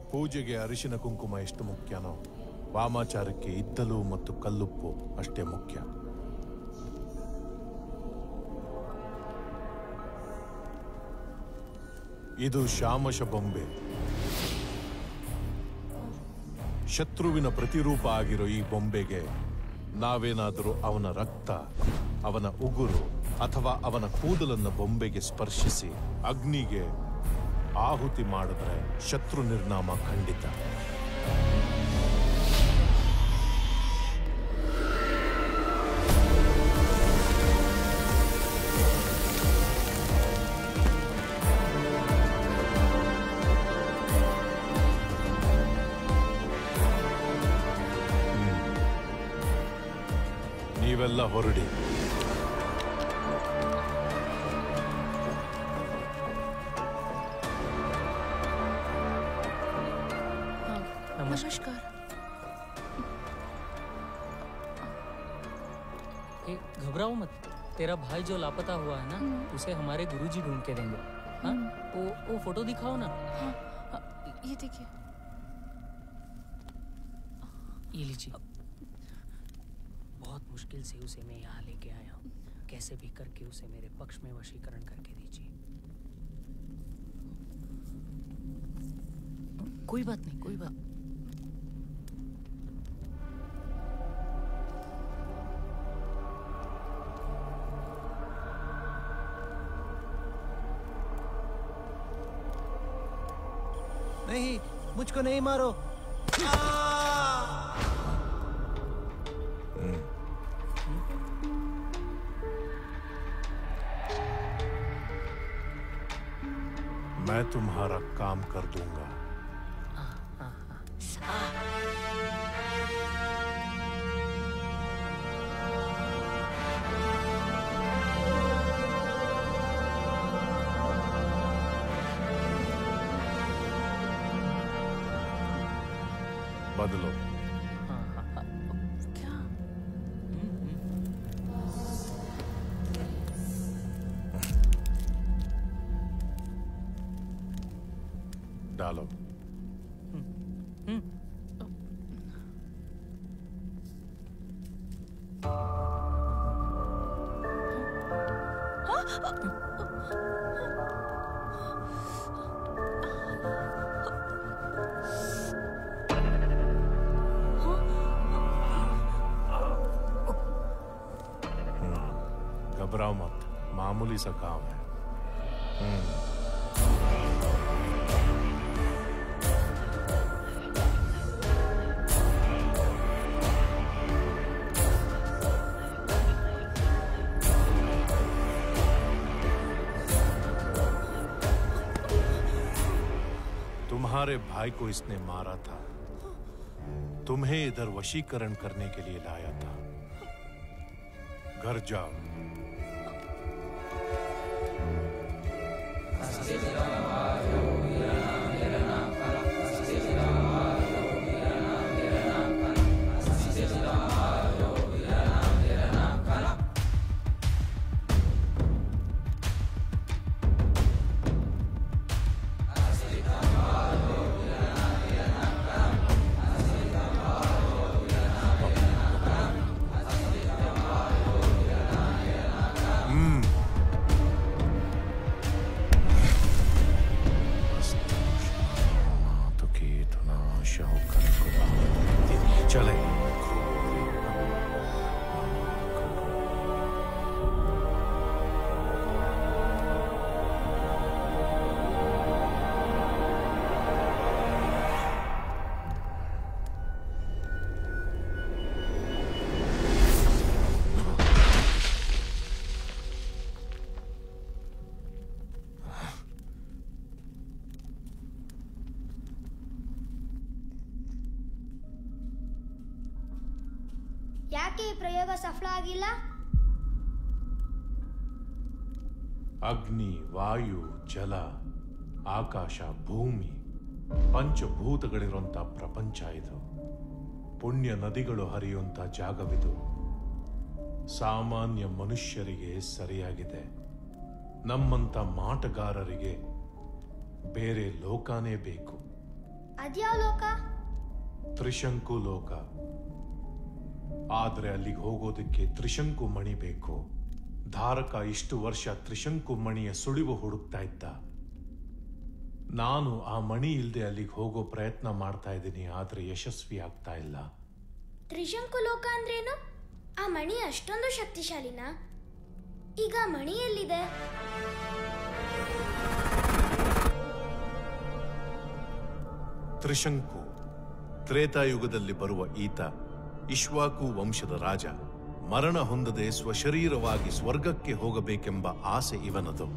ಪೂಜೆಗೆ ಅರಿಶಿನ ಕುಂಕುಮ ಎಷ್ಟು ಮುಖ್ಯನೋ ವಾಮಾಚಾರಕ್ಕೆ ಇದ್ದಲು ಮತ್ತು ಕಲ್ಲುಪ್ಪು ಅಷ್ಟೇ ಮುಖ್ಯ. ಇದು ಶಾಮಶ ಬೊಂಬೆ. ಶತ್ರುವಿನ ಪ್ರತಿರೂಪ ಆಗಿರೋ ಈ ಬೊಂಬೆಗೆ ನಾವೇನಾದರೂ ಅವನ ರಕ್ತ, ಅವನ ಉಗುರು ಅಥವಾ ಅವನ ಕೂದಲನ್ನು ಬೊಂಬೆಗೆ ಸ್ಪರ್ಶಿಸಿ ಅಗ್ನಿಗೆ ಆಹುತಿ ಮಾಡಿದ್ರೆ ಶತ್ರು ನಿರ್ನಾಮ ಖಂಡಿತ. ನೀವೆಲ್ಲ ಹೊರಡಿ. नमस्कार। घबराओ मत, तेरा भाई जो लापता हुआ है ना, उसे हमारे गुरुजी ढूंढ के देंगे। हाँ? वो फोटो दिखाओ ना। हाँ, ये देखिए। ये लीजिए। बहुत मुश्किल से उसे मैं यहाँ लेके आया हूँ। कैसे भी करके उसे मेरे पक्ष में वशीकरण करके दीजिए। कोई बात नहीं, कोई बात। नहीं, मुझको नहीं मारो। मैं तुम्हारा काम कर दूंगा। बदलो। क्या? डालो। घबराओ मत, मामूली सा काम है। तुम्हारे भाई को इसने मारा था, तुम्हें इधर वशीकरण करने के लिए लाया था। घर जाओ। चले। ಯಾಕೆ ಈ ಪ್ರಯೋಗ ಸಫಲ ಆಗಿಲ್ಲ? ಅಗ್ನಿ, ವಾಯು, ಜಲ, ಆಕಾಶ, ಭೂಮಿ ಪಂಚಭೂತಗಳಿರುವಂತ ಪ್ರಪಂಚ ಇದು. ಪುಣ್ಯ ನದಿಗಳು ಹರಿಯುವಂತ ಜಾಗವಿದು. ಸಾಮಾನ್ಯ ಮನುಷ್ಯರಿಗೆ ಸರಿಯಾಗಿದೆ. ನಮ್ಮಂತ ಮಾಟಗಾರರಿಗೆ ಬೇರೆ ಲೋಕನೇ ಬೇಕು. ಅದ್ಯಾವ ಲೋಕ? ತ್ರಿಶಂಕು ಲೋಕ. ಆದ್ರೆ ಅಲ್ಲಿಗೆ ಹೋಗೋದಕ್ಕೆ ತ್ರಿಶಂಕು ಮಣಿ ಬೇಕು. ಧಾರಕ ಇಷ್ಟು ವರ್ಷ ತ್ರಿಶಂಕು ಮಣಿಯ ಸುಳಿವು ಹುಡುಕ್ತಾ ಇದ್ದ. ನಾನು ಆ ಮಣಿ ಇಲ್ಲದೆ ಅಲ್ಲಿಗೆ ಹೋಗೋ ಪ್ರಯತ್ನ ಮಾಡ್ತಾ ಇದ್ದೀನಿ, ಆದ್ರೆ ಯಶಸ್ವಿ ಆಗ್ತಾ ಇಲ್ಲ. ತ್ರಿಶಂಕು ಲೋಕ ಅಂದ್ರೇನು? ಆ ಮಣಿ ಅಷ್ಟೊಂದು ಶಕ್ತಿಶಾಲಿನಾ? ಈಗ ಮಣಿ ಎಲ್ಲಿದೆ? ತ್ರಿಶಂಕು ತ್ರೇತಾಯುಗದಲ್ಲಿ ಬರುವ ಈತ ಇಕ್ಷ್ವಾಕು ವಂಶದ ರಾಜ. ಮರಣ ಹೊಂದದೆ ಸ್ವಶರೀರವಾಗಿ ಸ್ವರ್ಗಕ್ಕೆ ಹೋಗಬೇಕೆಂಬ ಆಸೆ ಇವನದು.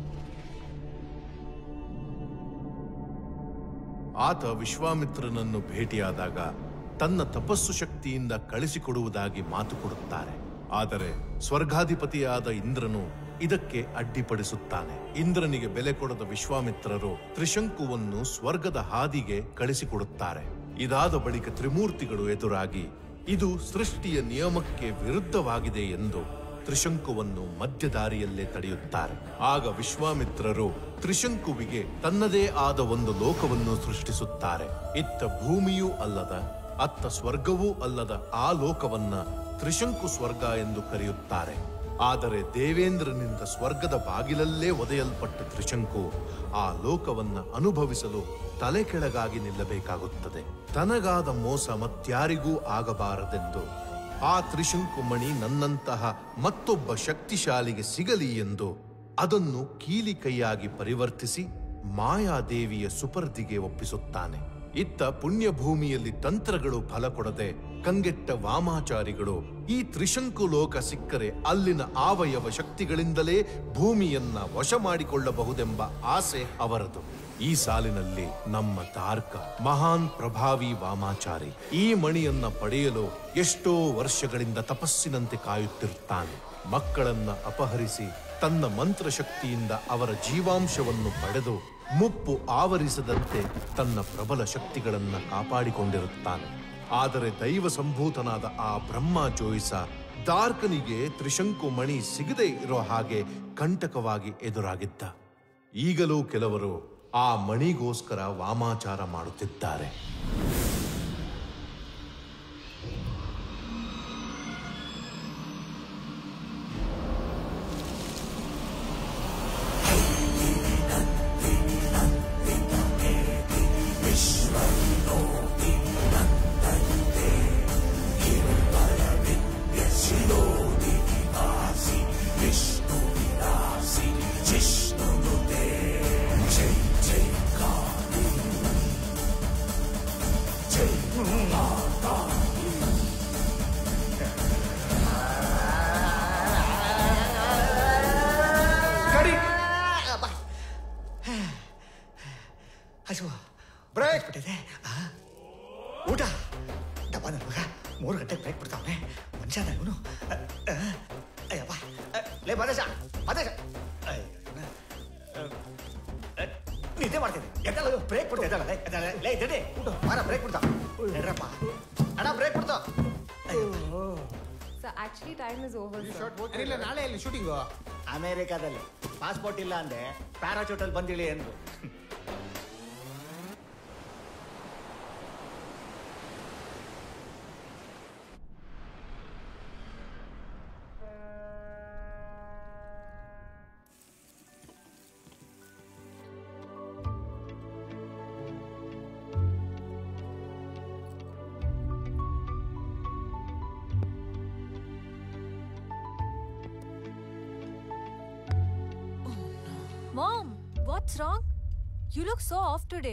ಆತ ವಿಶ್ವಾಮಿತ್ರನನ್ನು ಭೇಟಿಯಾದಾಗ ತನ್ನ ತಪಸ್ಸು ಶಕ್ತಿಯಿಂದ ಕಳಿಸಿಕೊಡುವುದಾಗಿ ಮಾತು ಕೊಡುತ್ತಾರೆ. ಆದರೆ ಸ್ವರ್ಗಾಧಿಪತಿಯಾದ ಇಂದ್ರನು ಇದಕ್ಕೆ ಅಡ್ಡಿಪಡಿಸುತ್ತಾನೆ. ಇಂದ್ರನಿಗೆ ಬೆಲೆ ಕೊಡದ ವಿಶ್ವಾಮಿತ್ರರು ತ್ರಿಶಂಕುವನ್ನು ಸ್ವರ್ಗದ ಹಾದಿಗೆ ಕಳಿಸಿಕೊಡುತ್ತಾರೆ. ಇದಾದ ಬಳಿಕ ತ್ರಿಮೂರ್ತಿಗಳು ಎದುರಾಗಿ ಇದು ಸೃಷ್ಟಿಯ ನಿಯಮಕ್ಕೆ ವಿರುದ್ಧವಾಗಿದೆ ಎಂದು ತ್ರಿಶಂಕುವನ್ನು ಮಧ್ಯದಾರಿಯಲ್ಲೇ ತಡೆಯುತ್ತಾರೆ. ಆಗ ವಿಶ್ವಾಮಿತ್ರರು ತ್ರಿಶಂಕುವಿಗೆ ತನ್ನದೇ ಆದ ಒಂದು ಲೋಕವನ್ನು ಸೃಷ್ಟಿಸುತ್ತಾರೆ. ಇತ್ತ ಭೂಮಿಯೂ ಅಲ್ಲದ, ಅತ್ತ ಸ್ವರ್ಗವೂ ಅಲ್ಲದ ಆ ಲೋಕವನ್ನ ತ್ರಿಶಂಕು ಸ್ವರ್ಗ ಎಂದು ಕರೆಯುತ್ತಾರೆ. ಆದರೆ ದೇವೇಂದ್ರನಿಂದ ಸ್ವರ್ಗದ ಬಾಗಿಲಲ್ಲೇ ಒದೆಯಲ್ಪಟ್ಟ ತ್ರಿಶಂಕು ಆ ಲೋಕವನ್ನ ಅನುಭವಿಸಲು ತಲೆ ಕೆಳಗಾಗಿ ನಿಲ್ಲಬೇಕಾಗುತ್ತದೆ. ತನಗಾದ ಮೋಸ ಮತ್ಯಾರಿಗೂ ಆಗಬಾರದೆಂದು ಆ ತ್ರಿಶಂಕು ಮಣಿ ನನ್ನಂತಹ ಮತ್ತೊಬ್ಬ ಶಕ್ತಿಶಾಲಿಗೆ ಸಿಗಲಿ ಎಂದು ಅದನ್ನು ಕೀಲಿ ಕೈಯಾಗಿ ಪರಿವರ್ತಿಸಿ ಮಾಯಾದೇವಿಯ ಸುಪರ್ದಿಗೆ ಒಪ್ಪಿಸುತ್ತಾನೆ. ಇತ್ತ ಪುಣ್ಯಭೂಮಿಯಲ್ಲಿ ತಂತ್ರಗಳು ಫಲ ಕೊಡದೆ ಕಂಗೆಟ್ಟ ವಾಮಾಚಾರಿಗಳು ಈ ತ್ರಿಶಂಕು ಲೋಕ ಸಿಕ್ಕರೆ ಅಲ್ಲಿನ ಆವಯವ ಶಕ್ತಿಗಳಿಂದಲೇ ಭೂಮಿಯನ್ನ ವಶ ಮಾಡಿಕೊಳ್ಳಬಹುದೆಂಬ ಆಸೆ ಅವರದು. ಈ ಸಾಲಿನಲ್ಲಿ ನಮ್ಮ ತಾರ್ಕ ಮಹಾನ್ ಪ್ರಭಾವಿ ವಾಮಾಚಾರಿ ಈ ಮಣಿಯನ್ನ ಪಡೆಯಲು ಎಷ್ಟೋ ವರ್ಷಗಳಿಂದ ತಪಸ್ಸಿನಂತೆ ಕಾಯುತ್ತಿರುತ್ತಾನೆ. ಮಕ್ಕಳನ್ನ ಅಪಹರಿಸಿ ತನ್ನ ಮಂತ್ರಶಕ್ತಿಯಿಂದ ಅವರ ಜೀವಾಂಶವನ್ನು ಪಡೆದು ಮುಪ್ಪು ಆವರಿಸದಂತೆ ತನ್ನ ಪ್ರಬಲ ಶಕ್ತಿಗಳನ್ನ ಕಾಪಾಡಿಕೊಂಡಿರುತ್ತಾನೆ. ಆದರೆ ದೈವ ಸಂಭೂತನಾದ ಆ ಬ್ರಹ್ಮ ಜೋಯಿಸ ದಾರ್ಕನಿಗೆ ತ್ರಿಶಂಕು ಮಣಿ ಸಿಗದೆ ಇರೋ ಹಾಗೆ ಕಂಟಕವಾಗಿ ಎದುರಾಗಿದ್ದ. ಈಗಲೂ ಕೆಲವರು ಆ ಮಣಿಗೋಸ್ಕರ ವಾಮಾಚಾರ ಮಾಡುತ್ತಿದ್ದಾರೆ. ಬ್ರೇಕ್ ಬಿಟ್ಟಿದೆ. ಊಟ ಡಬ್ಬ ನನ್ನ ಮಗ 3 ಗಂಟೆಗೆ ಬ್ರೇಕ್ ಬಿಡ್ತಾವನೆ ಮನುಷ್ಯ ಇವನು. ಅಯ್ಯಪ್ಪ ಲೇ ಮದೇಶ ನಿದ್ದೆ ಮಾಡ್ತೀನಿ. ಎದ್ದಲ್ಲ ಬ್ರೇಕ್ ಬಿಡ್ತಾ ಎದ್ದಲ್ಲ ಲೇ ಇದ್ದೇ ಊಟ ಮಾರ ಬ್ರೇಕ್ ಬಿಡ್ತಾವ ಎಡ್ರಪ್ಪ ಅಣ್ಣ ಬ್ರೇಕ್ ಬಿಡ್ತಾವ. So actually time is over. ಇಲ್ಲ ನಾಳೆ ಎಲ್ಲಿ ಶೂಟಿಂಗು? ಅಮೇರಿಕಾದಲ್ಲಿ ಪಾಸ್ಪೋರ್ಟ್ ಇಲ್ಲ ಅಂದೆ ಪ್ಯಾರಾಚೂಟಲ್ಲಿ ಬಂದಿಳಿ ಎಂದು. Mom, what's wrong? You look so off today.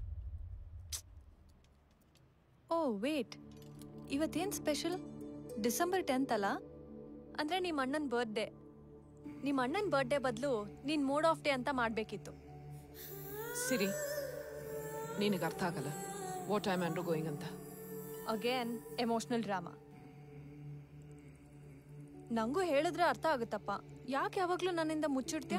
Oh, wait. ಇವತ್ತೇನ್ ಸ್ಪೆಷಲ್? ಡಿಸೆಂಬರ್ 10th ಅಲ್ಲ? ಅಂದ್ರೆ ನಿಮ್ಮ ಅಣ್ಣನ ಬರ್ತ್ಡೇ. ನಿಮ್ಮ ಅಣ್ಣನ ಬರ್ತ್ಡೇ ಬದಲು ನೀನ್ ಮೂಡ್ ಆಫ್ ಡೇ ಅಂತ ಮಾಡ್ಬೇಕಿತ್ತು. ಸಿರಿ, ನಿನಗೆ ಅರ್ಥ ಆಗಲ್ಲ ವಾಟ್ ಐ ಆಮ್ ಅಂಡರ್ಗೋಯಿಂಗ್ ಅಂತ. Again emotional drama. ನಂಗೂ ಹೇಳಿದ್ರೆ ಅರ್ಥ ಆಗುತ್ತಪ್ಪ. ಯಾಕೆ ಯಾವಾಗ್ಲೂ ನನ್ನಿಂದ ಮುಚ್ಚಿಡ್ತೀಯ?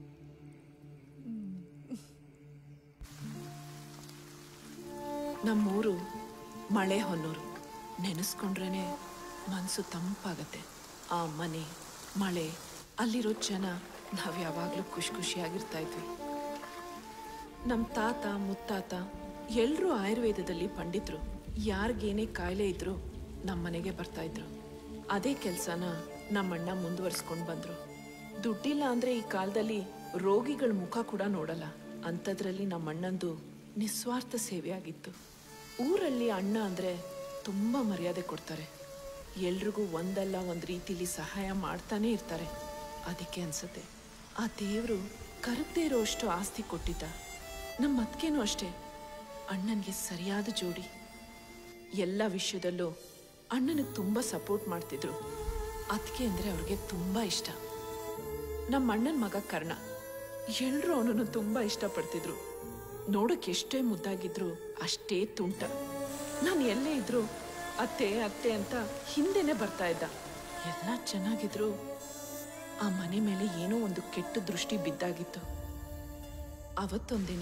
ನಮ್ಮೂರು ಮಳೆ ಹೊನ್ನೂರು. ನೆನೆಸ್ಕೊಂಡ್ರೇನೆ ಮನಸ್ಸು ತಂಪಾಗತ್ತೆ. ಆ ಮನೆ, ಮಳೆ, ಅಲ್ಲಿರೋ ಜನ, ನಾವು ಯಾವಾಗಲೂ ಖುಷಿಯಾಗಿರ್ತಾ ಇದ್ವಿ. ನಮ್ಮ ತಾತ ಮುತ್ತಾತ ಎಲ್ಲರೂ ಆಯುರ್ವೇದದಲ್ಲಿ ಪಂಡಿತರು. ಯಾರಿಗೇನೇ ಕಾಯಿಲೆ ಇದ್ರು ನಮ್ಮನೆಗೆ ಬರ್ತಾ ಇದ್ರು. ಅದೇ ಕೆಲಸನ ನಮ್ಮಣ್ಣ ಮುಂದುವರ್ಸ್ಕೊಂಡು ಬಂದ್ರು. ದುಡ್ಡಿಲ್ಲ ಅಂದ್ರೆ ಈ ಕಾಲದಲ್ಲಿ ರೋಗಿಗಳ ಮುಖ ಕೂಡ ನೋಡಲ್ಲ. ಅಂಥದ್ರಲ್ಲಿ ನಮ್ಮಣ್ಣಂದು ನಿಸ್ವಾರ್ಥ ಸೇವೆಯಾಗಿತ್ತು. ಊರಲ್ಲಿ ಅಣ್ಣ ಅಂದ್ರೆ ತುಂಬಾ ಮರ್ಯಾದೆ ಕೊಡ್ತಾರೆ. ಎಲ್ರಿಗೂ ಒಂದಲ್ಲ ಒಂದು ರೀತಿಲಿ ಸಹಾಯ ಮಾಡ್ತಾನೆ ಇರ್ತಾರೆ. ಅದಕ್ಕೆ ಅನ್ಸುತ್ತೆ ಆ ದೇವರು ಕರಗದೇ ಇರೋಷ್ಟು ಆಸ್ತಿ ಕೊಟ್ಟಿದ್ದ. ನಮ್ಮ ಅತ್ತಿಗೆನೂ ಅಷ್ಟೇ ಅಣ್ಣನಿಗೆ ಸರಿಯಾದ ಜೋಡಿ. ಎಲ್ಲ ವಿಷಯದಲ್ಲೂ ಅಣ್ಣನಿಗೆ ತುಂಬ ಸಪೋರ್ಟ್ ಮಾಡ್ತಿದ್ರು. ಅತ್ತಿಗೆ ಅಂದರೆ ಅವ್ರಿಗೆ ತುಂಬ ಇಷ್ಟ. ನಮ್ಮ ಅಣ್ಣನ ಮಗ ಕರ್ಣ, ಎಲ್ಲರೂ ಅವನನ್ನು ತುಂಬ ಇಷ್ಟಪಡ್ತಿದ್ರು. ನೋಡೋಕೆ ಎಷ್ಟೇ ಮುದ್ದಾಗಿದ್ರು ಅಷ್ಟೇ ತುಂಟ. ನಾನು ಎಲ್ಲೇ ಇದ್ರು ಅತ್ತೆ ಅತ್ತೆ ಅಂತ ಹಿಂದೆನೆ ಬರ್ತಾ ಇದ್ದ. ಎಲ್ಲ ಚೆನ್ನಾಗಿದ್ರು ಆ ಮನೆ ಮೇಲೆ ಏನೋ ಒಂದು ಕೆಟ್ಟ ದೃಷ್ಟಿ ಬಿದ್ದಾಗಿತ್ತು. ಅವತ್ತೊಂದಿನ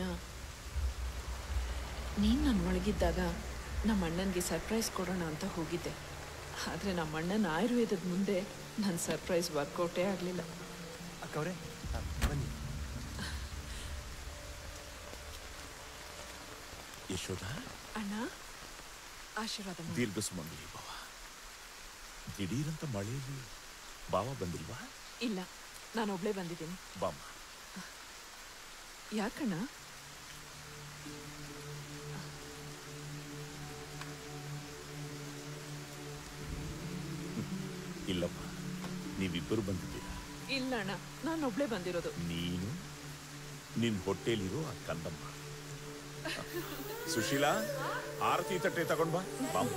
ನೀನು ನನ್ನ ಒಳಗಿದ್ದಾಗ ನಮ್ಮ ಅಣ್ಣನಿಗೆ ಸರ್ಪ್ರೈಸ್ ಕೊಡೋಣ ಅಂತ ಹೋಗಿದ್ದೆ. ಆದರೆ ನಮ್ಮ ಅಣ್ಣನ ಆಯುರ್ವೇದದ ಮುಂದೆ ನನ್ನ ಸರ್ಪ್ರೈಸ್ ವರ್ಕೌಟೇ ಆಗಲಿಲ್ಲ. ಅಕ್ಕವ್ರೆ ಬನ್ನಿ. ಯಶೋಧ, ಅಣ್ಣ ಆಶೀರ್ವಾದ ಮಾಡಿ. ದೀರ್ಘ ಸುಮಂಗಲಿ ಬಾವ. ದಿಢೀರಂತ ಮಳೆಯಲ್ಲಿ ಬಾವ ಬಂದಿಲ್ವಾ? ಇಲ್ಲ, ನಾನೊಬ್ಳೇ ಬಂದಿದ್ದೀನಿ. ಬಾಮ್ಮ. ಯಾಕಣ್ಣ? ಇಲ್ಲಮ್ಮ, ನೀವಿಬ್ಬರು ಬಂದಿದ್ದೀರಾ? ಇಲ್ಲ ಅಣ್ಣ, ನಾನೊಬ್ಳೇ ಬಂದಿರೋದು. ನೀನು ನಿನ್ ಹೊಟ್ಟೆಲಿರೋ ಆ ಕಂದಮ್ಮ. ಸುಶೀಲಾ, ಆರತಿ ತಟ್ಟೆ ತಗೊಂಡ್ ಬಾ. ಬಾಮ್ಮ.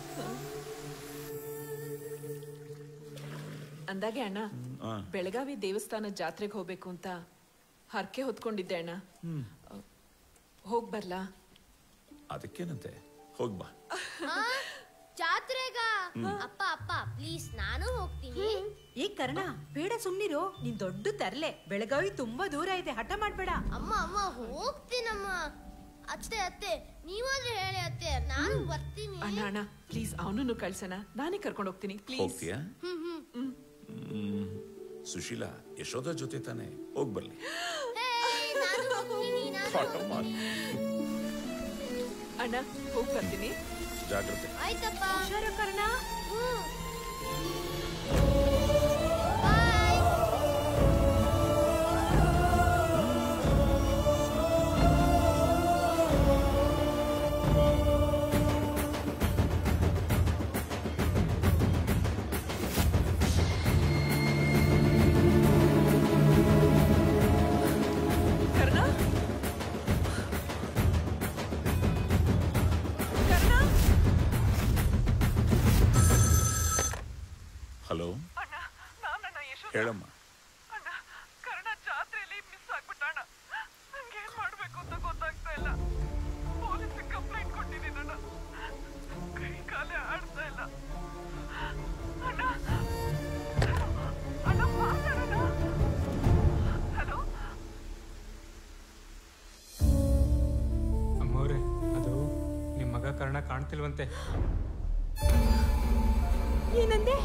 ಅಂದಾಗೆ ಅಣ್ಣ, ಬೆಳಗಾವಿ ದೇವಸ್ಥಾನ ಜಾತ್ರೆಗೆ ಹೋಗ್ಬೇಕು ಅಂತ ಹರಕೆ ಹೊತ್ಕೊಂಡಿದ್ದೆ ಅಣ್ಣ. ಹೋಗ್ ಬರ್ಲಾ? ಅದಕ್ಕೇನಂತೆ, ಹೋಗ್ ಬಾ. ಜಾತ್ರೆಗ ಅಪ್ಪ ಅಪ್ಪ ಪ್ಲೀಸ್ ನಾನು ಹೋಗ್ತೀನಿ. ಈ ಕರ್ಣ ಬೇಡ, ಸುಮ್ನಿರು. ನೀನ್ ದೊಡ್ಡ ತರ್ಲೆ. ಬೆಳಗಾವಿ ತುಂಬಾ ದೂರ ಇದೆ, ಹಠ ಮಾಡ್ಬೇಡ. ಅಮ್ಮ ಅಮ್ಮ ಹೋಗ್ತೀನಮ್ಮ. ಅತ್ತೆ ಅತ್ತೆ ನೀವಾದ್ರೆ ಹೇಳಿ ಅತ್ತೆ, ನಾನು ಬರ್ತೀನಿ. ಅಣ್ಣ ಅಣ್ಣ ಪ್ಲೀಸ್, ಅವನನ್ನು ಕಳ್ಸಣ. ನಾನೇ ಕರ್ಕೊಂಡು ಹೋಗ್ತೀನಿ ಪ್ಲೀಸ್. ಹೋಗ್ತೀಯಾ? ಸುಶೀಲಾ, ಯಶೋಧ ಜೊತೆ ತಾನೆ, ಹೋಗ್ ಬರ್ಲಿ. ಅಣ್ಣ ಹೋಗ್ ಬರ್ತೀನಿ. ಜಾಗ್ರತೆ. ಆಯ್ತಪ್ಪ. ಹುಷಾರು ಕರ್ಣ. ಹಲೋ, ಹೇಳಮ್ಮ. ಅಣ್ಣ, ಕರ್ಣ ಜಾತ್ರೆಯಲ್ಲಿ ಮಿಸ್ ಆಗ್ಬಿಟ್ಟಣ್ಣ. ನಂಗೆ ಏನ್ ಮಾಡ್ಬೇಕು ಅಂತ ಗೊತ್ತಾಗ್ತಾ ಇಲ್ಲ. ಪೊಲೀಸ್ ಕಂಪ್ಲೇಂಟ್ ಕೊಟ್ಟಿದ್ದೀನಿ ಅಣ್ಣ. ಕೈ ಕಾಲೇ ಆಡ್ತಾ ಇಲ್ಲ ಅಣ್ಣ. ಅಣ್ಣ ಮಾತಾಡೋಣ. ಹಲೋ ಅಮ್ಮವ್ರೆ, ಅದು ನಿಮ್ಮ ಮಗ ಕರ್ಣ ಕಾಣ್ತಿಲ್ವಂತೆ. ಏನಂದೆ?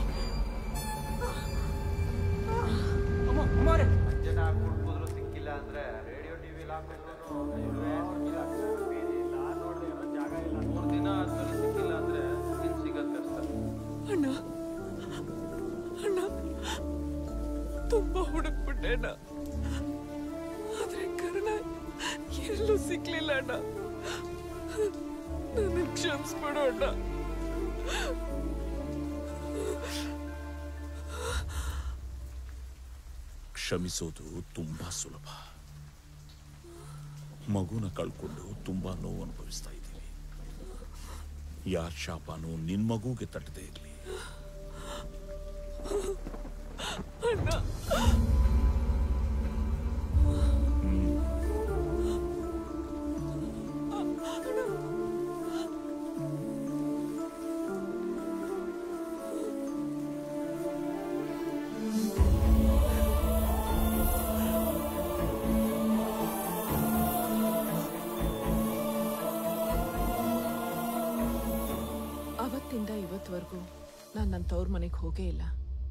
ಜನ ಕುಡ್ಬೋದ್ರು ಸಿಕ್ಕಿಲ್ಲ ಅಂದ್ರೆ ರೇಡಿಯೋ ಟಿವಿಲಿ ಜಾಗ ಇಲ್ಲ. 3 ದಿನ ಆದ್ಮೇಲೆ ಸಿಕ್ಕಿಲ್ಲ ಅಂದ್ರೆ ಇನ್ ಸಿಗತ್ತೆ ಸರ್. ಅಣ್ಣ ಅಣ್ಣ ತುಂಬಾ ಹುಡುಕ್ಬಿಟ್ಟೆ ಅಣ್ಣ. ಆದ್ರೆ ಕರ್ಣ ಎಲ್ಲೂ ಸಿಕ್ಲಿಲ್ಲ ಅಣ್ಣ. ನನ್ನ ಕ್ಷಮಿಸ್ಬಿಡು ಅಣ್ಣ. ಕ್ಷಮಿಸೋದು ತುಂಬಾ ಸುಲಭ. ಮಗುನ ಕಳ್ಕೊಂಡು ತುಂಬಾ ನೋವು ಅನುಭವಿಸ್ತಾ ಇದ್ದೀವಿ. ಯಾರ ಶಾಪನೂ ನಿನ್ ಮಗುಗೆ ತಟ್ಟದೇ ಇರಲಿ. ಅಣ್ಣ ಅವತ್ತಿಂದ ಇವತ್ತವರೆಗೂ ನಾನು ನನ್ನ ತವ್ರ ಮನೆಗೆ ಹೋಗೇ ಇಲ್ಲ.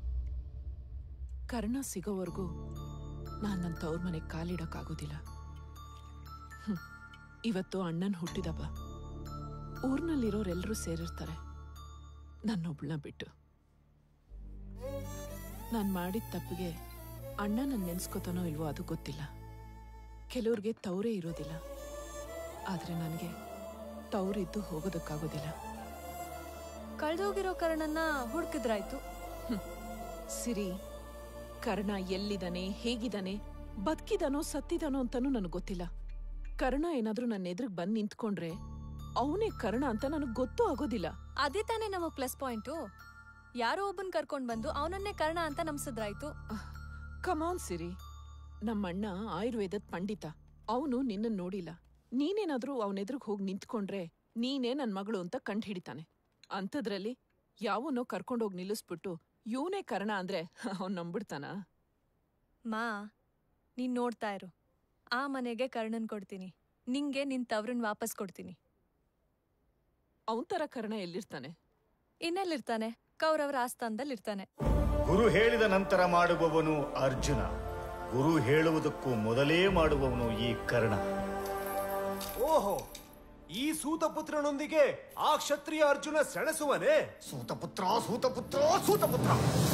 ಕರ್ಣ ಸಿಗೋವರೆಗೂ ನಾನು ನನ್ನ ತವ್ರ ಮನೆಗೆ ಕಾಲಿಡೋಕ್ಕಾಗೋದಿಲ್ಲ. ಇವತ್ತು ಅಣ್ಣನ ಹುಟ್ಟಿದಬ್ಬ. ಊರ್ನಲ್ಲಿರೋರೆಲ್ಲರೂ ಸೇರಿರ್ತಾರೆ, ನನ್ನೊಬ್ಳನ್ನ ಬಿಟ್ಟು. ನಾನು ಮಾಡಿದ ತಪ್ಪಿಗೆ ಅಣ್ಣ ನನ್ನ ನೆನ್ಸ್ಕೊತಾನೋ ಇಲ್ವೋ ಅದು ಗೊತ್ತಿಲ್ಲ. ಕೆಲವ್ರಿಗೆ ತವರೇ ಇರೋದಿಲ್ಲ, ಆದ್ರೆ ನನಗೆ ತವರಿದ್ದು ಹೋಗೋದಕ್ಕಾಗೋದಿಲ್ಲ. ಕಳ್ದೋಗಿರೋ ಕರ್ಣನ್ನ ಹುಡುಕಿದ್ರಾಯ್ತು. ಸಿರಿ, ಕರ್ಣ ಎಲ್ಲಿದ್ದಾನೆ, ಹೇಗಿದ್ದಾನೆ, ಬದುಕಿದಾನೋ ಸತ್ತಿದಾನೋ ಅಂತಾನೂ ನನಗೆ ಗೊತ್ತಿಲ್ಲ. ಕರ್ಣ ಏನಾದ್ರೂ ನನ್ನ ಎದುರಿಗೆ ಬಂದು ನಿಂತ್ಕೊಂಡ್ರೆ ಅವನೇ ಕರ್ಣ ಅಂತ ನನಗೆ ಗೊತ್ತೂ ಆಗೋದಿಲ್ಲ. ಅದೇ ತಾನೇ ನಮಗ್ ಪ್ಲಸ್ ಪಾಯಿಂಟು. ಯಾರೋ ಒಬ್ಬನ್ ಕರ್ಕೊಂಡ್ ಬಂದು ಅವನನ್ನೇ ಕರ್ಣ ಅಂತ ನಂಬಿಸಿದ್ರಾಯ್ತು. ಕಮಾನ್ ಸಿರಿ, ನಮ್ಮಣ್ಣ ಆಯುರ್ವೇದದ ಪಂಡಿತ. ಅವನು ನಿನ್ನ ನೋಡಿಲ್ಲ. ನೀನೇನಾದ್ರೂ ಅವನೆದ್ರಿಗೆ ಹೋಗಿ ನಿಂತ್ಕೊಂಡ್ರೆ ನೀನೇ ನನ್ನ ಮಗಳು ಅಂತ ಕಂಡು ಹಿಡಿತಾನೆ. ಅಂಥದ್ರಲ್ಲಿ ಯಾವನೋ ಕರ್ಕೊಂಡೋಗಿ ನಿಲ್ಲಿಸ್ಬಿಟ್ಟು ಇವನೇ ಕರ್ಣ ಅಂದ್ರೆ ಅವ್ನು ನಂಬಿಡ್ತಾನ? ಮಾ, ನೀನ್ ನೋಡ್ತಾ ಇರು. ಆ ಮನೆಗೆ ಕರ್ಣನ್ ಕೊಡ್ತೀನಿ, ನಿಂಗೆ ನಿನ್ ತವ್ರನ್ ವಾಪಸ್ ಕೊಡ್ತೀನಿ. ಅವನ್ ತರ ಕರ್ಣ ಎಲ್ಲಿರ್ತಾನೆ? ಇನ್ನೆಲ್ಲಿರ್ತಾನೆ? ಕೌರವರ ಆಸ್ಥಾನದಲ್ಲಿರ್ತಾನೆ. ಗುರು ಹೇಳಿದ ನಂತರ ಮಾಡುವವನು ಅರ್ಜುನ, ಗುರು ಹೇಳುವುದಕ್ಕೂ ಮೊದಲೇ ಮಾಡುವವನು ಈ ಕರ್ಣ. ಓಹೋ, ಈ ಸೂತಪುತ್ರನೊಂದಿಗೆ ಆ ಕ್ಷತ್ರಿಯ ಅರ್ಜುನ ಸೆಣಸುವನೇ? ಸೂತಪುತ್ರ ಸೂತಪುತ್ರ ಸೂತಪುತ್ರ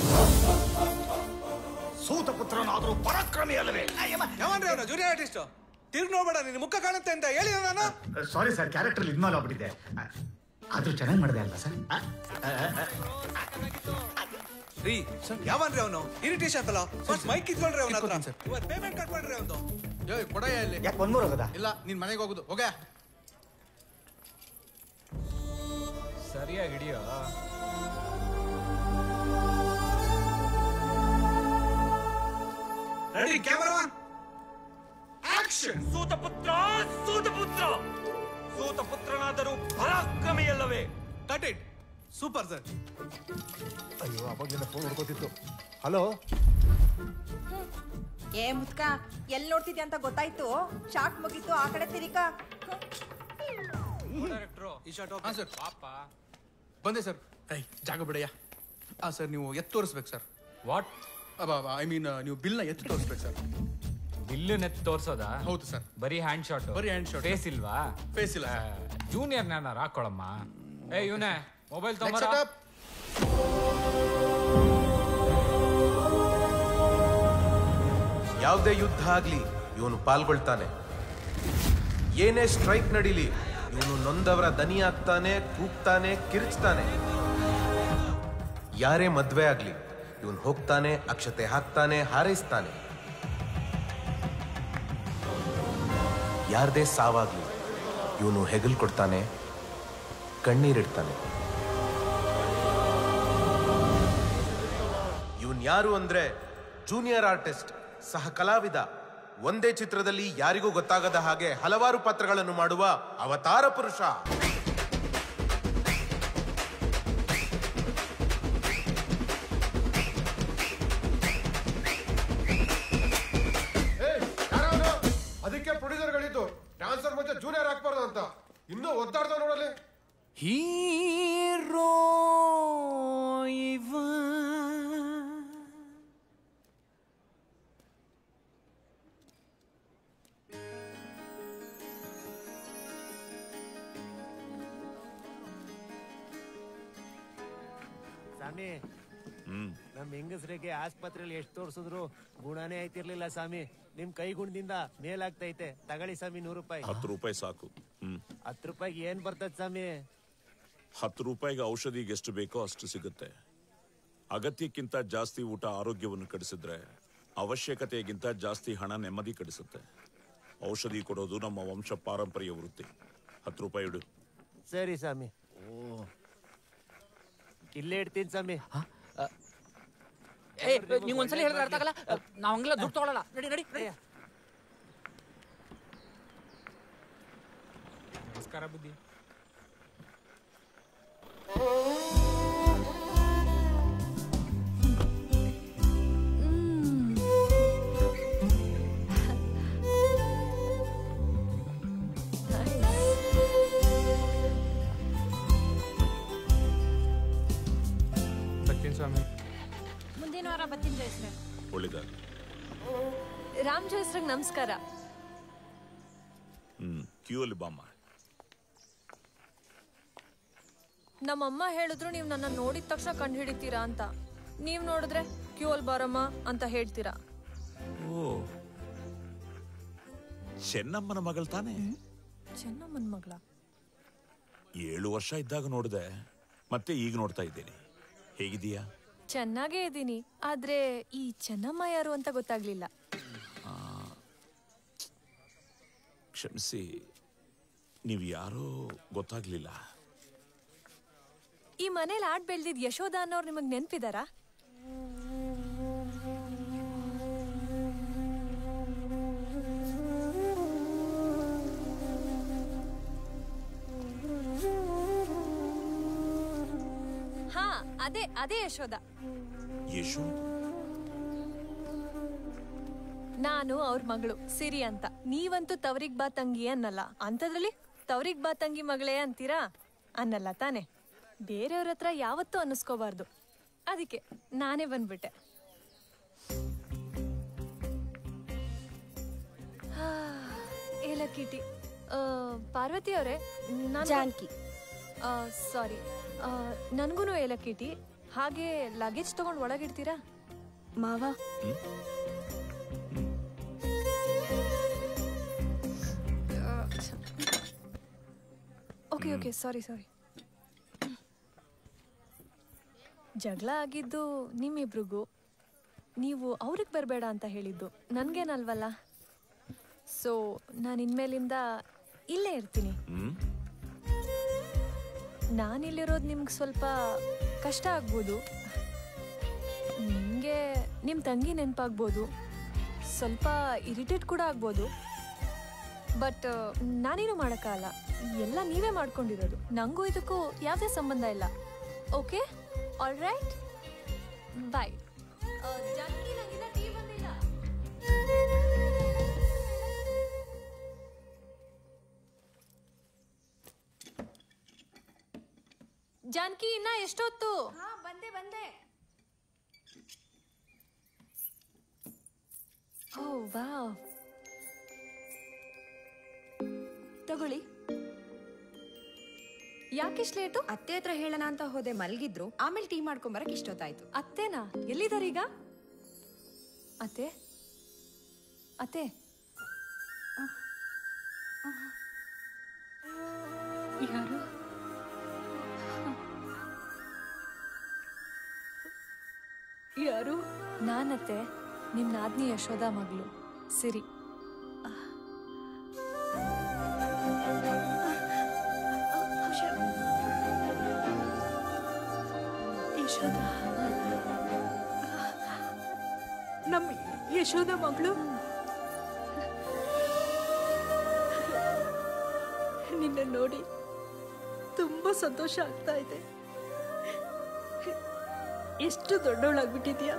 ಸೂತಪುತ್ರನಾದರೂ ಪರಾಕ್ರಮಿ ಅಲ್ಲವೇ? ಯಾವನ್ರಿ ಅವನು ಜೂನಿಯರ್ ಆರ್ಟಿಸ್ಟ್? ತಿರ್ಗಿ ನೋಡ್ಬೇಡ, ನಿನ್ನ ಮುಖ ಕಾಣುತ್ತೆ ಅಂತ ಹೇಳಿದ ನಾನು. ಸಾರಿ ಸರ್, ಕ್ಯಾರೆಕ್ಟರ್ ಇನ್ವಾಲ್ವ್ ಆಗ್ಬಿಟ್ಟಿದೆ. ಆದ್ರೂ ಚೆನ್ನಾಗಿ ಮಾಡಿದೆ ಅಲ್ವಾ ಸರ್? ರೀ, ಯಾವನ್ರಿ ಅವನು? Irritation fellow. ಫಸ್ಟ್ ಮೈಕ್ ಕಿತ್ಕೊಳ್ರಿ ಅವನ ಹತ್ರ. ಇವತ್ತು ಪೇಮೆಂಟ್ ಕಟ್ ಮಾಡ್ರಿ ಅವನು. ಏಯ್ ಕೊಡಯ್ಯ ಇಲ್ಲಿ. ಯಾಕೆ ಒಂದ್ಮೂರು ಹೋಗದ? ಇಲ್ಲ, ನಿನ್ ಮನೆಗೆ ಹೋಗುದು. ಹೋಗ ಸರಿಯಾಗಿ ಹಿಡಿಯೋ. Ready, camera action. ಸೂತಪುತ್ರ ಸೂತಪುತ್ರ ಸೂತಪುತ್ರನಾದರೂ ಪರಾಕ್ರಮಿಯಲ್ಲವೇ? Cut it. Super sir. ಅಯ್ಯೋ, ಅವಾಗಿಂದ ಫೋನ್ ಹೊಡ್ಕೋತಿತ್ತು. ಹಲೋ, ಏ ಮುತ್ಕ, ಎಲ್ಲಿ ನೋಡ್ತಿದ್ಯಾ ಅಂತ ಗೊತ್ತಾಯ್ತು. ಶಾಕ್ ಮುಗಿತು, ಆ ಕಡೆ ತಿರಿಕ. ಸರ್ ಬಂದೆ ಸರ್. ಜಾಗ ಬಿಡಯ್ಯ. ಸರ್ ನೀವು ಎತ್ತು ತೋರಿಸ್ಬೇಕು ಸರ್. ವಾಟ್? ಐ ಮೀನ್ ನೀವು ಬಿಲ್ನ ಎತ್ತು ತೋರಿಸ್ಬೇಕು ಸರ್. ಬಿಲ್ಲು ನೆತ್ ತೋರ್ಸೋದಾ? ಹೌದು ಸರ್. ಬರೀ ಹ್ಯಾಂಡ್ ಶಾಟ್? ಬರೀ ಹ್ಯಾಂಡ್ ಶಾಟ್. ಫೇಸ್ ಇಲ್ವಾ? ಫೇಸ್ ಇಲ್ಲ. ಜೂನಿಯರ್ ನಾನಾರ ಹಾಕೊಳಮ್ಮ. ಏ ಇವನೇ ಮೊಬೈಲ್ ತಗೊಂಬರ. ಯಾವುದೇ ಯುದ್ಧ ಆಗ್ಲಿ ಇವನು ಪಾಲ್ಗೊಳ್ತಾನೆ. ಏನೇ ಸ್ಟ್ರೈಕ್ ನಡೀಲಿ ಇವನು ನೊಂದವರ ದನಿ ಆಗ್ತಾನೆ, ಕೂಗ್ತಾನೆ, ಕಿರ್ಚ್ತಾನೆ. ಯಾರೇ ಮದ್ವೆ ಆಗ್ಲಿ ಇವನು ಹೋಗ್ತಾನೆ, ಅಕ್ಷತೆ ಹಾಕ್ತಾನೆ, ಹಾರೈಸ್ತಾನೆ. ಯಾರದೇ ಸಾವಾಗ್ಲಿ ಇವನು ಹೆಗಲ್ ಕೊಡ್ತಾನೆ, ಕಣ್ಣೀರಿಡ್ತಾನೆ. ಇವನ್ ಯಾರು ಅಂದ್ರೆ ಜೂನಿಯರ್ ಆರ್ಟಿಸ್ಟ್, ಸಹ ಕಲಾವಿದ. ಒಂದೇ ಚಿತ್ರದಲ್ಲಿ ಯಾರಿಗೂ ಗೊತ್ತಾಗದ ಹಾಗೆ ಹಲವಾರು ಪಾತ್ರಗಳನ್ನು ಮಾಡುವ ಅವತಾರ ಪುರುಷ. ಅದಕ್ಕೆ ಪ್ರೊಡ್ಯೂಸರ್ಗಳಿದ್ದು ಡ್ಯಾನ್ಸರ್ ಮತ್ತೆ ಜೂನಿಯರ್ ಹಾಕ್ಬಾರ್ದು ಅಂತ. ಇನ್ನೂ ಒದ್ದಾಡ್ದ ನೋಡಲಿ. ಹೀರೋ ಸ್ವಾಮಿ, ನಮ್ ಹೆಂಗಸ್ರಿಗೆ ಆಸ್ಪತ್ರೆಯಲ್ಲಿ ಎಷ್ಟು ತೋರ್ಸಿದ್ರು ಗುಣನೇ ಆಯ್ತಿರ್ಲಿಲ್ಲ ಸ್ವಾಮಿ. ನಿಮ್ ಕೈ ಗುಣದಿಂದ ಮೇಲಾಗ್ತೈತೆ. ತಗೊಳ್ಳಿ ಸ್ವಾಮಿ, 100 ರೂಪಾಯಿ. 10 ರೂಪಾಯಿ ಸಾಕು. 10 ರೂಪಾಯಿಗೆ ಏನ್ ಬರ್ತದ ಸ್ವಾಮಿ? 10 ರೂಪಾಯಿಗೆ ಔಷಧಿಗೆ ಎಷ್ಟು ಬೇಕೋ ಅಷ್ಟು ಸಿಗುತ್ತೆ. ಅಗತ್ಯಕ್ಕಿಂತ ಜಾಸ್ತಿ ಊಟ ಆರೋಗ್ಯವನ್ನು ಕೆಡಿಸಿದ್ರೆ, ಅವಶ್ಯಕತೆಗಿಂತ ಜಾಸ್ತಿ ಹಣ ನೆಮ್ಮದಿ ಕೆಡಿಸುತ್ತೆ. ಔಷಧಿ ಕೊಡೋದು ನಮ್ಮ ವಂಶ ಪಾರಂಪರ್ಯ ವೃತ್ತಿ. 10 ರೂಪಾಯಿ ಇಡು. ಸರಿ ಸ್ವಾಮಿ. ಇಲ್ಲೇ ಇಡ್ತೀನಿ ಸ್ವಾಮಿ. ನೀವು ಒಂದ್ಸಲ ಹೇಳಿದ್ರೆ ಅರ್ಥ ಆಗಲ್ಲ. ನಾವು ಹಂಗೆಲ್ಲ ದುಡ್ಡು ತಗೊಳ್ಳಲ್ಲ. ನಡಿ ನಡಿ. ನಮಸ್ಕಾರ ಬುದ್ಧಿ. ಬರ್ತೀನಿ ಸ್ವಾಮಿ. ಮುಂದಿನ ವಾರ ಬರ್ತೀನಿ ಜಯಶ್ರೀ. ಒಳ್ಳೆದಾಗಲಿ. ರಾಮ್ ಜಯಶ್ರೀಗೆ ನಮಸ್ಕಾರ. ಕ್ಯೂ ಅಲ್ಲಿ ಬಾಮ್ಮ. ನಮ್ಮಮ್ಮ ಹೇಳಿದ್ರು ನೀವು ನನ್ನ ನೋಡಿದ ತಕ್ಷಣ ಕಂಡು ಹಿಡಿತೀರಾ ಅಂತ. ನೀವ್ ನೋಡಿದ್ರೆ ಕ್ಯೂ ಅಲ್ಲಿ ಬಾರಮ್ಮ ಅಂತ ಹೇಳ್ತೀರಾ. ಓ, ಚೆನ್ನಮ್ಮನ ಮಗಳು ತಾನೇ? ಚೆನ್ನಮ್ಮನ ಮಗಳ? 7 ವರ್ಷ ಇದ್ದಾಗ ನೋಡಿದೆ, ಮತ್ತೆ ಈಗ ನೋಡ್ತಾ ಇದ್ದೀನಿ. ಹೇಗಿದೀಯಾ? ಚೆನ್ನಾಗೇ ಇದ್ದೀನಿ, ಆದ್ರೆ ಈ ಚೆನ್ನಮ್ಮ ಯಾರು ಅಂತ ಗೊತ್ತಾಗ್ಲಿಲ್ಲ. ಕ್ಷಮಿಸಿ, ನೀವು ಯಾರೋ ಗೊತ್ತಾಗ್ಲಿಲ್ಲ. ಈ ಮನೇಲಿ ಆಡ್ ಬೆಳ್ದಿದ್ ಯಶೋಧ ಅನ್ನೋರು ನಿಮಗ್ ನೆನ್ಪಿದಾರಾ? ಹಾ, ಅದೇ ಯಶೋಧ. ನಾನು ಅವ್ರ ಮಗಳು ಸಿರಿ ಅಂತ. ನೀವಂತೂ ತವರಿಗ್ ಬಾ ತಂಗಿ ಅನ್ನಲ್ಲ, ಅಂಥದ್ರಲ್ಲಿ ತವರಿಗ್ ಬಾ ತಂಗಿ ಮಗಳೇ ಅಂತೀರಾ? ಅನ್ನಲ್ಲ ತಾನೆ. ಬೇರೆಯವ್ರ ಹತ್ರ ಯಾವತ್ತೂ ಅನ್ನಿಸ್ಕೋಬಾರ್ದು, ಅದಕ್ಕೆ ನಾನೇ ಬಂದ್ಬಿಟ್ಟೆ. ಏಲಕ್ಕಿ ಟೀ. ಪಾರ್ವತಿ ಅವರೇ, ಜಾನ್ಕಿ. ಸಾರಿ, ನನ್ಗೂ ಏಲಕ್ಕಿ ಟೀ. ಹಾಗೆ ಲಗೇಜ್ ತಗೊಂಡು ಒಳಗಿಡ್ತೀರಾ? ಮಾವ, ಓಕೆ ಸಾರಿ. ಜಗಳ ಆಗಿದ್ದು ನಿಮ್ಮಿಬ್ರಿಗೂ. ನೀವು ಅವ್ರಿಗೆ ಬರಬೇಡ ಅಂತ ಹೇಳಿದ್ದು ನನ್ಗೇನಲ್ವಲ್ಲ. ಸೊ ನಾನು ಇನ್ಮೇಲಿಂದ ಇಲ್ಲೇ ಇರ್ತೀನಿ. ನಾನಿಲ್ಲಿರೋದು ನಿಮ್ಗೆ ಸ್ವಲ್ಪ ಕಷ್ಟ ಆಗ್ಬೋದು. ನಿಮಗೆ ನಿಮ್ಮ ತಂಗಿ ನೆನಪಾಗ್ಬೋದು, ಸ್ವಲ್ಪ ಇರಿಟೇಟ್ ಕೂಡ ಆಗ್ಬೋದು. ಬಟ್ ನಾನೇನು ಮಾಡೋಕ್ಕಾಗಲ್ಲ, ಎಲ್ಲ ನೀವೇ ಮಾಡ್ಕೊಂಡಿರೋದು. ನನಗೂ ಇದಕ್ಕೂ ಯಾವುದೇ ಸಂಬಂಧ ಇಲ್ಲ. Okay, all right, bye. Janaki, ನಂಗಿನ್ನ ಟೀ ಬಂದಿಲ್ಲ. ಜಾನಕಿ, ಇನ್ನ ಎಷ್ಟೊತ್ತು? ಬಂದೆ. ಓ ವಾವ್, ತಗೊಳ್ಳಿ. ಯಾಕಿಷ್ಟು ಲೇಟು? ಅತ್ತೆ ಹತ್ರ ಹೇಳೋಣ ಅಂತ ಹೋದೆ, ಮಲ್ಗಿದ್ರು. ಆಮೇಲೆ ಟೀ ಮಾಡ್ಕೊಂಬರಕ್ ಇಷ್ಟೊತ್ತಾಯ್ತು. ಅತ್ತೇನಾ? ಎಲ್ಲಿದಾರೀಗ? ಅತ್ತೆ ಯಾರು? ಯಾರು? ನಾನತ್ತೆ, ನಿಮ್ ನಾದ್ನಿ ಯಶೋಧ ಮಗಳು ಸಿರಿ. ಯಶೋಧ, ನಮ್ಮ ಯಶೋಧ ಮಗಳು. ನಿನ್ನ ನೋಡಿ ತುಂಬಾ ಸಂತೋಷ ಆಗ್ತಾ ಇದೆ. ಎಷ್ಟು ದೊಡ್ಡವಳಾಗ್ಬಿಟ್ಟಿದ್ಯಾ.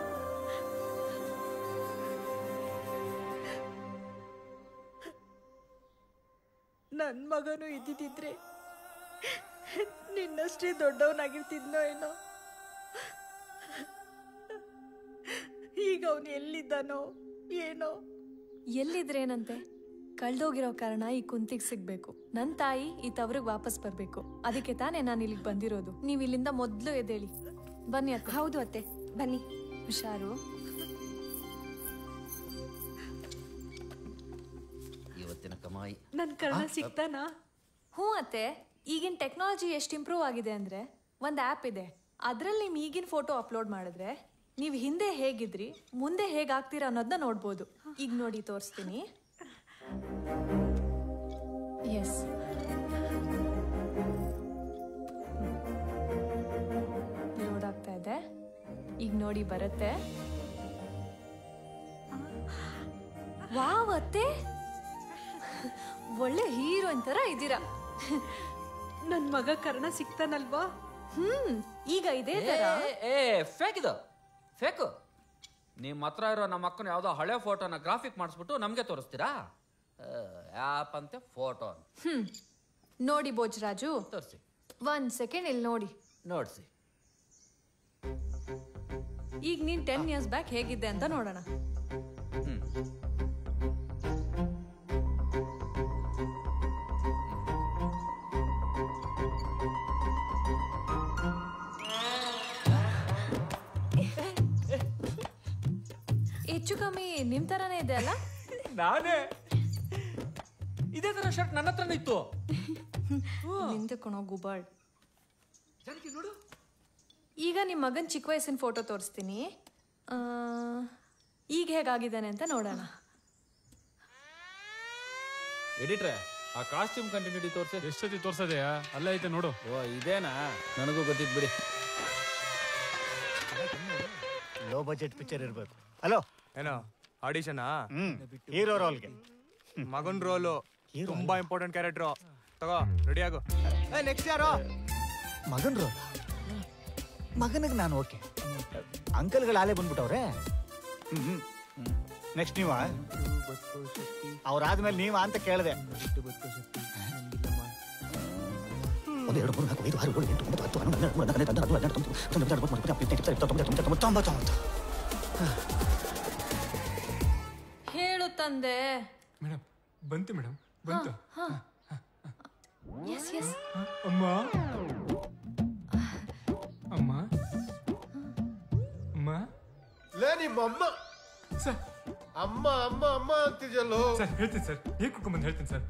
ನನ್ ಮಗನೂ ಇದ್ದಿದ್ರೆ ನಿನ್ನಷ್ಟೇ ದೊಡ್ಡವನಾಗಿರ್ತಿದ್ನೋ ಏನೋ. ಈಗ ಅವನು ಎಲ್ಲಿದ್ದಾನೋ ಏನೋ. ಎಲ್ಲಿದ್ರೇನಂತೆ? ಕಳ್ದೋಗಿರೋ ಕಾರಣ ಈ ಕುಂತಿಗೆ ಸಿಗ್ಬೇಕು. ನನ್ ತಾಯಿ ಈ ತವ್ರಿಗೆ ವಾಪಸ್ ಬರ್ಬೇಕು. ಅದಕ್ಕೆ ತಾನೇ ನಾನು ಇಲ್ಲಿಗೆ ಬಂದಿರೋದು. ನೀವ್ ಇಲ್ಲಿಂದ ಮೊದ್ಲು ಎದ್ದೇಳಿ. ಬನ್ನಿ ಅತ್ತೆ. ಹೌದು ಅತ್ತೆ, ಬನ್ನಿ. ಹುಷಾರು. ಇವತ್ತಿನ ಕಮಾಯಿ. ನನ್ ಕರ್ಣ ಸಿಗ್ತಾನಾ? ಹ್ಞೂ ಅತ್ತೆ, ಈಗಿನ ಟೆಕ್ನಾಲಜಿ ಎಷ್ಟು ಇಂಪ್ರೂವ್ ಆಗಿದೆ ಅಂದ್ರೆ, ಒಂದು ಆ್ಯಪ್ ಇದೆ. ಅದ್ರಲ್ಲಿ ನಿಮ್ ಈಗಿನ ಫೋಟೋ ಅಪ್ಲೋಡ್ ಮಾಡಿದ್ರೆ ನೀವು ಹಿಂದೆ ಹೇಗಿದ್ರಿ ಮುಂದೆ ಹೇಗಾಗ್ತೀರಾ ಅನ್ನೋದನ್ನ ನೋಡ್ಬೋದು. ಈಗ ನೋಡಿ ತೋರಿಸ್ತೀನಿ. ಎಸ್, ಲೋಡ್ ಆಗ್ತಾ ಇದೆ. ಈಗ ನೋಡಿ ಬರುತ್ತೆ. ವಾವ್ ಅತ್ತೆ, ಒಳ್ಳೆ ಹೀರೋಯಿನ್ ತರ ಇದ್ದೀರಾ. ನನ್ ಮಗ ಕರ್ಣ ಸಿಗ್ತಾನಲ್ವಾ? ಈಗ ಇದೇ ತರ. ಫೇಕ್ ಇದು, ಫೇಕು. ನಿಮ್ಮ ಹತ್ರ ಇರೋ ನಮ್ಮ ಅಕ್ಕನ ಯಾವುದೋ ಹಳೆ ಫೋಟೋನ ಗ್ರಾಫಿಕ್ ಮಾಡಿಸ್ಬಿಟ್ಟು ನಮಗೆ ತೋರಿಸ್ತೀರಾ? ಆ್ಯಪ್ ಅಂತೆ ಫೋಟೋ. ನೋಡಿ ಭೋಜರಾಜು, ತೋರಿಸಿ. 1 ಸೆಕೆಂಡ್ ಇಲ್ಲಿ ನೋಡಿ. ನೋಡಿಸಿ. ಈಗ ನೀನ್ 10 ಇಯರ್ಸ್ ಬ್ಯಾಕ್ ಹೇಗಿದ್ದೆ ಅಂತ ನೋಡೋಣ. ಹೆಚ್ಚು ಕಮ್ಮಿ ನಿಮ್ ತರಾನೇ ಇದೆ ಅಲ್ಲ? ನಾನೇ ಇದೇ ತರ ಶರ್ಟ್ ನನ್ನ ಹತ್ರನೇ ಇತ್ತು. ನಿಂತು ಕಣೋ ಗುಬಾಳ್. ಈಗ ನಿಮ್ಮ ಮಗನ್ ಚಿಕ್ಕ ವಯಸ್ಸಿನ ಫೋಟೋ ತೋರಿಸ್ತೀನಿ. ಈಗ ಹೇಗಾಗಿದ್ದಾನೆ ಅಂತ ನೋಡೋಣ. ಎಡಿಟ್ರೆ ಆ ಕಾಸ್ಟ್ಯೂಮ್ ಕಂಟಿನ್ಯೂಟಿ ತೋರಿಸಿ. ಎಷ್ಟೊತ್ತಿ ತೋರ್ಸದೆಯಾ? ಅಲ್ಲ ಐತೆ ನೋಡು. ಓ ಇದೇನಾ? ನನಗೂ ಗೊತ್ತಿತ್ತು ಬಿಡಿ. ಲೋ ಬಜೆಟ್ ಪಿಕ್ಚರ್ ಇರ್ಬೇಕು. ಹಲೋ ಏನೋ ಆಡಿಷನಾ? ಹೀರೋ ರೋಲ್ಗೆ. ಮಗನ್ ರೋಲು ತುಂಬಾ ಇಂಪಾರ್ಟೆಂಟ್ ಕ್ಯಾರೆಕ್ಟ್ರು. ತಗೋ ರೆಡಿ ಆಗು. ನೆಕ್ಸ್ಟ್ ಯಾರೋ? ಮಗನ್ ರೋಲ್. ಮಗನಿಗೆ ನಾನು ಓಕೆ. ಅಂಕಲ್ಗಳು ಆಲೇ ಬಂದ್ಬಿಟ್ಟವ್ರೆ. ನೆಕ್ಸ್ಟ್ ನೀವ? ಅವ್ರಾದ್ಮೇಲೆ ನೀವ ಅಂತ ಕೇಳಿದೆ. 1 2 3 4 5 6 7 8 9 10 11 12 ಹೇಳು ತಂದೆ. ಮೇಡಮ್ ಬಂತು ಮೇಡಮ್ ಬಂತು. Yes yes. ಅಮ್ಮ ಅಮ್ಮ ಅಮ್ಮ ಲೇ ನಿಮ್ಮ ಅಮ್ಮ ಸರ್. ಅಮ್ಮ ಅಮ್ಮ ಅಮ್ಮ ಅಂತಿದ್ಯಲ್ಲೋ. ಸರ್ ಹೇಳ್ತೀನಿ ಸರ್, ಹೇಗೆ ಕುತ್ಕೊಂಡ್ಬಂದು ಹೇಳ್ತೀನಿ ಸರ್.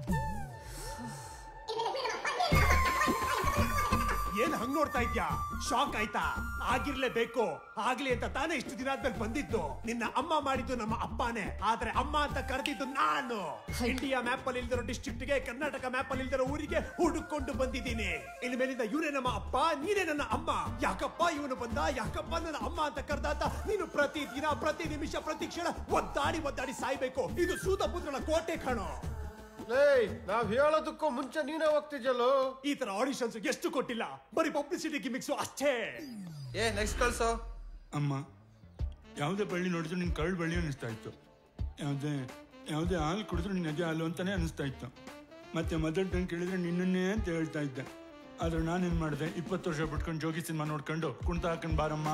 ಏನ್ ಹಂಗ್ ನೋಡ್ತಾ ಇದ್ಯಾ? ಶಾಕ್ ಆಯ್ತಾ? ಆಗಿರ್ಲೇಬೇಕು. ಆಗ್ಲಿ ಅಂತ ತಾನೇ ಇಷ್ಟು ದಿನ ಆದ್ಮೇಲೆ ಬಂದಿದ್ದು. ನಿನ್ನ ಅಮ್ಮ ಮಾಡಿದ್ದು ನಮ್ಮ ಅಪ್ಪನೇ, ಆದ್ರೆ ಅಮ್ಮ ಅಂತ ಕರೆದಿದ್ದು ನಾನು. ಇಂಡಿಯಾ ಮ್ಯಾಪ್ ಅಲ್ಲಿ ಇಲ್ದಿರೋ ಡಿಸ್ಟ್ರಿಕ್ಟ್ ಗೆ, ಕರ್ನಾಟಕ ಮ್ಯಾಪ್ ಅಲ್ಲಿ ಇಲ್ದಿರೋ ಊರಿಗೆ ಹುಡುಕೊಂಡು ಬಂದಿದ್ದೀನಿ. ಇನ್ ಮೇಲಿಂದ ಇವನೇ ನಮ್ಮ ಅಪ್ಪ, ನೀನೇ ನನ್ನ ಅಮ್ಮ. ಯಾಕಪ್ಪ ಇವನು ಬಂದ, ಯಾಕಪ್ಪ ನನ್ನ ಅಮ್ಮ ಅಂತ ಕರೆದಾತ ನೀನು ಪ್ರತಿ ದಿನ, ಪ್ರತಿ ನಿಮಿಷ, ಪ್ರತಿ ಕ್ಷಣ ಒದ್ದಾಡಿ ಒದ್ದಾಡಿ ಸಾಯ್ಬೇಕು. ಇದು ಸೂತಪುತ್ರನ ಕೋಟೆ ಕಣೋ. ನಾವ್ ಹೇಳೋದಕ್ಕೂ ಮುಂಚೆ ನೀನೇ ಹೋಗ್ತಿದ್ಯಲ್ಲೋ. ಈ ತರ ಆಡಿಷನ್ಸ್ ಎಷ್ಟು ಕೊಟ್ಟಿಲ್ಲ, ಬರೀ ಪಬ್ಲಿಸಿಟಿ ಗಿಮಿಕ್ಸು ಅಷ್ಟೇ. ನೆಕ್ಸ್ಟ್ ಕಳ್ಸೋ. ಅಮ್ಮ ಯಾವುದೇ ಬಳ್ಳಿ ನೋಡಿದ್ರು ನಿನ್ ಕಳ್ಳ ಬಳ್ಳಿ ಅನಿಸ್ತಾ ಇತ್ತು. ಯಾವುದೇ ಹಾಲು ಕುಡಿದ್ರು ನಿನ್ನ ಅದೇ ಹಾಲು ಅಂತಾನೆ ಅನಿಸ್ತಾ ಇತ್ತು. ಮತ್ತೆ ಮದರ್ ಟಂಗ್ ಕೇಳಿದ್ರೆ ನಿನ್ನನ್ನೇ ಅಂತ ಹೇಳ್ತಾ ಇದ್ದೆ. ಆದ್ರೆ ನಾನೇನ್ ಮಾಡಿದೆ, 20 ವರ್ಷ ಬಿಟ್ಕೊಂಡು ಜೋಗಿ ಸಿನಿಮಾ ನೋಡ್ಕೊಂಡು ಕುಣ್ತಾ ಹಾಕೊಂಡ್ ಬಾರಮ್ಮ.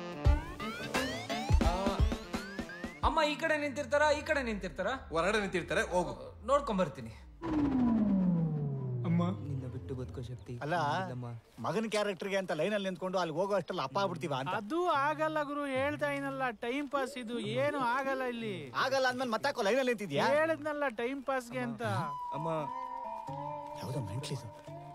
ಅಮ್ಮ ಈ ಕಡೆ ನಿಂತಿರ್ತಾರ, ಈ ಕಡೆ ನಿಂತಿರ್ತಾರ? ಹೊರಗಡೆ ನಿಂತಿರ್ತಾರೆ, ಹೋಗು ನೋಡ್ಕೊಂಬರ್ತೀನಿ. ಅಮ್ಮ ನಿನ್ನ ಬಿಟ್ಟು ಬದುಕೋ ಶಕ್ತಿ ಅಲ್ಲ, ಮಗನ ಕ್ಯಾರೆಕ್ಟರ್ಗೆ ಅಂತ ಲೈನಲ್ಲಿ ನಿಂತ್ಕೊಂಡು ಅಲ್ಲಿ ಹೋಗೋ ಅಷ್ಟಲ್ಲ ಅಪ್ಪ ಆಗ್ಬಿಡ್ತೀವ ಅಂತ. ಅದು ಆಗಲ್ಲ ಗುರು, ಹೇಳ್ತಾ ಏನಲ್ಲ, ಟೈಮ್ ಪಾಸ್ ಇದು. ಏನು ಆಗಲ್ಲ ಇಲ್ಲಿ. ಆಗಲ್ಲ ಅಂದ್ಮೇಲೆ ಮತ್ತಾಕೋ ಲೈನಲ್ಲಿ ನಿಂತಿದ್ಯಾ? ಹೇಳಿದ್ನಲ್ಲ ಟೈಮ್ ಪಾಸ್ಗೆ ಅಂತ. ಅಮ್ಮ ಯಾವುದೋ ಮೆಂಟ್ಲಿದು.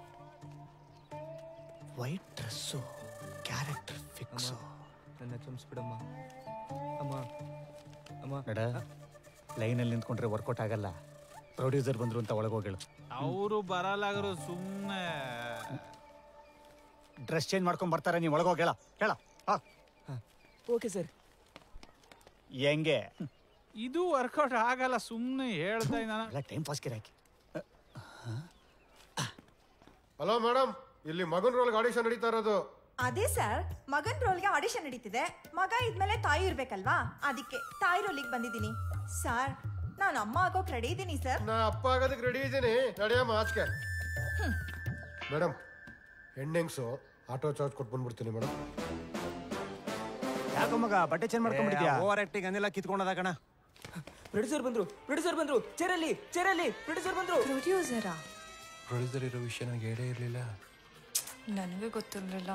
White dress, character fix. ನನ್ನ ಕ್ಷಮಿಸ್ಬಿಡಮ್ಮ ಅಮ್ಮ. ಅಮ್ಮ ನಡ ಲೈನಲ್ಲಿ ನಿಂತ್ಕೊಂಡ್ರೆ ವರ್ಕೌಟ್ ಆಗಲ್ಲ. ಪ್ರೊಡ್ಯೂಸರ್ ಬಂದ್ರು ಅಂತ ಒಳಗೋಗೇಳು. ಅವರು ಬರಲಾಗರು, ಸುಮ್ಮನೆ ಡ್ರೆಸ್ ಚೇಂಜ್ ಮಾಡ್ಕೊಂಡ್ ಬರ್ತಾರೆ. ನೀವು ಒಳಗೋಗೇಳ ಹೇಳ. Okay sir. ಹೆಂಗೆ ಇದು ವರ್ಕೌಟ್ ಆಗಲ್ಲ, ಸುಮ್ಮನೆ ಹೇಳ್ತಾ ಇದ್ದಾನ. ಟೈಮ್ ಪಾಸ್ ಗಿರಾಕಿ. ಹಲೋ ಮೇಡಮ್, ಇಲ್ಲಿ ಮಗನ್ ರೋಲ್ಗೆ ಆಡಿಷನ್ ನಡೀತಾ ಇರೋದು. ಅದೇ ಸರ್, ಮಗನ್ ರೋಲ್ಗೆ ಆಡಿಷನ್ ನಡೀತಿದೆ. ಮಗ ಇದ್ಮೇಲೆ ತಾಯಿ ಇರ್ಬೇಕಲ್ವಾ, ಅದಕ್ಕೆ ತಾಯಿ ರೋಲಿಗೆ ಬಂದಿದ್ದೀನಿ. ಸರ್ ನಾನು ಅಮ್ಮ ಆಗೋಕ್ ರೆಡಿ ಇದ್ದೀನಿ ಸರ್. ನಾ ಅಪ್ಪ ಆಗೋದಕ್ಕೆ ರೆಡಿ ಇದ್ದೀನಿ. ನಡೆಯಮ್ಮ ಆಚೆ. ಮೇಡಮ್ ಹೆಣ್ಣೆಂಗ್ಸು ಆಟೋ ಚಾರ್ಜ್ ಕೊಟ್ಟು ಬಂದ್ಬಿಡ್ತೀನಿ ಮೇಡಮ್. ಯಾಕೋ ಮಗ ಬಟ್ಟೆ ಚೇಂಜ್ ಮಾಡ್ಕೊಂಡ್ಬಿಡ್ತೀಯಾ? ಓವರ್ ಆಕ್ಟಿಂಗ್ ಅನ್ನೆಲ್ಲ ಕಿತ್ಕೊಂಡದ ಕಣ. ಪ್ರೊಡ್ಯೂಸರ್ ಬಂದ್ರು, ಪ್ರೊಡ್ಯೂಸರ್ ಬಂದ್ರು. ಚೇರಲ್ಲಿ ಚೇರಲ್ಲಿ ಪ್ರೊಡ್ಯೂಸರ್ ಬಂದ್ರು. ಪ್ರೊಡ್ಯೂಸರಾ? ಪ್ರೊಡ್ಯೂಸರ್ ಇರೋ ವಿಷಯ ನನಗೆ ಹೇಳೇ ಇರಲಿಲ್ಲ. ನನಗೆ ಗೊತ್ತಿರಲಿಲ್ಲ.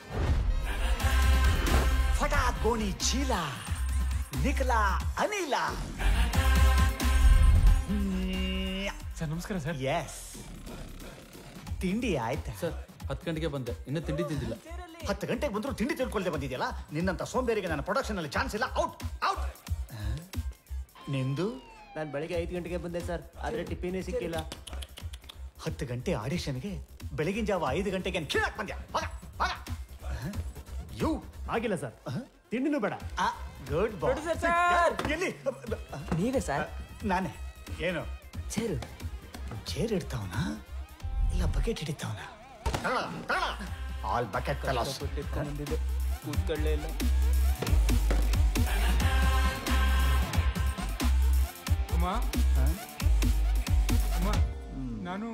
ಫಟಾ ಗೋಣಿ ಚೀಲ ನಿಖಲ ಅನಿಲ. ಸರ್ ನಮಸ್ಕಾರ ಸರ್. ಎಸ್, ತಿಂಡಿ ಆಯ್ತಾ ಸರ್? 10 ಗಂಟೆಗೆ ಬಂದೆ, ಇನ್ನೂ ತಿಂಡಿ ತಿಂದಿಲ್ಲ. 10 ಗಂಟೆಗೆ ಬಂದ್ರು ತಿಂಡಿ ತಿಳ್ಕೊಳ್ದೆ ಬಂದಿದ್ಯಲ್ಲ. ನಿನ್ನಂತ ಸೋಂಬೇರಿಗೆ ನನ್ನ ಪ್ರೊಡಕ್ಷನ್ ಅಲ್ಲಿ ಚಾನ್ಸ್ ಇಲ್ಲ. Out out. ನಿಂದು? ನಾನು ಬೆಳಿಗ್ಗೆ 5 ಗಂಟೆಗೆ ಬಂದೆ ಸರ್, ಆದ್ರೆ ಟಿಫಿನೇ ಸಿಕ್ಕಿಲ್ಲ. 10 ಗಂಟೆ ಆಡಿಷನ್ಗೆ ಬೆಳಗಿನ ಜಾವ 5 ಗಂಟೆಗೆ ಕೀಳಕ್ ಬಂದ್ಯಾ? ಯು ಆಗಿಲ್ಲ ಸರ್, ತಿಂಡಿನೂ ಬೇಡ. Good boy. Producer sir. ಎಲ್ಲಿ? ನೀವೇ ಸರ್? ನಾನೇ. ಏನು ಚೇರು? ಚೇರ್ ಇಡ್ತಾವನ ಇಲ್ಲ ಬಕೆಟ್ ಹಿಡಿತಾವನ? ಆಲ್ ಬಕೆಟ್ ಕಲಾಸ್. ಬಂದಿದೆ, ಕೂತ್ಕೊಳ್ಳೇ ಇಲ್ಲ. ಅಮ್ಮ ಅಮ್ಮ ನಾನು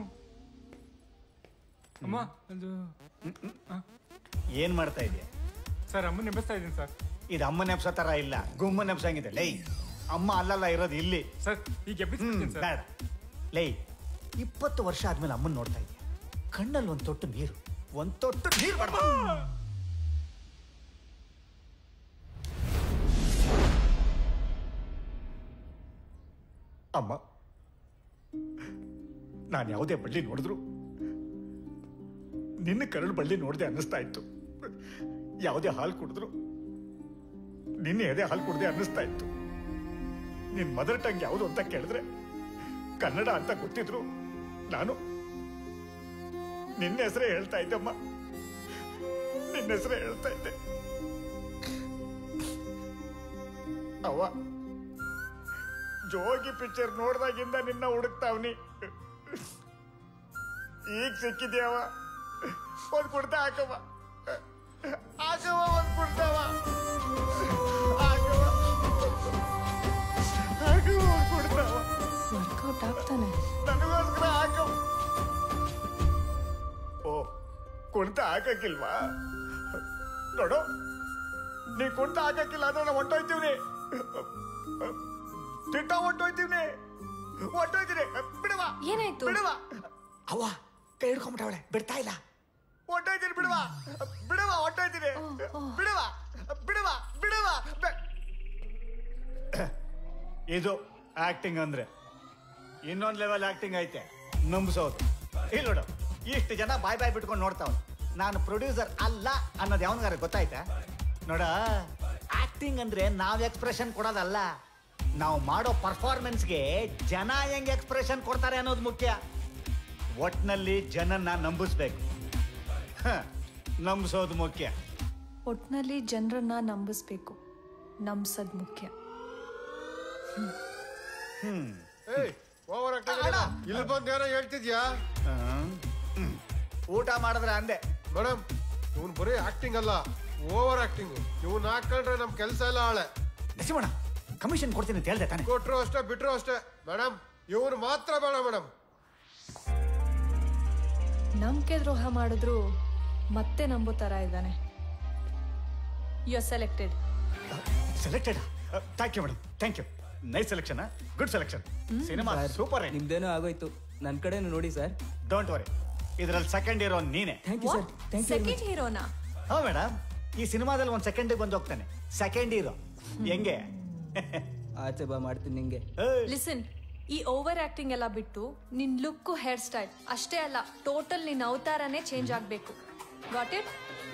ಅಮ್ಮ ಅದು ಏನ್ ಮಾಡ್ತಾ ಇದೆಯಾ ಸರ್? ಅಮ್ಮ ನೆನಪಿಸ್ತಾ ಇದ್ದೀನಿ ಸರ್. ಇದು ಅಮ್ಮ ನೆಪ್ಸೋ ತರ ಇಲ್ಲ, ಗುಮ್ಮ ನೆಪ್ಸಂಗಿದೆ. ಲೈ, ಅಮ್ಮ ಅಲ್ಲಲ್ಲ ಇರೋದು ಇಲ್ಲಿ. ಸರ್ ಈಗ ಬೇಡ. ಲೈ, 20 ವರ್ಷ ಆದ್ಮೇಲೆ ಅಮ್ಮನ್ ನೋಡ್ತಾ ಇದೆಯಾ? ಕಣ್ಣಲ್ಲಿ ಒಂದ್ ತೊಟ್ಟು ನೀರು ಬೇಡ. ಅಮ್ಮ, ನಾನು ಯಾವುದೇ ಬಳ್ಳಿ ನೋಡಿದ್ರು ನಿನ್ನ ಕರಳು ಬಳ್ಳಿ ನೋಡಿದೆ ಅನ್ನಿಸ್ತಾ ಇತ್ತು. ಯಾವುದೇ ಹಾಲು ಕುಡಿದ್ರು ನಿನ್ನೆ ಎದೆ ಹಾಲು ಕುಡ್ದೆ ಅನ್ನಿಸ್ತಾ ಇತ್ತು. ನಿನ್ ಮದರ್ ಟಂಗ್ ಯಾವುದು ಅಂತ ಕೇಳಿದ್ರೆ ಕನ್ನಡ ಅಂತ ಗೊತ್ತಿದ್ರು ನಾನು ನಿನ್ನ ಹೆಸರೇ ಹೇಳ್ತಾ ಇದ್ದಮ್ಮ, ನಿನ್ನ ಹೆಸರೇ ಹೇಳ್ತಾ ಇದ್ದೆ. ಅವ್ವ, ಜೋಗಿ ಪಿಕ್ಚರ್ ನೋಡ್ದಾಗಿಂದ ನಿನ್ನ ಹುಡುಕ್ತಾವ್ನಿ. ಈಗ ಸಿಕ್ಕಿದ್ಯಾವ, ಒಂದ್ ಕುಡ್ತಾ ಹಾಕವ್ವ, ಹಾಕವ್ವ, ಒಂದ್ ಕುಡ್ತಾವ, ಹಾಕವ್ವ, ಹಾಕವ್ವ, ಒಂದ್ ಕುಡ್ತಾವ. ವರ್ಕೌಟ್ ಆಗ್ತಾನೆ. ನನಗೋಸ್ಕರ ಹಾಕವ್. ಓ, ಕುಡ್ತಾ ಹಾಕಕ್ಕಿಲ್ವಾ? ನೋಡು, ನೀ ಕುಡ್ತಾ ಹಾಕಕ್ಕಿಲ್ಲ ಅಂದ್ರೆ ನಾವು ಹೊಂಟೋಯ್ತೀವ್ನಿ, ತಿಟ್ಟ ಹೊಂಟೋಯ್ತೀವ್ನಿ, ಹೊಂಟೋಯ್ತೀನಿ. ಬಿಡವಾ? ಏನಾಯ್ತು? ಬಿಡವಾ? ಅವ್ವ ಕೈ ಹಿಡ್ಕೊಂಬಿಟ್ಟವಳೆ, ಬಿಡ್ತಾ ಇಲ್ಲ. ಹೊಂಟೋಯ್ತೀನಿ, ಬಿಡವಾ? ಬಿಡವಾ? ಹೊಂಟೋಯ್ತೀನಿ, ಬಿಡವಾ? ಬಿಡವಾ? ಬಿಡವಾ? ಇದು ಆಕ್ಟಿಂಗ್ ಅಂದ್ರೆ ಇನ್ನೊಂದು ಲೆವೆಲ್ ಆಕ್ಟಿಂಗ್ ಐತೆ, ನಂಬಿಸೋದು. ಇಲ್ಲ ನೋಡು, ಇಷ್ಟು ಜನ ಬಾಯ್ ಬಿಟ್ಕೊಂಡು ನೋಡ್ತಾವ. ನಾನು ಪ್ರೊಡ್ಯೂಸರ್ ಅಲ್ಲ ಅನ್ನೋದು ಯಾವನ್ಗಾರ ಗೊತ್ತಾಯ್ತಾ? ನೋಡ, ಆಕ್ಟಿಂಗ್ ಅಂದ್ರೆ ನಾವ್ ಎಕ್ಸ್ಪ್ರೆಷನ್ ಕೊಡೋದಲ್ಲ, ನಾವು ಮಾಡೋ ಪರ್ಫಾರ್ಮೆನ್ಸ್ಗೆ ಜನ ಹೆಂಗ್ ಎಕ್ಸ್ಪ್ರೆಷನ್ ಕೊಡ್ತಾರೆ ಅನ್ನೋದು ಮುಖ್ಯ. ಒಟ್ನಲ್ಲಿ ಜನನ್ನ ನಂಬಿಸ್ಬೇಕು, ನಂಬಿಸೋದು ಮುಖ್ಯ. ಒಟ್ನಲ್ಲಿ ಜನರನ್ನ ನಂಬಿಸ್ಬೇಕು, ನಂಬಿಸೋದು ಮುಖ್ಯ. ಇಲ್ಲಿ ಬಂದು ಏನೋ ಹೇಳ್ತಿದ್ಯಾ? ಊಟ ಮಾಡಿದ್ರೆ ಅಂದೆ ಮೇಡಮ್, ಇವನ್ ಬರೀ ಆಕ್ಟಿಂಗ್ ಅಲ್ಲ, ಓವರ್ ಆಕ್ಟಿಂಗ್. ಇವನ್ ಹಾಕೊಂಡ್ರೆ ನಮ್ ಕೆಲಸ ಎಲ್ಲ ಹಾಳೆ. ನರಸಿಂಹಣ್ಣ, ಕಮಿಷನ್ ಕೊಡ್ತೀನಿ ಅಂತ ಹೇಳ್ದೆ ತಾನೆ? ಕೊಟ್ರು ಅಷ್ಟೇ, ಬಿಟ್ರು ಅಷ್ಟೇ ಮೇಡಮ್. ಇವನು ಮಾತ್ರ ಬೇಡ ಮೇಡಮ್. ನಂಬಿಕೆ ದ್ರೋಹ ಮಾಡಿದ್ರು ಮತ್ತೆ ನಂಬೋ ತರ ಇದ್ದಾನೆ. You are selected. Selected? Thank you madam, thank you. Nice selection, good selection. Cinema super. ನಿಮ್ದೇನೋ ಆಗೋಯ್ತು, ನನ್ನ ಕಡೆನೂ ನೋಡಿ ಸರ್. ಡೋಂಟ್ ವರಿ, ಇದರಲ್ಲಿ ಸೆಕೆಂಡ್ ಹೀರೋ ನೀನೆ. ಸೆಕೆಂಡ್ ಹೀರೋನಾ? ಹಾ ಮೇಡಮ್, ಈ ಸಿನಿಮಾದಲ್ಲಿ ಒಂದು ಸೆಕೆಂಡಿಗೆ ಬಂದು ಹೋಗ್ತಾನೆ ಸೆಕೆಂಡ್ ಹೀರೋ. ಹೆಂಗೆ? ಆಚೆ ಬಾ, ಮಾಡ್ತೀನಿ ನಿಂಗೆ. ಲಿಸನ್, ಈ ಓವರ್ ಆಕ್ಟಿಂಗ್ ಎಲ್ಲ ಬಿಟ್ಟು ನಿನ್ ಲುಕ್, ಹೇರ್ ಸ್ಟೈಲ್ ಅಷ್ಟೇ ಅಲ್ಲ, ಟೋಟಲ್ ನಿನ್ ಅವತಾರನೇ ಚೇಂಜ್ ಆಗ್ಬೇಕು. Got it?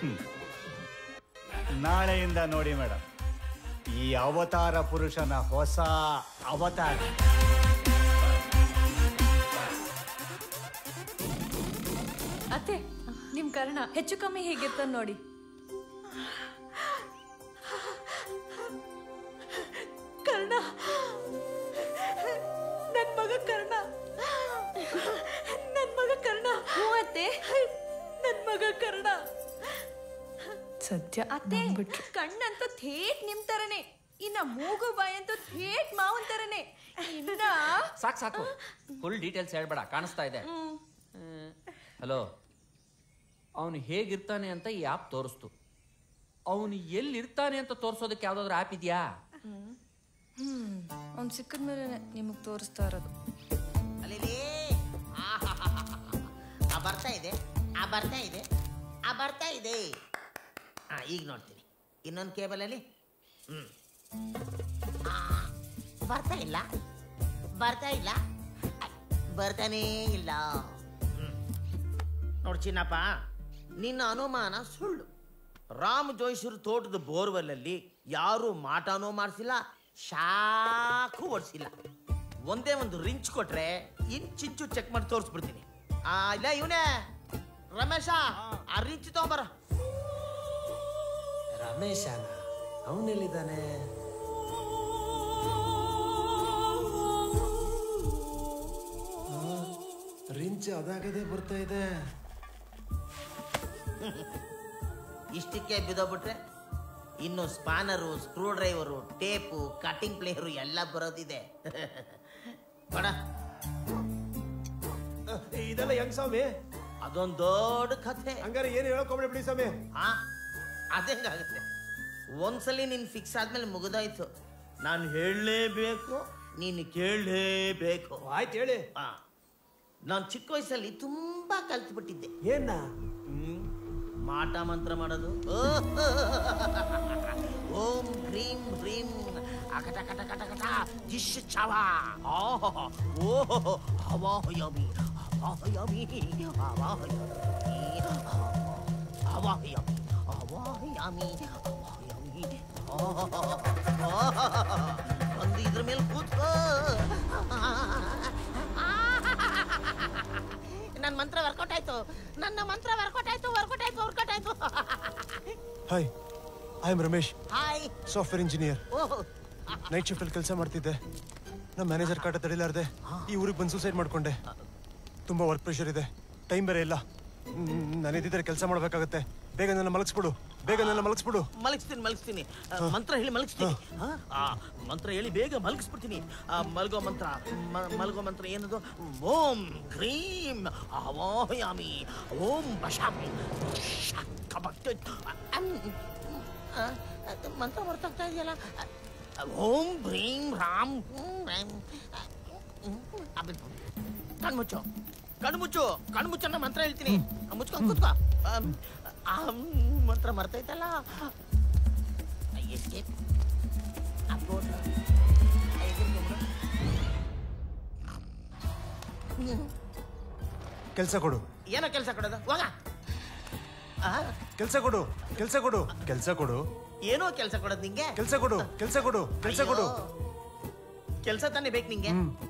ನಾಳೆಯಿಂದ ನೋಡಿ ಮೇಡಮ್, ಈ ಅವತಾರ ಪುರುಷನ ಹೊಸ ಅವತಾರ. ಅತ್ತೆ, ನಿಮ್ ಕರ್ಣ ಹೆಚ್ಚು ಕಮ್ಮಿ ಹೇಗಿರ್ತಾನ ನೋಡಿ. ಕರ್ಣ, ನನ್ ಮಗ ಕರ್ಣ, ನನ್ ಮಗ ಕರ್ಣ. ಹ್ಞೂ ಅತ್ತೆ, ನನ್ ಮಗ ಕರ್ಣ. ಸದ್ಯ ಅತ್ತೆ, ಕಣ್ಣಂತೂ ಥೇಟ್ ನಿಮ್ ತರನೇ, ಇನ್ನ ಮೂಗು ಬಾಯಂತೂ ಥೇಟ್ ಮಾವನ್ ತರನೇ. ಇನ್ನ ಸಾಕು, ಫುಲ್ ಡೀಟೇಲ್ಸ್ ಹೇಳ್ಬೇಡ, ಕಾಣಿಸ್ತಾ ಇದೆ. ಹಲೋ, ಅವನು ಹೇಗಿರ್ತಾನೆ ಅಂತ ಈ ಆ್ಯಪ್ ತೋರಿಸ್ತು. ಅವನು ಎಲ್ಲಿರ್ತಾನೆ ಅಂತ ತೋರಿಸೋದಕ್ಕೆ ಯಾವ್ದಾದ್ರು ಆ್ಯಪ್ ಇದೆಯಾ? ಅವ್ನು ಸಿಕ್ಕಿದ್ಮೇಲೆ ನಿಮಗ್ ತೋರಿಸ್ತಾ ಇರೋದು. ಬರ್ತಾ ಇದೆ, ಬರ್ತಾ ಇದೆ, ಬರ್ತಾ ಇದೆ. ಈಗ ನೋಡ್ತೀನಿ ಇನ್ನೊಂದು ಕೇಬಲಲ್ಲಿ. ಬರ್ತಾ ಇಲ್ಲ, ಬರ್ತಾ ಇಲ್ಲ, ಬರ್ತಾನೇ ಇಲ್ಲ. ನೋಡ್ ಚಿನ್ನಪ್ಪ, ನಿನ್ನ ಅನುಮಾನ ಸುಳ್ಳು. ರಾಮ್ ಜೋಯಿಸರು ತೋಟದ ಬೋರ್ವೆಲ್ಲಲ್ಲಿ ಯಾರೂ ಮಾಟನೂ ಮಾಡಿಸಿಲ್ಲ, ಶಾಖೂ ಓಡಿಸಿಲ್ಲ. ಒಂದೇ ಒಂದು ರಿಂಚ್ ಕೊಟ್ರೆ ಇಂಚಿಂಚು ಚೆಕ್ ಮಾಡಿ ತೋರಿಸ್ಬಿಡ್ತೀನಿ. ಇಲ್ಲ ಇವನೇ ರಮೇಶ, ಆ ರಿಂಚ್ ತಗೊಂಬರ. ರಮೇಶನ ಅವನೆಲ್ಲಿದ್ದಾನೆ? ರಿಂಚ್ ಅದಾಗದೆ ಬರ್ತಾ ಇದೆ. ಇಷ್ಟಕ್ಕೆ ಬಿದ್ದೋಗ್ಬಿಟ್ರೆ ಇನ್ನು spanner, screwdriver, tape, cutting plier ಎಲ್ಲ ಬರೋದಿದೆ. ಬಡ ಇದೆಲ್ಲ ಹೆಂಗ್ ಸ್ವಾಮಿ? ಅದೊಂದು ದೊಡ್ಡ ಕಥೆ. ಹಂಗಾರೆ ಏನು ಹೇಳ್ಕೊಂಬಿಡಿ ಬಿಡಿ ಸ್ವಾಮಿ. ಅದೇಂಗಾಗುತ್ತೆ? ಒಂದ್ಸಲಿ ನೀನು ಫಿಕ್ಸ್ ಆದ್ಮೇಲೆ ಮುಗಿದೋಯ್ತು. ನಾನು ಹೇಳಲೇಬೇಕು, ನೀನು ಕೇಳಲೇಬೇಕು. ಆಯ್ತು ಹೇಳಿ. ನಾನು ಚಿಕ್ಕ ವಯಸ್ಸಲ್ಲಿ ತುಂಬಾ ಕಲ್ತ್ಬಿಟ್ಟಿದ್ದೆ. ಏನ? ಮಾಟ ಮಂತ್ರ ಮಾಡೋದು. ಓಂ ಹ್ರೀಂ ಹ್ರೀಂ ಅಕಟ ಕಟ ಕಟ ಕಟ ಜಿಶ್ ಚಾವಾ ಓಹೋ ಓಹೋ ಹವಾಹಯಮಿ ಹವಾಹಯಮಿ ಹವಾಹಯಮಿ ಹವಾಹಯಮಿ ಹವಾಹಯಮಿ ಒಂದು ಇದ್ರ ಮೇಲೆ ಕೂತ್ಕೋ. ನನ್ನ ಮಂತ್ರ ವರ್ಕೌಟ್ ಆಯ್ತು, ನನ್ನ ಮಂತ್ರ ವರ್ಕೌಟ್ ಆಯ್ತು ವರ್ಕೌಟ್ ಆಯ್ತು ವರ್ಕೌಟ್ ಆಯ್ತು. Hi, I am Ramesh, hi, software engineer. Night shift ಅಲ್ಲಿ ಕೆಲಸ ಮಾಡ್ತಿದ್ದೆ. ನಮ್ಮ ಮ್ಯಾನೇಜರ್ ಕಾಟ ತಡಿಲಾರ್ದೆ ಈ ಊರಿಗೆ ಬಂದು ಸೂಸೈಡ್ ಮಾಡ್ಕೊಂಡೆ. ತುಂಬಾ ವರ್ಕ್ ಪ್ರೆಷರ್ ಇದೆ, ಟೈಮ್ ಬೇರೆ ಇಲ್ಲ. ನಾನು ಇದ್ದಿದ್ರೆ ಕೆಲಸ ಮಾಡ್ಬೇಕಾಗತ್ತೆ. ಬೇಗ ನನ್ನ ಮಲಗಿಸ್ಬಿಡು, ಬೇಗ ನನ್ನ ಮಲಗಿಸ್ಬಿಡು. ಮಲಗಿಸ್ತೀನಿ ಮಲಗಿಸ್ತೀನಿ, ಮಂತ್ರ ಹೇಳಿ ಮಲಗಿಸ್ತೀನಿ. ಮಂತ್ರ ಹೇಳಿ ಬೇಗ ಮಲಗಿಸ್ಬಿಡ್ತೀನಿ. ಮಲಗೋ ಮಂತ್ರ ಮಲಗೋ ಮಂತ್ರ ಏನದು? ಓಂ ಕ್ರೀಂ ಅವಾಹಯಾಮಿ ಓಂ ಬಶಾಂ ಮಂತ್ರ ಬರ್ತಾಗ್ತಾ ಇದೆಯಲ್ಲ. ಓಂ ಭ್ರೀಂ ರಾಮ್ ಕಣ್ಮುಚ್ಚು ಕಣ್ಮುಚ್ಚು ಕಣ್ಮುಚ್ಚನ್ನ ಮಂತ್ರ ಹೇಳ್ತೀನಿ. ಮುಚ್ಕೊಂಡು ಕೂತ್ಕೋ. ಮಂತ್ರ ಮರ್ತೈತಲ್ಲ. ಕೆಲಸ ಕೊಡು. ಏನೋ ಕೆಲಸ ಕೊಡೋದು? ಹೋಗ. ಕೆಲಸ ಕೊಡು, ಕೆಲಸ ಕೊಡು, ಕೆಲಸ ಕೊಡು. ಏನೋ ಕೆಲಸ ಕೊಡೋದು ನಿಂಗೆ? ಕೆಲಸ ಕೊಡು, ಕೆಲಸ ಕೊಡು, ಕೆಲಸ ಕೊಡು. ಕೆಲಸ ತಾನೇ ಬೇಕು ನಿಂಗೆ?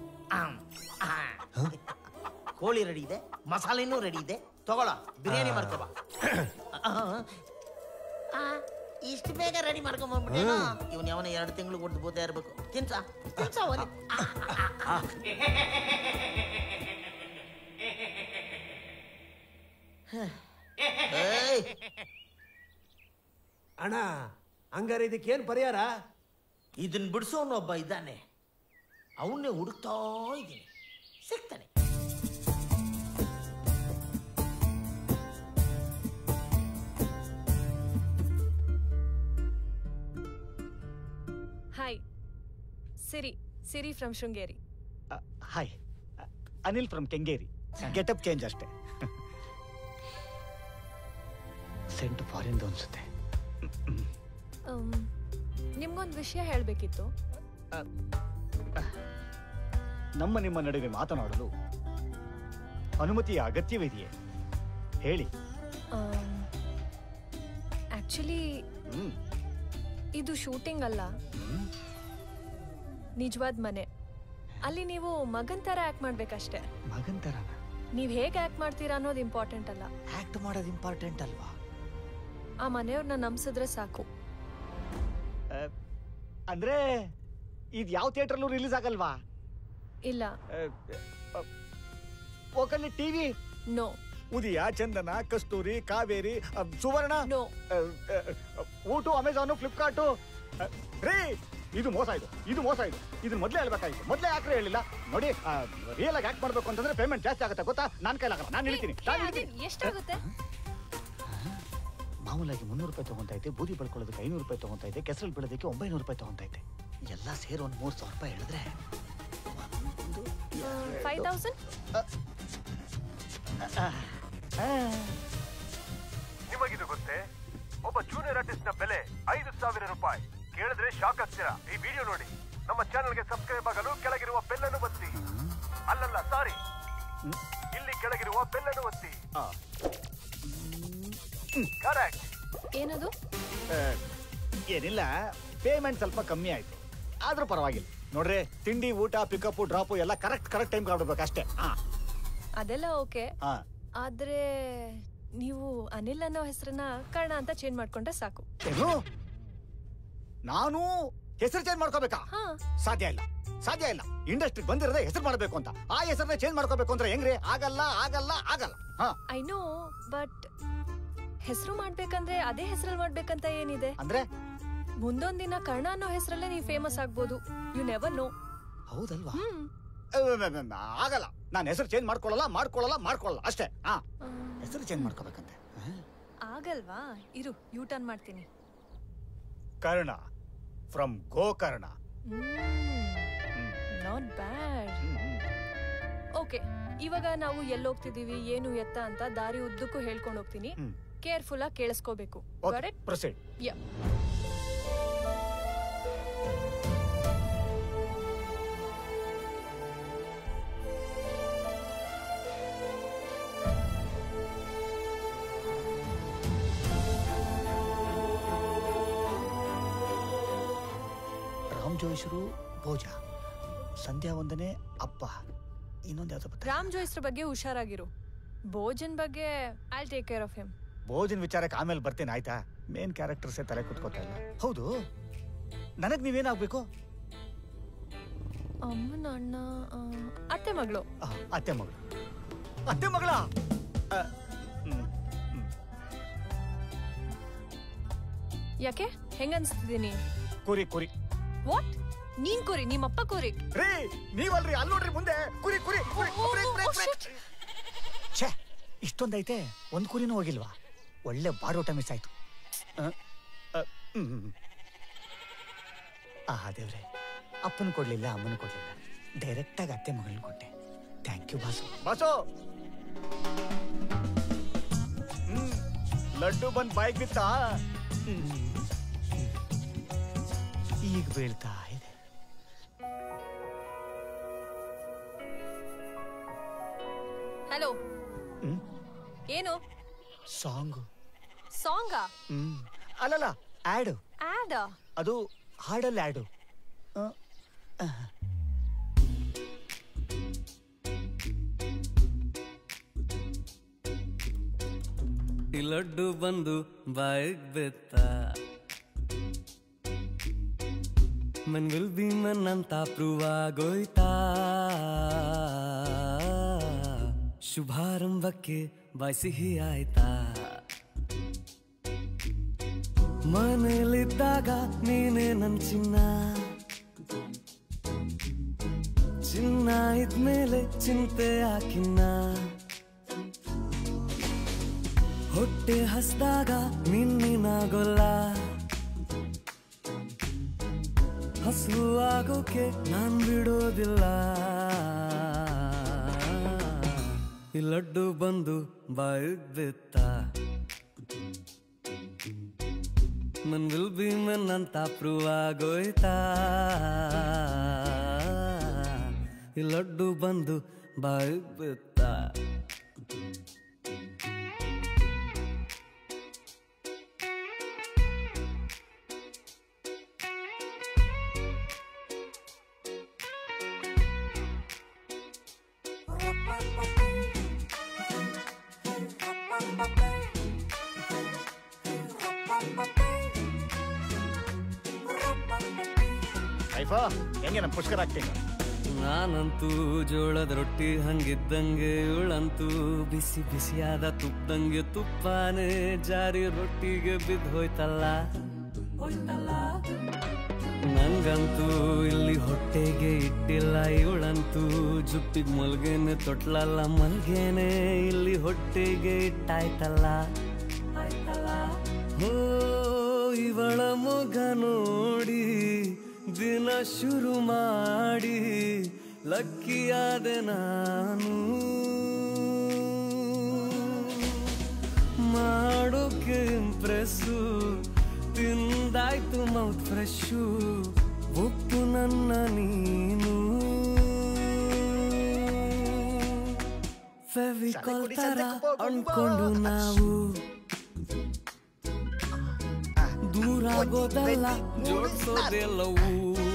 ಕೋಳಿ ರೆಡಿ ಇದೆ, ಮಸಾಲೆನೂ ರೆಡಿ ಇದೆ, ತಗೊಳ ಬಿರಿಯಾನಿ ಮಾಡ್ಕೋಬಾ. ಇಷ್ಟು ಬೇಗ ರೆಡಿ ಮಾಡ್ಕೊಂಡ್ಬಂದ್ಬಿಟ್ಟೇನೋ. ಇವನ್ ಯಾವನ 2 ತಿಂಗಳು ಕೊಟ್ಟು ಬೋತಾ ಇರ್ಬೇಕು. ತಿನ್ಸ ತಿನ್ಸ ಒಲಿ. ಅಣ್ಣ, ಹಂಗಾರೆ ಇದಕ್ಕೇನ್ ಪರಿಹಾರ? ಇದನ್ ಬಿಡಿಸೋನೊಬ್ಬ ಇದ್ದಾನೆ, ಅವನ್ನೇ ಹುಡುಕ್ತಾ ಇದ್ದೀನಿ, ಸಿಗ್ತಾನೆ. Hi, Siri from Sringeri. Hi, Anil from Kengeri. Getup change ಅಷ್ಟೇ. ಸೆಂಟ್ ಫಾರಿನ್ ಅನ್ಸುತ್ತೆ. ನಿಮ್ಗೊಂದು ವಿಷಯ ಹೇಳಬೇಕಿತ್ತು. ನಮ್ಮ ನಿಮ್ಮ ನಡುವೆ ಮಾತನಾಡಲು ಅನುಮತಿಯ ಅಗತ್ಯವಿದೆಯೇ? ಹೇಳಿ. ಆಕ್ಚುಲಿ ಇದು ಶೂಟಿಂಗ್ ಅಲ್ಲ, ನಿಜವಾದ ಮನೆ. ಅಲ್ಲಿ ನೀವು ಮಗನ್ ತರ ಆಕ್ಟ್ ಮಾಡ್ಬೇಕಷ್ಟೇ. ಮಗನ್ ತರ? ನೀವ್ ಹೇಗೆ ಆಕ್ಟ್ ಮಾಡ್ತೀರಾ ಅನ್ನೋದು ಇಂಪಾರ್ಟೆಂಟ್ ಅಲ್ಲ. ಆಕ್ಟ್ ಮಾಡೋದು ಇಂಪಾರ್ಟೆಂಟ್ ಅಲ್ವಾ? ಆ ಮನೆಯವ್ರನ್ನ ನಂಬಿಸಿದ್ರೆ ಸಾಕು. ಅಂದ್ರೆ ಇದು ಯಾವ ಥಿಯೇಟರ್ಲ್ಲೂ ರಿಲೀಸ್ ಆಗಲ್ವಾ? ಇಲ್ಲ. ಓಕಲ್ಲಿ ಟಿವಿ? ನೋ. ಉದಯ, ಚಂದನ, ಕಸ್ತೂರಿ, ಕಾವೇರಿ, ಸುವರ್ಣ? ನೋ. ಊಟು, ಅಮೆಜಾನು, ಫ್ಲಿಪ್ಕಾರ್ಟು? ರೇ, ಇದು ಮೋಸ, ಇದು ಮೋಸ. ಇದನ್ನ ಮೊದಲೇ ಹೇಳ್ಬೇಕಾಗಿತ್ತು. ಮೊದಲೇ ಯಾಕ್ರೆ ಹೇಳಿಲ್ಲ? ನೋಡಿ, ರಿಯಲ್ ಆಗಿ ಆಕ್ಟ್ ಮಾಡ್ಬೇಕು ಅಂತಂದ್ರೆ ಪೇಮೆಂಟ್ ಜಾಸ್ತಿ ಆಗುತ್ತೆ ಗೊತ್ತಾ? ನಾನು ಕೈಲಾಗಲ್ಲ, ನಾನು ಹೇಳ್ತೀನಿ. ಎಷ್ಟಾಗುತ್ತೆ? ಮಾಮೂಲಾಗಿ 300 ರೂಪಾಯಿ ತಗೊಂತಾ ಇದ್ದೆ, ಬೂದಿ ಬಳ್ಕೊಳ್ಳೋದಕ್ಕೆ 500 ರೂಪಾಯಿ ತಗೊಂತಾ ಇದ್ದೆ, ಕೆಸರಲ್ಲಿ ಬೀಳೋದಕ್ಕೆ 900 ರೂಪಾಯಿ ತಗೊಂತಾ ಇದ್ದೆ. ಎಲ್ಲ ಸೇರಿ ಒಂದು 3000 ರೂಪಾಯಿ ಹೇಳಿದ್ರೆ 5000. ನಿಮಗಿದು ಗೊತ್ತೇ? ಒಬ್ಬ ಜೂನಿಯರ್ ಆರ್ಟಿಸ್ಟ್ ನ ಬೆಲೆ 5000 ರೂಪಾಯಿ. ಕೇಳಿದ್ರೆ ಶಾಕ್ ಆಗ್ತೀರಾ. ಈ ವಿಡಿಯೋ ನೋಡಿ. ನಮ್ಮ ಚಾನೆಲ್ಗೆ ಸಬ್ಸ್ಕ್ರೈಬ್ ಆಗಲು ಕೆಳಗಿರುವ ಬೆಲ್ ಅನ್ನು ಒತ್ತಿ. ಅಲ್ಲಲ್ಲ, ಸಾರಿ, ಇಲ್ಲಿ ಕೆಳಗಿರುವ ಬೆಲ್ ಅನ್ನು ಒತ್ತಿ. ಕರೆಕ್ಟ್. ಏನದು? ಏನಿಲ್ಲ, ಪೇಮೆಂಟ್ ಸ್ವಲ್ಪ ಕಮ್ಮಿ ಆಯ್ತು, ಆದ್ರೂ ಪರವಾಗಿಲ್ಲ. ನೋಡ್ರಿ, ತಿಂಡಿ, ಊಟ, ಪಿಕಪ್, ಡ್ರಾಪ್ ಎಲ್ಲ ಕರೆಕ್ಟ್ ಟೈಮ್ ಮಾಡ್ಬೇಕು ಅಷ್ಟೇ. ಅದೆಲ್ಲ ಓಕೆ. ಆದ್ರೆ ನೀವು ಅನಿಲ್ ಅನ್ನೋ ಹೆಸರನ್ನ ಕರ್ಣ ಅಂತ ಚೇಂಜ್ ಮಾಡ್ಕೊಂಡ್ರೆ ಸಾಕು. ಏನು? ನಾನು ಹೆಸರು ಚೇಂಜ್ ಮಾಡ್ಕೋಬೇಕಾ? ಸಾಧ್ಯ ಇಲ್ಲ, ಸಾಧ್ಯ ಇಲ್ಲ. ಇಂಡಸ್ಟ್ರಿ ಬಂದಿರೋದೇ ಹೆಸರು ಮಾಡ್ಬೇಕು ಅಂತ. ಆ ಹೆಸರನ್ನ ಚೇಂಜ್ ಮಾಡ್ಕೋಬೇಕು ಅಂದ್ರೆ ಹೆಂಗ್ರಿ? ಆಗಲ್ಲ, ಆಗಲ್ಲ, ಆಗಲ್ಲ. ಐ ನೋ, ಬಟ್ ಹೆಸರು ಮಾಡ್ಬೇಕಂದ್ರೆ ಅದೇ ಹೆಸರಲ್ಲಿ ಮಾಡ್ಬೇಕಂತ ಏನಿದೆ? ಅಂದ್ರೆ ಮುಂದೊಂದಿನ ಕರ್ಣ ಅನ್ನೋ ಹೆಸರಲ್ಲೇ ನೀವು ಫೇಮಸ್ ಆಗ್ಬೋದು. You never know. ಹೌದಲ್ವಾ? ಆಗಲ್ಲ, ನಾನು ಹೆಸರು ಚೇಂಜ್ ಮಾಡ್ಕೊಳ್ಳಲ್ಲ ಅಷ್ಟೇ. ಹೆಸರು ಚೇಂಜ್ ಮಾಡ್ಕೋಬೇಕಂತೆ. ಆಗಲ್ವಾ? ಇರು, ಯೂ ಟರ್ನ್ ಮಾಡ್ತೀನಿ. Karna from Gokarna. Not bad. Okay, ಇವಾಗ ನಾವು ಎಲ್ಲಿ ಹೋಗ್ತಿದೀವಿ, ಏನು ಎತ್ತ ಅಂತ ದಾರಿ ಉದ್ದಕ್ಕೂ ಹೇಳ್ಕೊಂಡು ಹೋಗ್ತೀನಿ. ಕೇರ್ಫುಲ್ ಆಗಿ ಕೇಳಿಸ್ಕೋಬೇಕು. ಪ್ರೊಸೀಡ್. ರಾಮ್ ಜೋಯಿಸ್ರು ಭೋಜ, ಸಂಧ್ಯಾ ವಂದನೆ ಅಪ್ಪ, ಇನ್ನೊಂದು ಯಾವ್ದು ರಾಮ್ ಜೋಯಿಸ್ರ ಬಗ್ಗೆ ಹುಷಾರಾಗಿರು. ಭೋಜನ್ ಬಗ್ಗೆ I take care of him. Bhojan ವಿಚಾರಕ್ಕೆ ಆಮೇಲೆ ಬರ್ತೇನೆ ಆಯ್ತಾ? ಮೇನ್ ಕ್ಯಾರೆಕ್ಟರ್ಸೇ ತಲೆ ಕೂತ್ಕೋತಾ ಇಲ್ಲ. ಹೌದು, ನನಗ್ ನೀವೇನಾಗ್ಬೇಕು? ಅಮ್ಮನ ಅಣ್ಣ, ಅತ್ತೆ ಮಗಳು. ಅತ್ತೆ ಮಗಳು, ಅತ್ತೆ ಮಗಳ. ಯಾಕೆ ಹೆಂಗನ್ಸ್ತಿದ್ದೀನಿ? ಕುರಿ ಕುರಿ. ವಾಟ್? ನೀನ್ ಕುರಿ, ನಿಮ್ಮಪ್ಪ ಕುರಿ. ರೀ ನೀವಲ್ರಿ, ಅಲ್ಲಿ ನೋಡ್ರಿ ಮುಂದೆ ಕುರಿ ಕುರಿ ಕುರಿ. ಛೇ, ಇಷ್ಟೊಂದೈತೆ, ಒಂದ್ ಕುರಿನೂ ಹೋಗಿಲ್ವಾ? ಒಳ್ಳೆ ಬಾಡೋಟ ಮಿಸ್ ಆಯ್ತು. ಆಹಾ ದೇವ್ರೆ, ಅಪ್ಪನ ಕೊಡ್ಲಿಲ್ಲ, ಅಮ್ಮನ ಕೊಡ್ಲಿಲ್ಲ, ಡೈರೆಕ್ಟ್ ಆಗಿ ಅತ್ತೆ ಮಗಳನ್ನ ಕೊಟ್ಟೆ. Thank you boss. ಬಾಸು, ಲಡ್ಡು ಬಂದ್ ಬಾಯಿಗೆ ಬಿತ್ತ, ಈಗ ಬೀಳ್ತಾ ಇದೆ. ಹಲೋ, ಏನು ಸಾಂಗ್? ಸಾಂಗಾ? ಅಲ್ಲಲ್ಲ, ಆಡ್. ಆಡ್? ಅದು ಹಾಡಲ್ಲಿ ಆಡು. ಈ ಲಡ್ಡು ಬಂದು ಬಾಯಿಗೆ ಬೆತ್ತ, ಮನ್ ವಿಲ್ ಬಿ ಮನ್ ಅಂತ ಪ್ರೂವ್ ಆಗೋಯ್ತಾ. ಶುಭಾರಂಭಕ್ಕೆ ಬಾಯ್ ಸಿಹಿ ಆಯ್ತಾ. ಮನೇಲಿದ್ದಾಗ ನೀನೇ ನನ್ ಚಿನ್ನ, ಚಿನ್ನ ಇದ್ಮೇಲೆ ಚಿಂತೆ ಹಾಕಿನ್ನ. ಹೊಟ್ಟೆ ಹಸ್ದಾಗ ನಿನ್ನಾಗೊಲ್ಲ, ಹಸು ಆಗೋಕೆ ನಾನ್ ಬಿಡೋದಿಲ್ಲ. ಈ ಲಡ್ಡು ಬಂದು ಬಾಯಿಗೆ ಬೆತ್ತ, ಮನ್ ವಿಲ್ ಬಿ ಮನ್ ಅಂತ ಪ್ರೂವ್ ಆಗೋಯ್ತಾ. ಈ ಲಡ್ಡು ಬಂದು ಬಾಯಿಗೆ ಬೆತ್ತ. ಹೆಂಗೆ ನಮ್ಮ ಪುಷ್ಕರ ಆಗ್ತೀನಿ. ನಾನಂತೂ ಜೋಳದ ರೊಟ್ಟಿ ಹಂಗಿದ್ದಂಗೆ, ಇವಳಂತೂ ಬಿಸಿ ಬಿಸಿಯಾದ ತುಪ್ಪದಂಗೆ, ತುಪ್ಪಾನೆ ಜಾರಿ ರೊಟ್ಟಿಗೆ ಬಿದ್ದು ಹೋಯ್ತಲ್ಲ. ನಂಗಂತೂ ಇಲ್ಲಿ ಹೊಟ್ಟೆಗೆ ಇಟ್ಟಿಲ್ಲ, ಇವಳಂತೂ ಜುಪ್ಪಿಗೆ ಮಲ್ಗೆನೆ ತೊಟ್ಲಲ್ಲ, ಮಲ್ಗೆನೆ ಇಲ್ಲಿ ಹೊಟ್ಟೆಗೆ ಇಟ್ಟಾಯ್ತಲ್ಲ. ಹೋ ಇವಳ ಮೊಗ ನೋಡಿ ದಿನ ಶುರು ಮಾಡಿ ಲಕ್ಕಿಯಾದೆ ನಾನು. ಮಾಡೋಕೆ ಇಂಪ್ರೆಸ್ಸು, ತಿಂದಾಯ್ತು ಮೌತ್ ಫ್ರೆಶ್ಶು, ಒಪ್ಪು ನನ್ನ ನೀನು. ಫೆವಿಕಾಲ್ ತರ ಅಂದ್ಕೊಂಡು ನಾವು ದೂರ ಆಗೋದಲ್ಲ, ಜೋಡಿಸೋದೆಲ್ಲವೂ.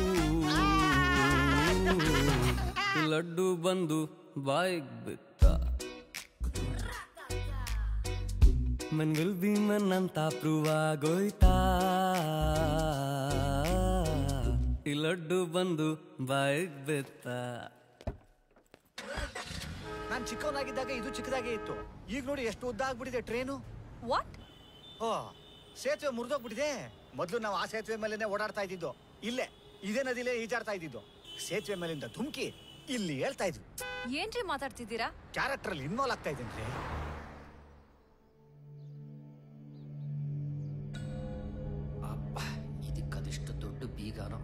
ಲಡ್ಡು ಬಂದು ಬಾಯಿಗೆ ಬಿತ್ತ, ಮನ್ ವಿಲ್ ಬಿ ಮನ್ ಅಂತ ಪ್ರೂವ್ ಆಗೋಯ್ತಾ. ಈ ಲಡ್ಡು ಬಂದು ಬಾಯಿಗೆ ಬಿತ್ತ. ನಾನ್ ಚಿಕ್ಕವನಾಗಿದ್ದಾಗ ಇದು ಚಿಕ್ಕದಾಗೆ ಇತ್ತು, ಈಗ ನೋಡಿ ಎಷ್ಟು ಉದ್ದ ಆಗ್ಬಿಟ್ಟಿದೆ ಟ್ರೈನು. ವಾಟ್? ಓ, ಸೇತುವೆ ಮುರಿದೋಗ್ಬಿಟ್ಟಿದೆ. ಮೊದಲು ನಾವು ಆ ಸೇತುವೆ ಮೇಲೆನೆ ಓಡಾಡ್ತಾ ಇದ್ದಿದ್ದು, ಇಲ್ಲೇ ಇದೇ ನದಿಲೇ ಈಜಾಡ್ತಾ ಇದ್ದಿದ್ದು. ಸೇತುವೆ ಮೇಲಿಂದ ಧುಮ್ಕಿ ಇಲ್ಲಿ ಹೇಳ್ತಾ ಇದ್ವಿ. ಏನ್ರಿ ಮಾತಾಡ್ತಿದ್ದೀರಾ? ಕ್ಯಾರೆಕ್ಟರ್ ಅಲ್ಲಿ ಇನ್ವಾಲ್ವ್ ಆಗ್ತಾ ಇದ್ದೀನಿ. ಅಪ್ಪ, ಇದಕ್ಕದಿಷ್ಟು ದೊಡ್ಡ ಬೀಗನೋ.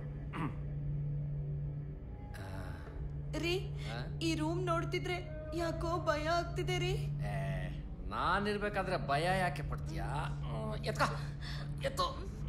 ರೀ, ಈ ರೂಮ್ ನೋಡ್ತಿದ್ರೆ ಯಾಕೋ ಭಯ ಆಗ್ತಿದೆ ರೀ. ನಾನಿರ್ಬೇಕಾದ್ರೆ ಭಯ ಯಾಕೆ ಪಡ್ತೀಯಾ? ಎತ್ತೋ.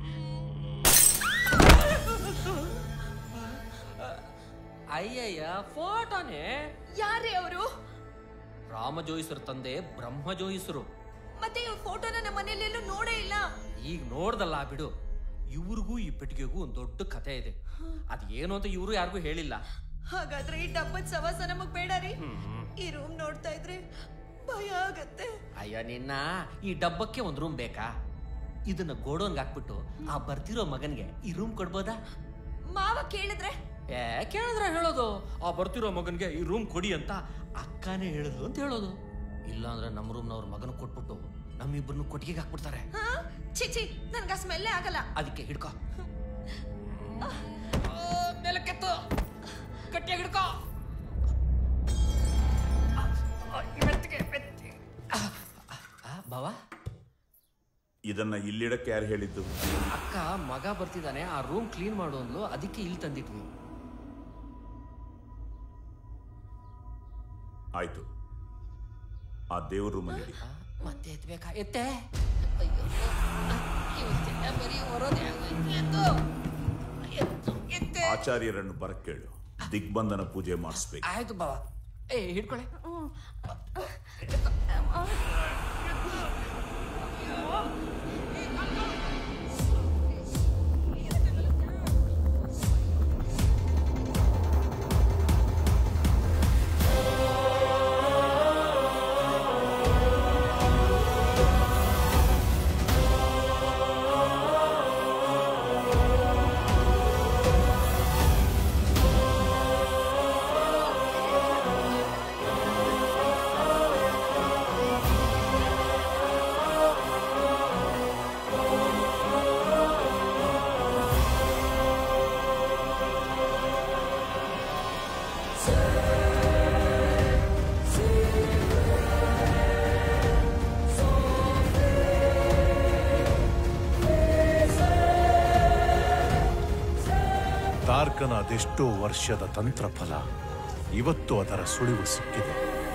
ಅಯ್ಯಯ್ಯ, ಫೋಟೋನೇ. ಯಾರೇ ಅವರು? ರಾಮ ಜೋಯಿಸರು ತಂದೆ ಬ್ರಹ್ಮ ಜೋಯಿಸರು. ಮತ್ತೆ ಈ ಫೋಟೋನ ನಮ್ಮ ಮನೆಯಲ್ಲೆಲ್ಲೂ ನೋಡೇ ಇಲ್ಲ. ಈಗ ನೋಡ್ದಲ್ಲ ಬಿಡು. ಇವ್ರಿಗೂ ಈ ಪೆಟ್ಟಿಗೆಗೂ ಒಂದು ದೊಡ್ಡ ಕಥೆ ಇದೆ. ಅದ್ ಏನು ಅಂತ ಇವರು ಯಾರಿಗೂ ಹೇಳಿಲ್ಲ. ಹಾಗಾದ್ರೆ ಈ ಡಬ್ಬದ ಸವಾಸ ನಮಗ್ ಬೇಡ ರೀ. ಈ ರೂಮ್ ನೋಡ್ತಾ ಇದ್ರೆ ಭಯ ಆಗತ್ತೆ. ಅಯ್ಯ ನಿನ್ನ, ಈ ಡಬ್ಬಕ್ಕೆ ಒಂದು ರೂಮ್ ಬೇಕಾ? ಇದನ್ನ ಗೋಡೋನ್ಗೆ ಹಾಕ್ಬಿಟ್ಟು ಆ ಬರ್ತಿರೋ ಮಗನ್ಗೆ ಈ ರೂಮ್ ಕೊಡ್ಬೋದಾ? ಮಾವ ಕೇಳಿದ್ರೆ ಕೇಳಿದ್ರೆ ಹೇಳೋದು, ಆ ಬರ್ತಿರೋ ಮಗನ್ಗೆ ಈ ರೂಮ್ ಕೊಡಿ ಅಂತ ಅಕ್ಕನೇ ಹೇಳಿದ್ರು ಅಂತ ಹೇಳೋದು. ಇಲ್ಲಾಂದ್ರೆ ನಮ್ಮ ರೂಮ್ನ ಅವ್ರ ಮಗನ ಕೊಟ್ಬಿಟ್ಟು ನಮ್ಮಿಬ್ಬರನ್ನು ಕೊಟ್ಟಿಗೆ ಹಾಕ್ಬಿಡ್ತಾರೆ. ಚಿಚಿ, ನನ್ಗ ಸ್ಮೆಲ್ಲೇ ಆಗಲ್ಲ. ಅದಕ್ಕೆ ಹಿಡ್ಕೋ, ನೆಲಕ್ಕೆತ್ತು, ಗಟ್ಟಿಯಾಗಿ ಹಿಡ್ಕೋ. ಬಾವಾ, ಇದನ್ನ ಇಲ್ಲಿಡಕ್ಕೆ ಯಾರು ಹೇಳಿದ್ದು? ಅಕ್ಕ ಮಗ ಬರ್ತಿದ್ದಾನೆ, ಆ ರೂಮ್ ಕ್ಲೀನ್ ಮಾಡು ಅಂದ್ಲು, ಅದಕ್ಕೆ ಇಲ್ಲಿ ತಂದಿಟ್ವಿ. ಆಯ್ತು, ಆ ದೇವ್ರ ರೂಮಲ್ಲಿ ಮತ್ತೆ ಎತ್ಬೇಕಾ? ಎತ್ತೆ. ಆಚಾರ್ಯರನ್ನು ಬರಕ್ಕೇಳು, ದಿಗ್ಬಂಧನ ಪೂಜೆ ಮಾಡಿಸ್ಬೇಕು. ಆಯ್ತು ಬಾವ. ಹಿಡ್ಕೊಳ್ಳೆ. ತಾರ್ಕನ ಅದೆಷ್ಟೋ ವರ್ಷದ ತಂತ್ರಫಲ ಇವತ್ತು ಅದರ ಸುಳಿವು ಸಿಕ್ಕಿದೆ.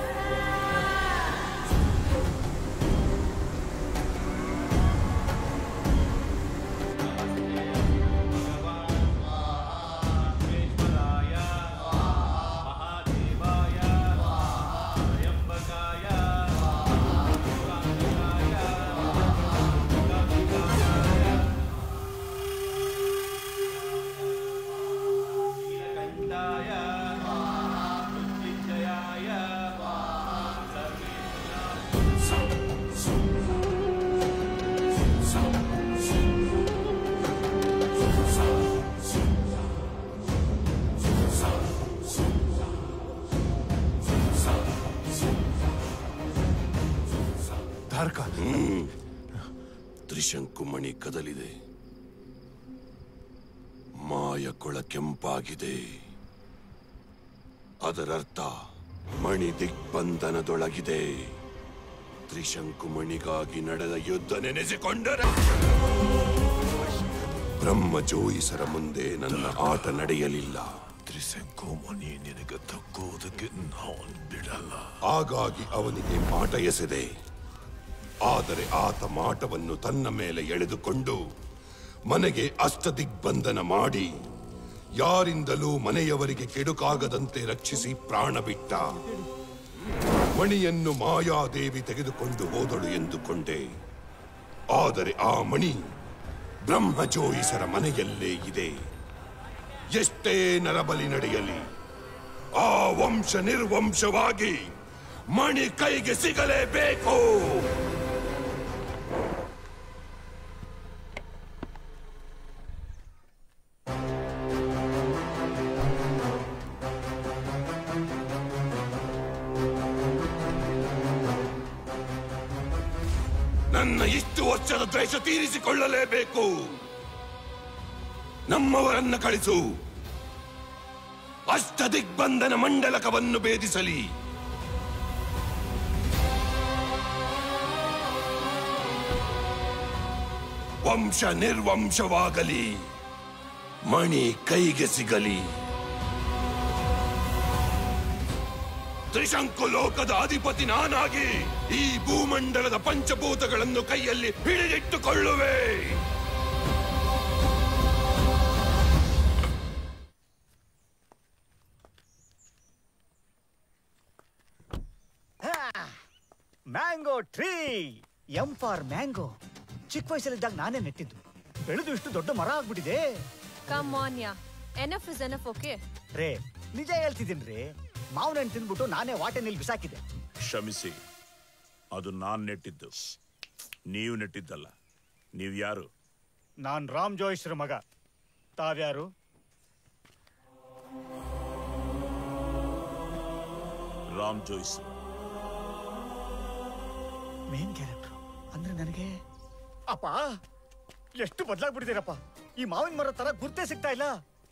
ತ್ರಿಶಂಕುಮಣಿ ಕದಲಿದೆ, ಮಾಯಕೊಳ ಕೆಂಪಾಗಿದೆ. ಅದರರ್ಥ ಮಣಿ ದಿಗ್ಬಂಧನದೊಳಗಿದೆ. ತ್ರಿಶಂಕುಮಣಿಗಾಗಿ ನಡೆದ ಯುದ್ಧ ನೆನೆಸಿಕೊಂಡರೆ ಬ್ರಹ್ಮಜೋಯಿಸರ ಮುಂದೆ ನನ್ನ ಆಟ ನಡೆಯಲಿಲ್ಲ. ತ್ರಿಶಂಕುಮಣಿ ನಿನಗೆ ತಕ್ಕುವುದಕ್ಕೆ ನಾನು ಬಿಡಲ್ಲ. ಹಾಗಾಗಿ ಅವನಿಗೆ ಮಾಟ ಎಸೆದೆ. ಆದರೆ ಆತ ಮಾಟವನ್ನು ತನ್ನ ಮೇಲೆ ಎಳೆದುಕೊಂಡು ಮನೆಗೆ ಅಷ್ಟದಿಗ್ಬಂಧನ ಮಾಡಿ ಯಾರಿಂದಲೂ ಮನೆಯವರಿಗೆ ಕೆಡುಕಾಗದಂತೆ ರಕ್ಷಿಸಿ ಪ್ರಾಣ ಬಿಟ್ಟ. ಮಣಿಯನ್ನು ಮಾಯಾದೇವಿ ತೆಗೆದುಕೊಂಡು ಹೋದಳು ಎಂದುಕೊಂಡೆ. ಆದರೆ ಆ ಮಣಿ ಬ್ರಹ್ಮಜೋಯಿಸರ ಮನೆಯಲ್ಲೇ ಇದೆ. ಎಷ್ಟೇ ನರಬಲಿ ನಡೆಯಲಿ ಆ ವಂಶ ನಿರ್ವಂಶವಾಗಿ ಮಣಿ ಕೈಗೆ ಸಿಗಲೇಬೇಕು. ನನ್ನ ಇಷ್ಟು ವರ್ಷದ ದ್ವೇಷ ತೀರಿಸಿಕೊಳ್ಳಲೇಬೇಕು. ನಮ್ಮವರನ್ನ ಕಳಿಸು. ಅಷ್ಟದಿಗ್ಬಂಧನ ಮಂಡಲಕವನ್ನು ಭೇದಿಸಲಿ. ವಂಶ ನಿರ್ವಂಶವಾಗಲಿ. ಮಣಿ ಕೈಗೆ ಸಿಗಲಿ. ತ್ರಿಶಂಕು ಲೋಕದ ಅಧಿಪತಿ ನಾನಾಗಿ ಈ ಭೂಮಂಡಲದ ಪಂಚಭೂತಗಳನ್ನು ಕೈಯಲ್ಲಿ ಹಿಡಿದಿಟ್ಟುಕೊಳ್ಳುವೆ. Mango tree, M for mango. ಚಿಕ್ಕ ವಯಸ್ಸಲ್ಲಿದ್ದಾಗ ನಾನೇ ನೆಟ್ಟಿದ್ದು. ಬೆಳೆದು ಇಷ್ಟು ದೊಡ್ಡ ಮರ ಆಗ್ಬಿಟ್ಟಿದೆ. Come on yeah, enough is enough. Okay ರೇ, ನಿಜ ಹೇಳ್ತಿದ್ದೀನಿ ರೀ. ಮಾವಿನ ಹಣ್ಣು ತಿಂದ್ಬಿಟ್ಟು ನಾನೇ ವಾಟೆನಲ್ಲಿ ಬಿಸಾಕಿದೆ. ಕ್ಷಮಿಸಿ, ಅದು ನಾನ್ ನೆಟ್ಟಿದ್ದು, ನೀವು ನೆಟ್ಟಿದ್ದಲ್ಲ. ನೀವು ಯಾರು? ನಾನ್ ರಾಮ್ ಜೋಯಿಸ್ರ ಮಗ. ತಾವ್ಯಾರು? ರಾಮ್ ಜೋಯಿಸ್ ಮೇನ್ ಕ್ಯಾರೆಕ್ಟರ್ ಅಂದ್ರೆ ನನಗೆ. ಅಪ್ಪ, ಎಷ್ಟು ಬದಲಾಗ್ಬಿಟ್ಟಿದ್ದೀರಪ್ಪ. ಈ ಮಾವಿನ ಮರ ತರ ಗುರ್ತೇ ಸಿಗ್ತಾ ಇಲ್ಲ.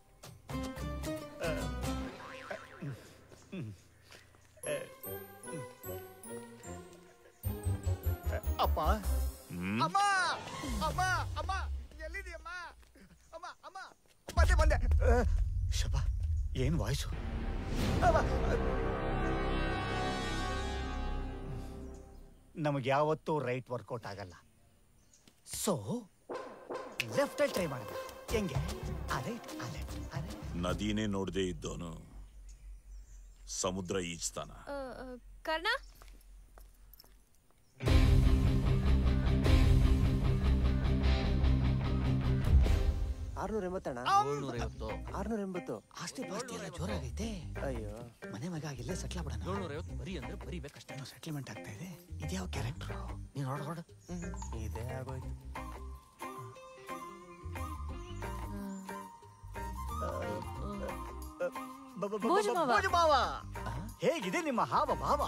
ಅಪ್ಪ, ಅಮ್ಮ ಅಮ್ಮ ಅಮ್ಮ ಎಲ್ಲಿದೆಯಮ್ಮ? ಅಮ್ಮ ಅಮ್ಮ ಬಂದೆ ಬಂದೆ. ಶಬ, ಏನ್ ವಾಯ್ಸು? ನಮಗೆ ಯಾವತ್ತೂ ರೈಟ್ ವರ್ಕೌಟ್ ಆಗಲ್ಲ. ಸೊ ಲೆಫ್ಟ್ ಅಲ್ಲಿ ಟ್ರೈ ಮಾಡಿದ. ಹೆಂಗೆ? ನದಿನೇ ನೋಡದೆ ಇದ್ದೋನು ಸಮುದ್ರ ಈಜ್ತಾನ. ಕರ್ಣ, ಆಸ್ತಿ ಪಾಸ್ತಿ ಎಲ್ಲ ಜೋರಾಗೈತೆ. ಅಯ್ಯೋ, ಮನೆ ಮಗ ಆಗಿಲ್ಲೇ ಸೆಟ್ಲ್ ಆಗ್ಬಿಡೋಣ. 750 ಬರೀ ಅಂದ್ರೆ ಬರೀಬೇಕಷ್ಟೇ. ಸೆಟ್ಲ್ಮೆಂಟ್ ಆಗ್ತಾ ಇದೆ. ಇದ್ಯಾವ ಕ್ಯಾರೆಕ್ಟರ್? ನೀನು ನೋಡ ಇದೇ ಆಗೋಯ್ತು. ಭೋಜಮಾವ, ಹೇಗಿದೆ ನಿಮ್ಮ ಹಾವ ಭಾವ?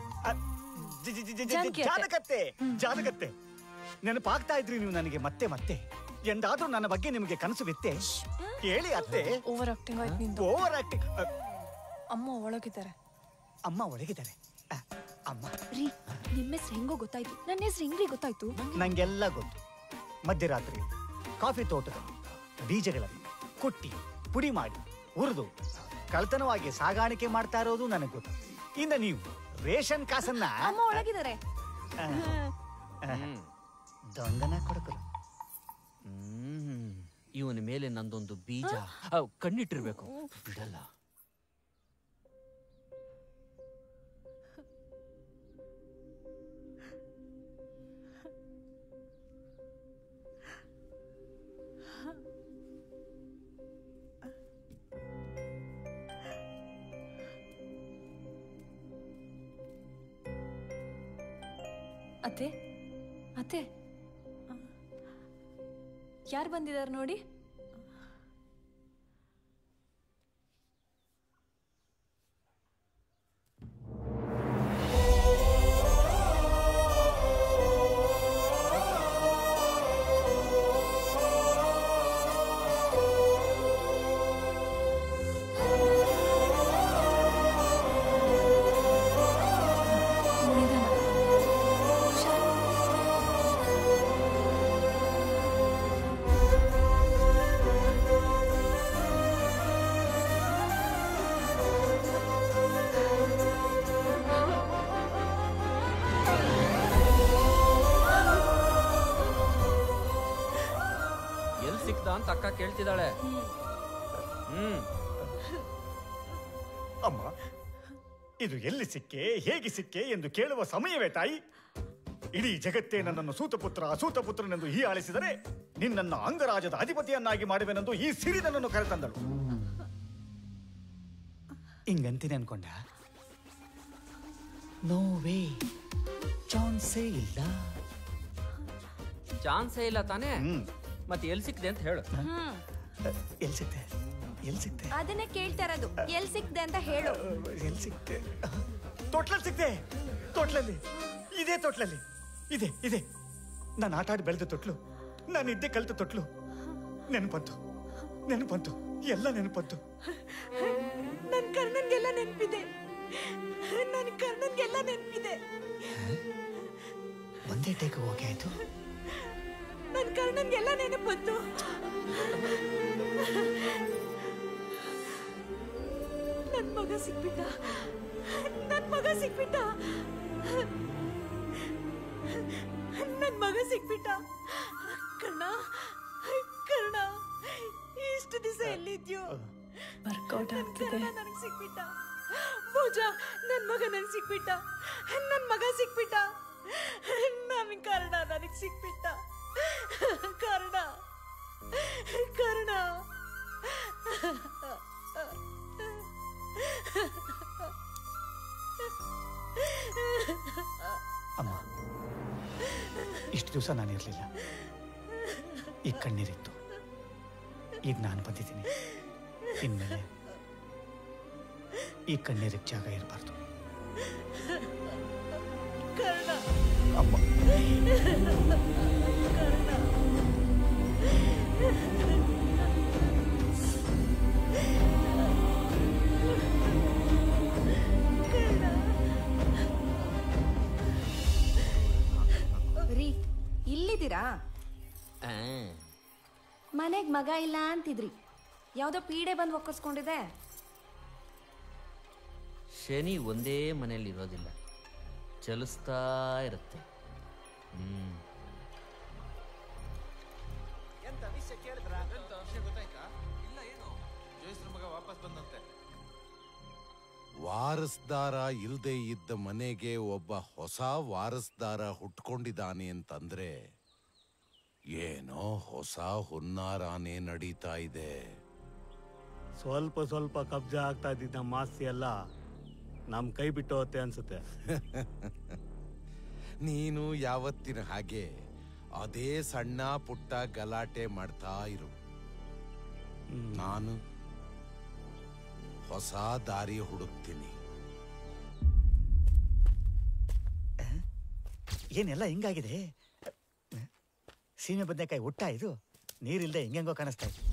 ಜಾನಕತ್ತೆ ಜಾನಕತ್ತೆ, ನೆನಪಾಗ್ತಾ ಇದ್ರಿ ನೀವು ನನಗೆ ಮತ್ತೆ ಮತ್ತೆ. ಎಂದಾದ್ರೂ ನನ್ನ ಬಗ್ಗೆ ನಿಮಗೆ ಕನಸು ಬಿತ್ತೆ? ಹೇಳಿ ಅತ್ತೆ. ಓವರ್ ಆಕ್ಟಿಂಗ್ ಆಯ್ತು ನಿಂದು. Over acting. ಅಮ್ಮ ಒಳಗಿದ್ದಾರೆ. ಅಮ್ಮ ಒಳಗಿದ್ದಾರೆ. ಅಮ್ಮ ರೀ, ನಿಮ್ಮ ಹೆಸರು ಹೆಂಗೋ ಗೊತ್ತಾಯ್ತು, ನನ್ನ ಹೆಸರು ಹೆಂಗ್ರಿ ಗೊತ್ತಾಯ್ತು? ನಂಗೆಲ್ಲ ಗೊತ್ತು. ಮಧ್ಯರಾತ್ರಿ ಕಾಫಿ ತೋಟದಲ್ಲಿ ಬೀಜಗಳಲ್ಲಿ ಕುಟ್ಟಿ ಪುಡಿ ಮಾಡಿ ಹುರಿದು ಕಳ್ತನವಾಗಿ ಸಾಗಾಣಿಕೆ ಮಾಡ್ತಾ ಇರೋದು ನನಗೆ ಗೊತ್ತು. ಇನ್ನು ನೀವು ರೇಷನ್ ಕಾಸನ್ನ ಅಮ್ಮ ಒಳಗಿದ್ದಾರೆ. ದೊಂಗನ ಕೊಡಕರು. ಇವನ ಮೇಲೆ ನಂದೊಂದು ಬೀಜ ಕಣ್ಣಿಟ್ಟಿರ್ಬೇಕು, ಬಿಡಲ್ಲ. ಅತ್ತೆ ಅತ್ತೆ, ಯಾರು ಬಂದಿದ್ದಾರೆ ನೋಡಿ? ಅಂತ ಅಕ್ಕ ಕೇಳ್ತಿದ್ದಾಳೆ. ಅಮ್ಮ, ಇದು ಎಲ್ಲಿ ಸಿಕ್ಕೆ, ಹೇಗೆ ಸಿಕ್ಕೆ ಎಂದು ಕೇಳುವ ಸಮಯವೇ ತಾಯಿ? ಇಡೀ ಜಗತ್ತೇ ನನ್ನನ್ನು ಸೂತಪುತ್ರನೆಂದು ಈ ಆಳಿಸಿದರೆ ನಿನ್ನನ್ನು ಅಂಗರಾಜದ ಅಧಿಪತಿಯನ್ನಾಗಿ ಮಾಡುವೆನೆಂದು ಈ ಸಿರಿ ನನ್ನನ್ನು ಕರೆತಂದಳು. ಹಿಂಗಂತೀನಿ ಅನ್ಕೊಂಡ? ನೋ ವೇ, ಚಾನ್ಸೇ ಇಲ್ಲ. ಚಾನ್ಸೇ ಇಲ್ಲ ತಾನೇ? ಮತ್ತೆ ಎಲ್ಲಿ ಸಿಕ್ದೆ ಅಂತ ಹೇಳು. ಎಲ್ಲಿ ಸಿಕ್ತೆ? ಎಲ್ಲಿ ಸಿಕ್ತೆ? ಅದನ್ನೇ ಕೇಳ್ತಾ ಇರೋದು. ಎಲ್ಲಿ ಸಿಕ್ದೆ ಅಂತ ಹೇಳು. ಎಲ್ಲಿ ಸಿಕ್ತೆ? ತೊಟ್ಲಲ್ಲಿ ಸಿಕ್ತೆ. ತೊಟ್ಲಲ್ಲಿ, ಇದೇ ತೊಟ್ಲಲ್ಲಿ ಇದೆ ಇದೆ. ನಾನು ಆಟ ಆಡಿ ಬೆಳೆದ ತೊಟ್ಲು, ನಾನು ಇದ್ದೆ ಕಲಿತ ತೊಟ್ಲು. ನೆನಪಂತು, ಎಲ್ಲ ನೆನಪಂತು. ನನ್ ಕರ್ಣನ್ಗೆಲ್ಲ ನೆನಪಿದೆ. ಒಂದೇ ಟೇಕ್ ಓಕೆ ಆಯ್ತು. ನನ್ ಕರ್ಣನ್ಗೆಲ್ಲ ನೆನಪಂತು. ನನ್ ಮಗ ಸಿಕ್ಬಿಟ್ಟ. ನನ್ ಮಗ ಸಿಕ್ಬಿಟ್ಟ. ಕರ್ಣ, ಇಷ್ಟು ದಿವಸ ಎಲ್ಲಿದ್ಯೋ? ವರ್ಕೌಟ್ ಆಗ್ತಿದೆ. ನನಗ್ ಸಿಕ್ಬಿಟ್ಟ. ಭೋಜ, ನನ್ ಮಗ ನನಗ್ ಸಿಕ್ಬಿಟ್ಟ. ನನ್ ಕರ್ಣ ನನಗ್ ಸಿಕ್ಬಿಟ್ಟ. ಕರ್ಣ ಕರ್ಣ ಅಮ್ಮ, ಇಷ್ಟು ದಿವಸ ನಾನಿರಲಿಲ್ಲ, ಈಗ ಕಣ್ಣೀರಿತ್ತು. ಈಗ ನಾನು ಬಂದಿದ್ದೀನಿ. ಇನ್ಮೇಲೆ ಈ ಕಣ್ಣೀರಿಗೆ ಜಾಗ ಇರಬಾರ್ದು. ಕರ್ಣ ಅಮ್ಮ, ರೀ, ಇಲ್ಲಿದ್ದೀರಾ? ಮನೆಗ್ ಮಗ ಇಲ್ಲ ಅಂತಿದ್ರಿ, ಯಾವ್ದೋ ಪೀಡೆ ಬಂದು ಒಕ್ಕರ್ಸ್ಕೊಂಡಿದೆ. ಶನಿ ಒಂದೇ ಮನೆಯಲ್ಲಿ ಇರೋದಿಲ್ಲ, ಚಲಿಸ್ತಾ ಇರುತ್ತೆ. ಎಂತ ವಿಷಯ ಕೇಳಿದ್ರ? ಎಂತ ವಿಷಯ ಗೊತ್ತಾಯ್ತಾ? ಇಲ್ಲ, ಏನು ಜೋಯಿಸ್ರ ಮಗ ವಾಪಸ್ ಬಂದಂತೆ. ವಾರಸ್ದಾರ ಇಲ್ದೇ ಇದ್ದ ಮನೆಗೆ ಒಬ್ಬ ಹೊಸ ವಾರಸ್ದಾರ ಹುಟ್ಕೊಂಡಿದ್ದಾನೆ ಅಂತಂದ್ರೆ ಏನೋ ಹೊಸ ಹುನ್ನಾರಾನೇ ನಡೀತಾ ಇದೆ. ಸ್ವಲ್ಪ ಸ್ವಲ್ಪ ಕಬ್ಜಾ ಆಗ್ತಾ ಇದ್ದಿದ್ದ ಮಾಸ್ತಿ ಎಲ್ಲ ನಮ್ ಕೈ ಬಿಟ್ಟು ಹೋಗುತ್ತೆ ಅನ್ಸುತ್ತೆ. ನೀನು ಯಾವತ್ತಿನ ಹಾಗೆ ಅದೇ ಸಣ್ಣ ಪುಟ್ಟ ಗಲಾಟೆ ಮಾಡ್ತಾ ಇರು. ನಾನು ಹೊಸ ದಾರಿ ಹುಡುಕ್ತೀನಿ. ಏನೆಲ್ಲ ಹಿಂಗಾಗಿದೆ? ಸೀಮೆ ಬದನೆಕಾಯಿ ಹುಟ್ಟ ಇದು? ನೀರಿಲ್ದೆ ಹೆಂಗೆಂಗೋ ಕಾಣಿಸ್ತಾ ಇದೆ.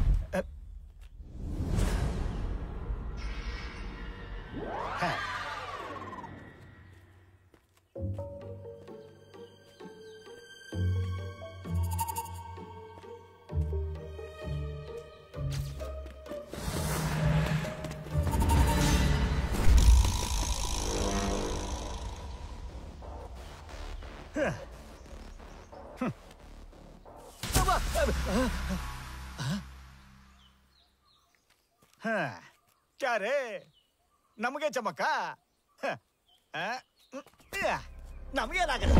ಚಾರೇ ನಮಗೆ ಚಮಕ, ನಮಗೇನಾಗಲ್ಲ.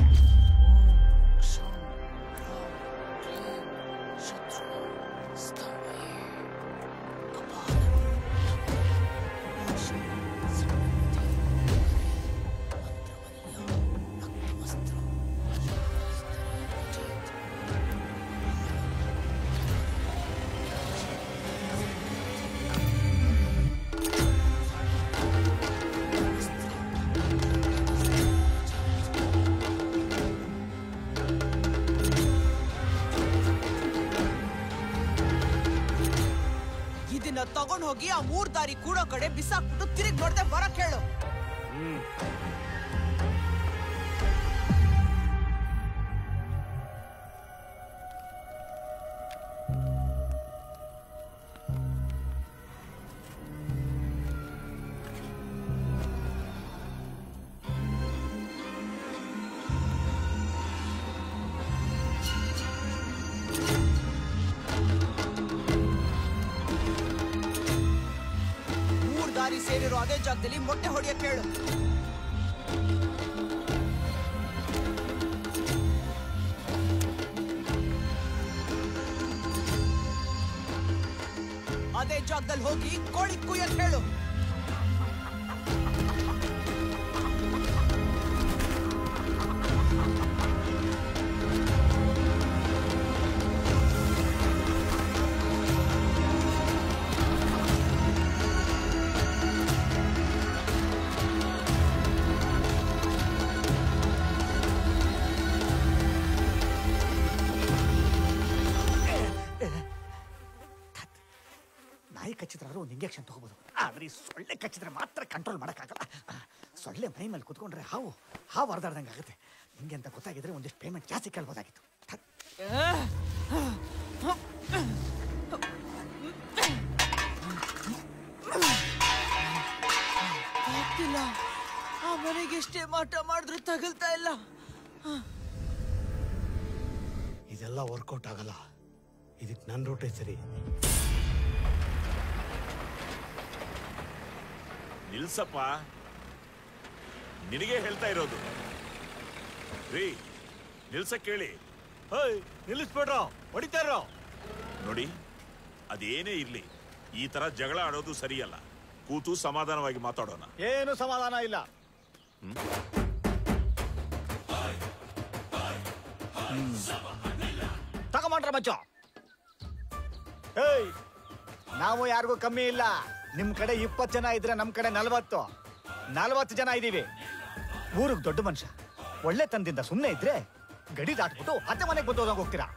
ತಗೊಂಡ್ ಹೋಗಿ ಆ 3 ದಾರಿ ಕೂಡೋ ಕಡೆ ಬಿಸಾಕ್ಬಿಟ್ಟು ತಿರುಗಿ ನೋಡ್ದೆ ಬರಕ್ ಹೇಳು. ಸೇರಿರೋ ಅದೇ ಜಾಗದಲ್ಲಿ ಮೊಟ್ಟೆ ಹೊಡೆಯಕ್ಕೆ ಹೇಳು. ಅದೇ ಜಾಗದಲ್ಲಿ ಹೋಗಿ ಕೋಳಿ ಕುಯ್ಯಕ್ಕೆ ಹೇಳು. ಕಚ್ಚಿದ್ರಾದ್ರೂ ಒಂದು ಇಂಜೆಕ್ಷನ್ ತಗೋಬಹುದು, ಆದ್ರೆ ಈ ಸೊಳ್ಳೆ ಕಚ್ಚಿದ್ರೆ ಮಾತ್ರ ಕಂಟ್ರೋಲ್ ಮಾಡೋಕ್ಕಾಗಲ್ಲ. ಸೊಳ್ಳೆ ಮೈ ಮೇಲೆ ಕುತ್ಕೊಂಡ್ರೆ ಹಾವು ಹರಿದಾಡ್ದಂಗೆ ಆಗುತ್ತೆ. ಹಿಂಗೆ ಅಂತ ಗೊತ್ತಾಗಿದ್ರೆ ಒಂದಿಷ್ಟು ಪೇಮೆಂಟ್ ಜಾಸ್ತಿ ಕೇಳ್ಬೋದಾಗಿತ್ತು. ಆಗ್ತಿಲ್ಲ, ಆ ಮನೆಗೆ ಎಷ್ಟೇ ಮಾಟ ಮಾಡಿದ್ರು ತಗಲ್ತಾ ಇಲ್ಲ. ಇದೆಲ್ಲ ವರ್ಕೌಟ್ ಆಗಲ್ಲ. ಇದಕ್ಕೆ ನನ್ನ ರೂಟೇ ಸರಿ. ನಿಲ್ಸಪ್ಪ, ನಿನಗೆ ಹೇಳ್ತಾ ಇರೋದು. ರೀ ನಿಲ್ಸಕ್ ಕೇಳಿ. ನಿಲ್ಲಿಸ್ಬೇಡ್ರ, ಹೊಡಿತಾರ. ನೋಡಿ, ಅದೇನೇ ಇರ್ಲಿ, ಈ ತರ ಜಗಳ ಆಡೋದು ಸರಿಯಲ್ಲ. ಕೂತು ಸಮಾಧಾನವಾಗಿ ಮಾತಾಡೋಣ. ಏನು ಸಮಾಧಾನ ಇಲ್ಲ. ತಗೊಂಡ್ರ ಮಚ್ಚ. ಏಯ್, ನಾವು ಯಾರಿಗೂ ಕಮ್ಮಿ ಇಲ್ಲ. ನಿಮ್ ಕಡೆ 20 ಜನ ಇದ್ರೆ ನಮ್ ಕಡೆ 40 ಜನ ಇದೀವಿ. ಊರಿಗೆ ದೊಡ್ಡ ಮನುಷ್ಯ, ಒಳ್ಳೆ ತಂದಿಂದ ಸುಮ್ಮನೆ ಇದ್ರೆ ಗಡಿ ದಾಟ್ಬಿಟ್ಟು ಅತ್ತೆ ಮನೆಗೆ ಬಂದು ಹೋಗ್ತೀರಾ.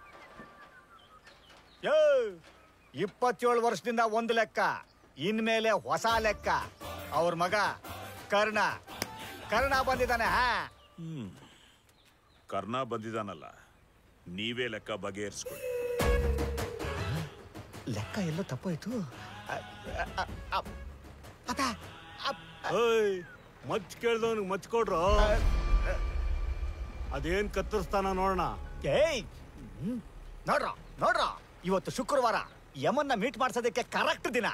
27 ವರ್ಷದಿಂದ ಒಂದು ಲೆಕ್ಕ, ಇನ್ಮೇಲೆ ಹೊಸ ಲೆಕ್ಕ. ಅವ್ರ ಮಗ ಕರ್ಣ ಬಂದಿದ್ದಾನೆ. ಕರ್ಣ ಬಂದಿದ್ದಾನಲ್ಲ, ನೀವೇ ಲೆಕ್ಕ ಬಗೆಹರಿಸ್ಕೊಳ್ಳಿ. ಲೆಕ್ಕ ಎಲ್ಲೋ ತಪ್ಪಾಯ್ತು. ಮಚ್ ಕೇಳ್ದವನಿಗೆ ಮಚ್ ಕೊಡ್ರು. ಅದೇನ್ ಕತ್ತರಿಸ್ತಾನ ನೋಡೋಣ. ಏಯ್, ನೋಡ್ರ ಇವತ್ತು ಶುಕ್ರವಾರ, ಯಮನ್ನ ಮೀಟ್ ಮಾಡ್ಸೋದಕ್ಕೆ ಕರೆಕ್ಟ್ ದಿನ.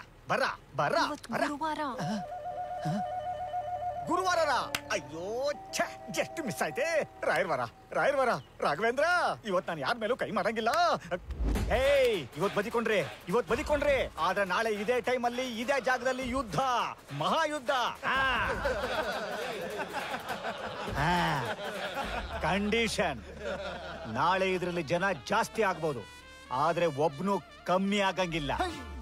ಗುರುವಾರ. ಅಯ್ಯೋ ಛೇ, ಜಸ್ಟ್ ಮಿಸ್ ಆಯ್ತೆ. ರಾಯರ್ವಾರ ರಾಘವೇಂದ್ರ, ಇವತ್ತು ನಾನು ಯಾರ ಮೇಲೂ ಕೈ ಮಾಡಂಗಿಲ್ಲ. ಏಯ್, ಇವತ್ತು ಬದಿಕೊಂಡ್ರಿ. ಆದ್ರೆ ನಾಳೆ ಇದೇ ಟೈಮಲ್ಲಿ ಇದೇ ಜಾಗದಲ್ಲಿ ಯುದ್ಧ, ಮಹಾಯುದ್ಧ. ಕಂಡೀಷನ್, ನಾಳೆ ಇದರಲ್ಲಿ ಜನ ಜಾಸ್ತಿ ಆಗ್ಬೋದು, ಆದ್ರೆ ಒಬ್ನು ಕಮ್ಮಿ ಆಗಂಗಿಲ್ಲ.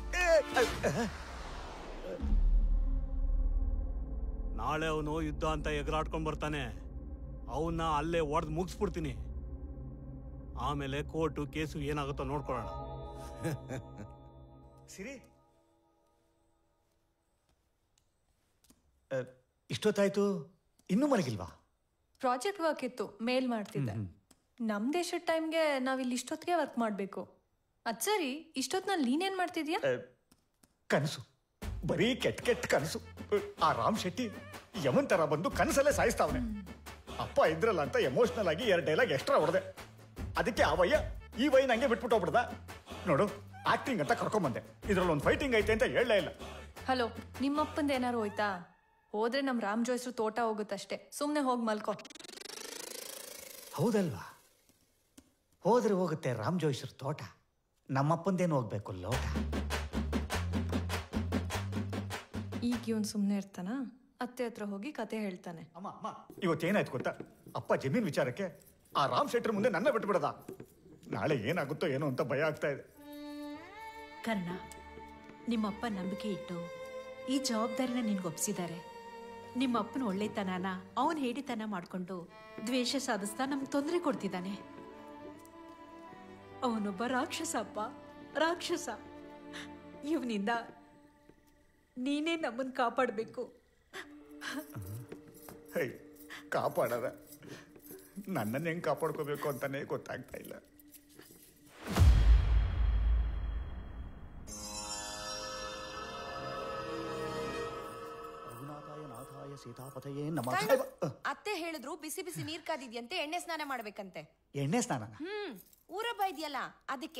ನಾಳೆ ಅವನು ಯುದ್ಧ ಅಂತ ಎಗರಾಡ್ಕೊಂಡ್ ಬರ್ತಾನೆ. ಅವನ್ನ ಅಲ್ಲೇ ಒಡೆದು ಮುಗಿಸ್ಬಿಡ್ತೀನಿ. ಆಮೇಲೆ ಕೋರ್ಟು ಕೇಸು ಏನಾಗುತ್ತೋ ನೋಡ್ಕೊಳ್ಳೋಣ. ಸಿರಿ, ಇಷ್ಟೊತ್ತಾಯ್ತು, ಇನ್ನೂ ಮಲಗಿಲ್ವಾ? ಪ್ರಾಜೆಕ್ಟ್ ವರ್ಕ್ ಇತ್ತು, ಮೇಲ್ ಮಾಡ್ತಿದ್ದೆ. ನಮ್ ದೇಶದ ಟೈಮ್ಗೆ ನಾವಿಲ್ಲಿ ಇಷ್ಟೊತ್ತಿಗೆ ವರ್ಕ್ ಮಾಡ್ಬೇಕು. ಅದ್ ಸರಿ, ಇಷ್ಟೊತ್ನಲ್ಲಿ ನೀನೇನ್ ಮಾಡ್ತಿದ್ಯಾ? ಕನಸು, ಬರೀ ಕೆಟ್ಟ ಕನಸು. ಆ ರಾಮ್ ಶೆಟ್ಟಿ ಯಮನ್ ತರ ಬಂದು ಕನಸಲ್ಲೇ ಸಾಯಿಸ್ತಾವನೆ. ಅಪ್ಪ ಇದ್ರಲ್ಲ ಅಂತ ಎಮೋಷನಲ್ ಆಗಿ 2 ಡೈಲಾಗ್ ಎಕ್ಸ್ಟ್ರಾ ಹೊಡೆದೆ. ಅದಕ್ಕೆ ಆ ವಯ್ಯ ಈ ವೈ ನಂಗೆ ಬಿಟ್ಬಿಟ್ಟು ಹೋಗ್ಬಿಡ್ದ. ನೋಡು, ಆಕ್ಟಿಂಗ್ ಅಂತ ಕರ್ಕೊಂಬಂದೆ, ಇದ್ರಲ್ಲಿ ಒಂದು ಫೈಟಿಂಗ್ ಐತೆ ಅಂತ ಹೇಳಲೇ ಇಲ್ಲ. ಹಲೋ, ನಿಮ್ಮಪ್ಪಂದ ಏನಾರು ಹೋಯ್ತಾ? ಹೋದ್ರೆ ನಮ್ ರಾಮ್ ಜೋಯ್ಸ್ರು ತೋಟ ಹೋಗುತ್ತಷ್ಟೇ, ಸುಮ್ನೆ ಹೋಗಿ ಮಲ್ಕೋ. ಹೌದಲ್ವಾ? ಹೋದ್ರೆ ಹೋಗುತ್ತೆ ರಾಮ್ ಜೋಯ್ಸ್ರ ತೋಟ, ನಮ್ಮಪ್ಪಂದೇನು ಹೋಗ್ಬೇಕು ಲೋಟ. ಈಗ ಇವನ್ ಸುಮ್ನೆ ಇರ್ತಾನ? ಅತ್ತೆ ಹತ್ರ ಹೋಗಿ ಕತೆ ಹೇಳ್ತಾನೆ. ಅಮ್ಮ, ಇವತ್ತೇನಾಯ್ತು ಗೊತ್ತಾ? ಅಪ್ಪ ಜಮೀನ್ ವಿಚಾರಕ್ಕೆ ಆ ರಾಮ್ ಶೆಟ್ರ್ ಮುಂದೆ ನನ್ನ ಬಿಟ್ಬಿಡದ. ನಾಳೆ ಏನಾಗುತ್ತೋ ಏನೋ ಅಂತ ಭಯ ಆಗ್ತಾ ಇದೆ. ಕರ್ಣ, ನಿಮ್ಮಪ್ಪ ನಂಬಿಕೆ ಇಟ್ಟು ಈ ಜವಾಬ್ದಾರಿನ ನಿನ್ಗೊಪ್ಸಿದ್ದಾರೆ. ನಿಮ್ಮಪ್ಪನ ಒಳ್ಳೆತನನ ಅವನ್ ಹೇಡಿತನ ಮಾಡ್ಕೊಂಡು ದ್ವೇಷ ಸಾಧಿಸ್ತಾ ನಮ್ಗೆ ತೊಂದರೆ ಕೊಡ್ತಿದ್ದಾನೆ. ಅವನೊಬ್ಬ ರಾಕ್ಷಸ ಅಪ್ಪ, ರಾಕ್ಷಸ. ಇವನಿಂದ ನೀನೇ ನಮ್ಮನ್ನು ಕಾಪಾಡಬೇಕು. ಕಾಪಾಡದ ನನ್ನನ್ನು ಹೆಂಗ್ ಕಾಪಾಡ್ಕೋಬೇಕು ಅಂತಾನೆ ಗೊತ್ತಾಗ್ತಾ ಇಲ್ಲ. ಅತ್ತೆ ಹೇಳಿದ್ರು ಬಿಸಿ ಬಿಸಿ ನೀರ್ ಕಾದಿದ್ಯಂತೆ, ಎಣ್ಣೆ ಸ್ನಾನ ಮಾಡ್ಬೇಕಂತೆ. ಎಣ್ಣೆ ಸ್ನಾನ? ಊರಬ್ಬ ಇದೆಯಲ್ಲ ಅದಕ್ಕೆ.